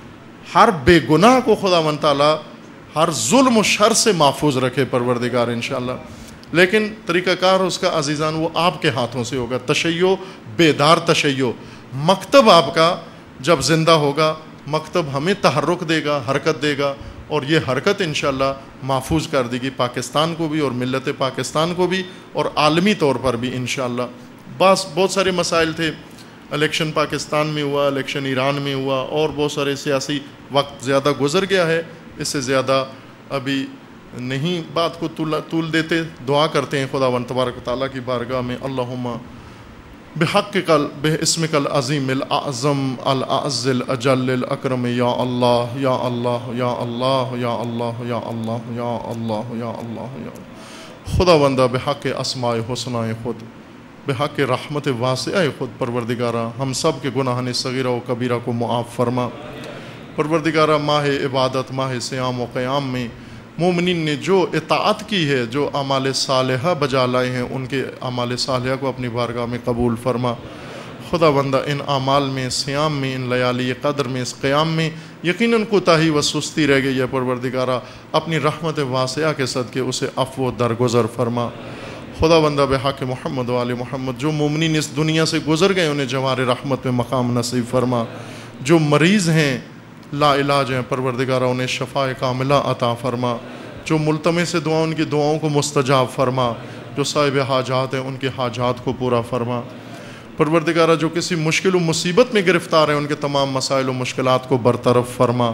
Speaker 1: ہر بے گناہ کو خداوند تعالیٰ ہر ظلم و شر سے محفوظ رکھے پروردگار انشاءاللہ. لیکن طریقہ کار اس کا عزیزان وہ آپ کے ہاتھوں سے ہوگا. تشیع، بیدار تشیع. مکتب آپ کا جب زندہ ہوگا، مکتب ہمیں تحرک دے گا، حرکت دے گا، اور یہ حرکت انشاءاللہ محفوظ کر دے گی پاکستان کو بھی اور ملت پاکستان کو بھی اور عالمی طور پر بھی انشاءاللہ. بس بہت سارے مسائل تھے. الیکشن پاکستان میں ہوا، الیکشن ایران میں ہوا، اور بہت سارے سیاسی وقت زیادہ گزر گیا ہے. اس سے زیادہ ابھی نہیں بات کو طول دیتے. دعا کرتے ہیں خداوند تبارک و تعالیٰ کی بارگاہ میں، اللہم بحقک باسمک العظیم الاعظم الاعز الاجل الاکرم، یا اللہ یا اللہ یا اللہ یا اللہ یا اللہ یا اللہ یا اللہ یا خداوندہ بحق اسماء حسنہ خود، بحق رحمت واسعہ خود پروردگارہ ہم سب کے گناہان صغیرہ و کبیرہ کو معاف فرما. پروردگارہ ماہ عبادت، ماہ صیام و قیام میں مومنین نے جو اطاعت کی ہے، جو اعمال صالحہ بجا لائے ہیں، ان کے اعمال صالحہ کو اپنی بارگاہ میں قبول فرما. خداوندہ ان اعمال میں، صیام میں، ان لیالی قدر میں، اس قیام میں یقیناً کوتاہی و سستی رہ گئی ہے. پروردگارہ اپنی رحمت واسعہ کے صدقے اسے عفو و درگزر فرما. خداوندہ بحق محمد و آل محمد جو مومنین اس دنیا سے گزر گئے انہیں جوار رحمت میں مقام نصیب فرما. جو مریض ہیں، لا علاج ہیں، پروردگارہ انہیں شفاء کاملہ عطا فرما. جو ملتمس سے دعا ان کی دعاؤں کو مستجاب فرما. جو صاحب حاجات ہیں ان کے حاجات کو پورا فرما. پروردگارہ جو کسی مشکل و مصیبت میں گرفتار ہیں ان کے تمام مسائل و مشکلات کو برطرف فرما.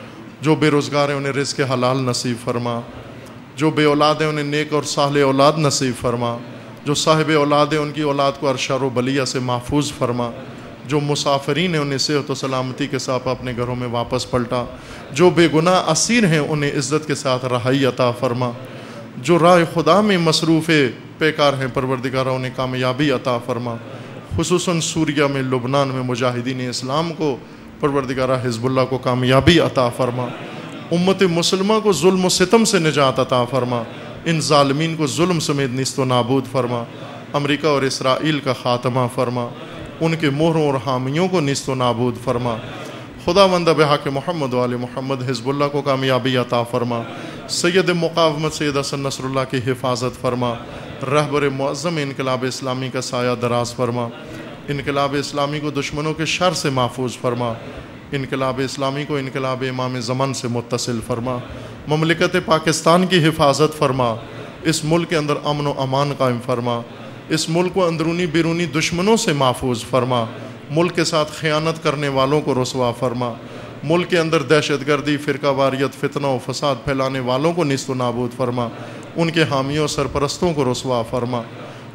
Speaker 1: جو بے روزگار ہیں انہیں رزق حلال نصیب فرما. جو بے اولاد ہیں انہیں نیک اور صالح اولاد نصیب فرما. جو صاحب اولاد ہیں ان کی اولاد کو ہر شر و بلیہ سے محفوظ فرما. جو مسافرین ہیں انہیں صحت و سلامتی کے ساتھ اپنے گھروں میں واپس پلٹا. جو بے گناہ اسیر ہیں انہیں عزت کے ساتھ رہائی عطا فرما. جو راہ خدا میں مصروف پیکار ہیں پروردگارہ انہیں کامیابی عطا فرما. خصوصاً سوریہ میں، لبنان میں مجاہدین اسلام کو پروردگارہ حزب اللہ کو کامیابی عطا فرما. امت مسلمہ کو ظلم و ستم سے نجات عطا فرما. ان ظالمین کو ظلم سمیت نیست و نابود فرما. امریکہ اور اسرائیل کا خاتمہ فرما. ان کے مہروں اور حامیوں کو نیست و نابود فرما. خداوند بحق محمد و آل محمد حزب اللہ کو کامیابی عطا فرما. سید مقاومت سید حسن نصر اللہ کی حفاظت فرما. رہبر معظم انقلاب اسلامی کا سایہ دراز فرما. انقلاب اسلامی کو دشمنوں کے شر سے محفوظ فرما. انقلاب اسلامی کو انقلاب امام زمان سے متصل فرما. مملکت پاکستان کی حفاظت فرما. اس ملک کے اندر امن و امان قائم فرما. اس ملک کو اندرونی بیرونی دشمنوں سے محفوظ فرما. ملک کے ساتھ خیانت کرنے والوں کو رسوا فرما. ملک کے اندر دہشت گردی، فرقہ واریت، فتنہ و فساد پھیلانے والوں کو نیست و نابود فرما. ان کے حامیوں سرپرستوں کو رسوا فرما.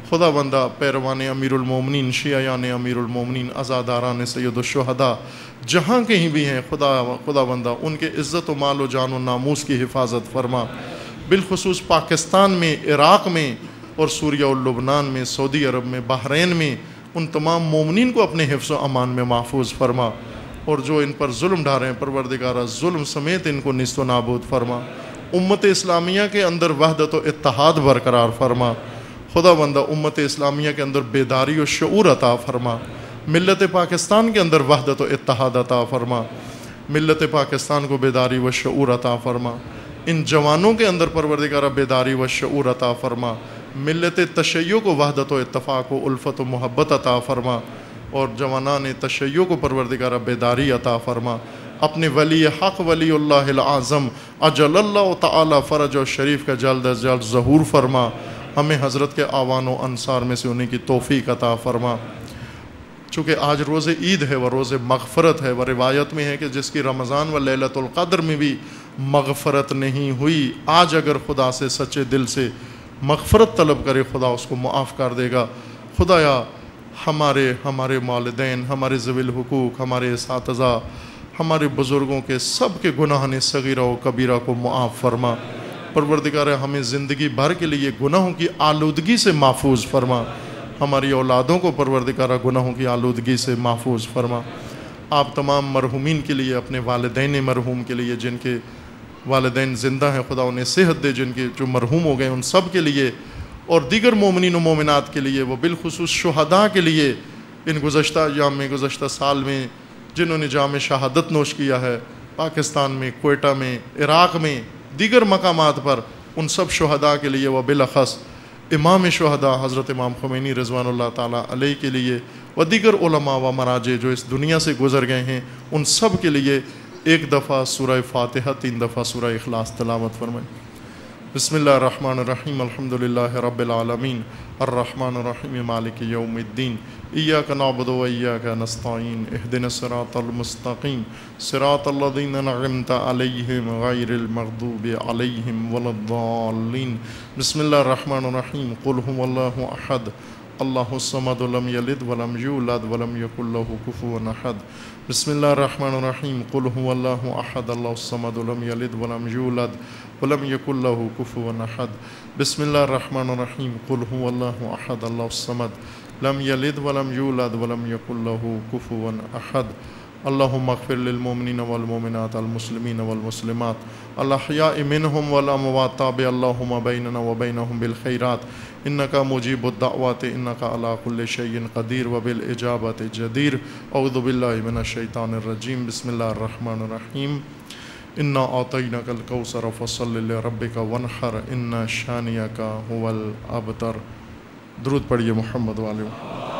Speaker 1: خدا بندہ پیروان امیر المومنین، شیعیان امیر المومنین، عزاداران سید الشہداء جہاں کہیں بھی ہیں، خدا خدا بندہ ان کے عزت و مال و جان و ناموس کی حفاظت فرما، بالخصوص پاکستان میں، عراق میں اور سوریہ و لبنان میں، سعودی عرب میں، بحرین میں ان تمام مومنین کو اپنے حفظ و امان میں محفوظ فرما، اور جو ان پر ظلم ڈھا رہے ہیں پروردگارہ ظلم سمیت ان کو نیست و نابود فرما، امت اسلامیہ کے اندر وحدت و اتحاد برقرار فرما، خدا بندہ امت اسلامیہ کے اندر بیداری و شعور عطا فرما، ملت پاکستان کے اندر وحدت و اتحاد عطا فرما، ملت پاکستان کو بیداری و شعور عطا فرما، ان جوانوں کے اندر پروردگارہ بیداری و شعور عطا فرما، ملت تشیع کو وحدت و اتفاق و الفت و محبت عطا فرما، اور جوانان تشیع کو پروردگارہ بیداری عطا فرما، اپنے ولی حق ولی اللہ العظم اجل اللہ تعالی فرج و شریف کا جلد از جلد ظہور فرما، ہمیں حضرت کے آوان و انصار میں سے انہیں کی توفیق عطا فرما۔ چونکہ آج روز عید ہے و روز مغفرت ہے، و روایت میں ہے کہ جس کی رمضان و لیلۃ القدر میں بھی مغفرت نہیں ہوئی، آج اگر خدا سے سچے دل سے مغفرت طلب کرے خدا اس کو معاف کر دے گا۔ خدایا ہمارے ہمارے والدین، ہمارے ذوی الحقوق، ہمارے اساتذہ، ہمارے بزرگوں کے سب کے گناہان صغیرہ و کبیرہ کو معاف فرما، پروردگار ہمیں زندگی بھر کے لیے گناہوں کی آلودگی سے محفوظ فرما، ہماری اولادوں کو پروردگار گناہوں کی آلودگی سے محفوظ فرما۔ آپ تمام مرحومین کے لیے، اپنے والدین مرحوم کے لیے جن کے والدین زندہ ہیں خدا انہیں صحت دے، جن کے جو مرحوم ہو گئے ان سب کے لیے، اور دیگر مومنین و مومنات کے لیے، وہ بالخصوص شہداء کے لیے ان گزشتہ ایام میں، گزشتہ سال میں جنہوں نے جام شہادت نوش کیا ہے پاکستان میں، کوئٹہ میں، عراق میں، دیگر مقامات پر، ان سب شہداء کے لیے، و بالاخص امام شہداء حضرت امام خمینی رضوان اللہ تعالیٰ علیہ کے لیے، و دیگر علماء و مراجع جو اس دنیا سے گزر گئے ہیں ان سب کے لیے ایک دفعہ سورہ فاتحہ، تین دفعہ سورہ اخلاص تلاوت فرمائیں۔ بسم اللہ الرحمن الرحیم، الحمدللہ رب العالمین، الرحمن الرحیم، مالک یوم الدین، ایاک نعبد و ایاک نستعین، اہدنا الصراط المستقیم، صراط الذین انعمت علیہم غیر المغضوب علیہم ولا الضالین۔ بسم اللہ الرحمن الرحیم، قل هو اللہ احد، اللہ الصمد، لم یلد ولم یولد ولم یکن لہ کفوا احد۔ بسم اللہ الرحمن الرحیم، قل هو اللہ احد، اللہ الصمد، لم یلد ولم یولد ولم یکن لہ کفوا احد۔ بسم اللہ الرحمن الرحیم، قل هو اللہ احد، اللہ الصمد، لم یلد ولم یولد ولم یکن لہ کفوا احد۔ اللہم اغفر للمؤمنین والمؤمنات، المسلمین والمسلمات، الاحیاء منہم والاموات، تابع اللہم بیننا وبینہم بالخیرات، انکا مجیب الدعوات، انکا علی کل شیء قدیر وبالاجابۃ جدیر۔ اعوذ باللہ من الشیطان الرجیم، بسم اللہ الرحمن الرحیم، انا اعطیناک الکوثر فصل لربک وانحر، ان شانئک هو الابتر۔ درود پڑھیے محمد والے۔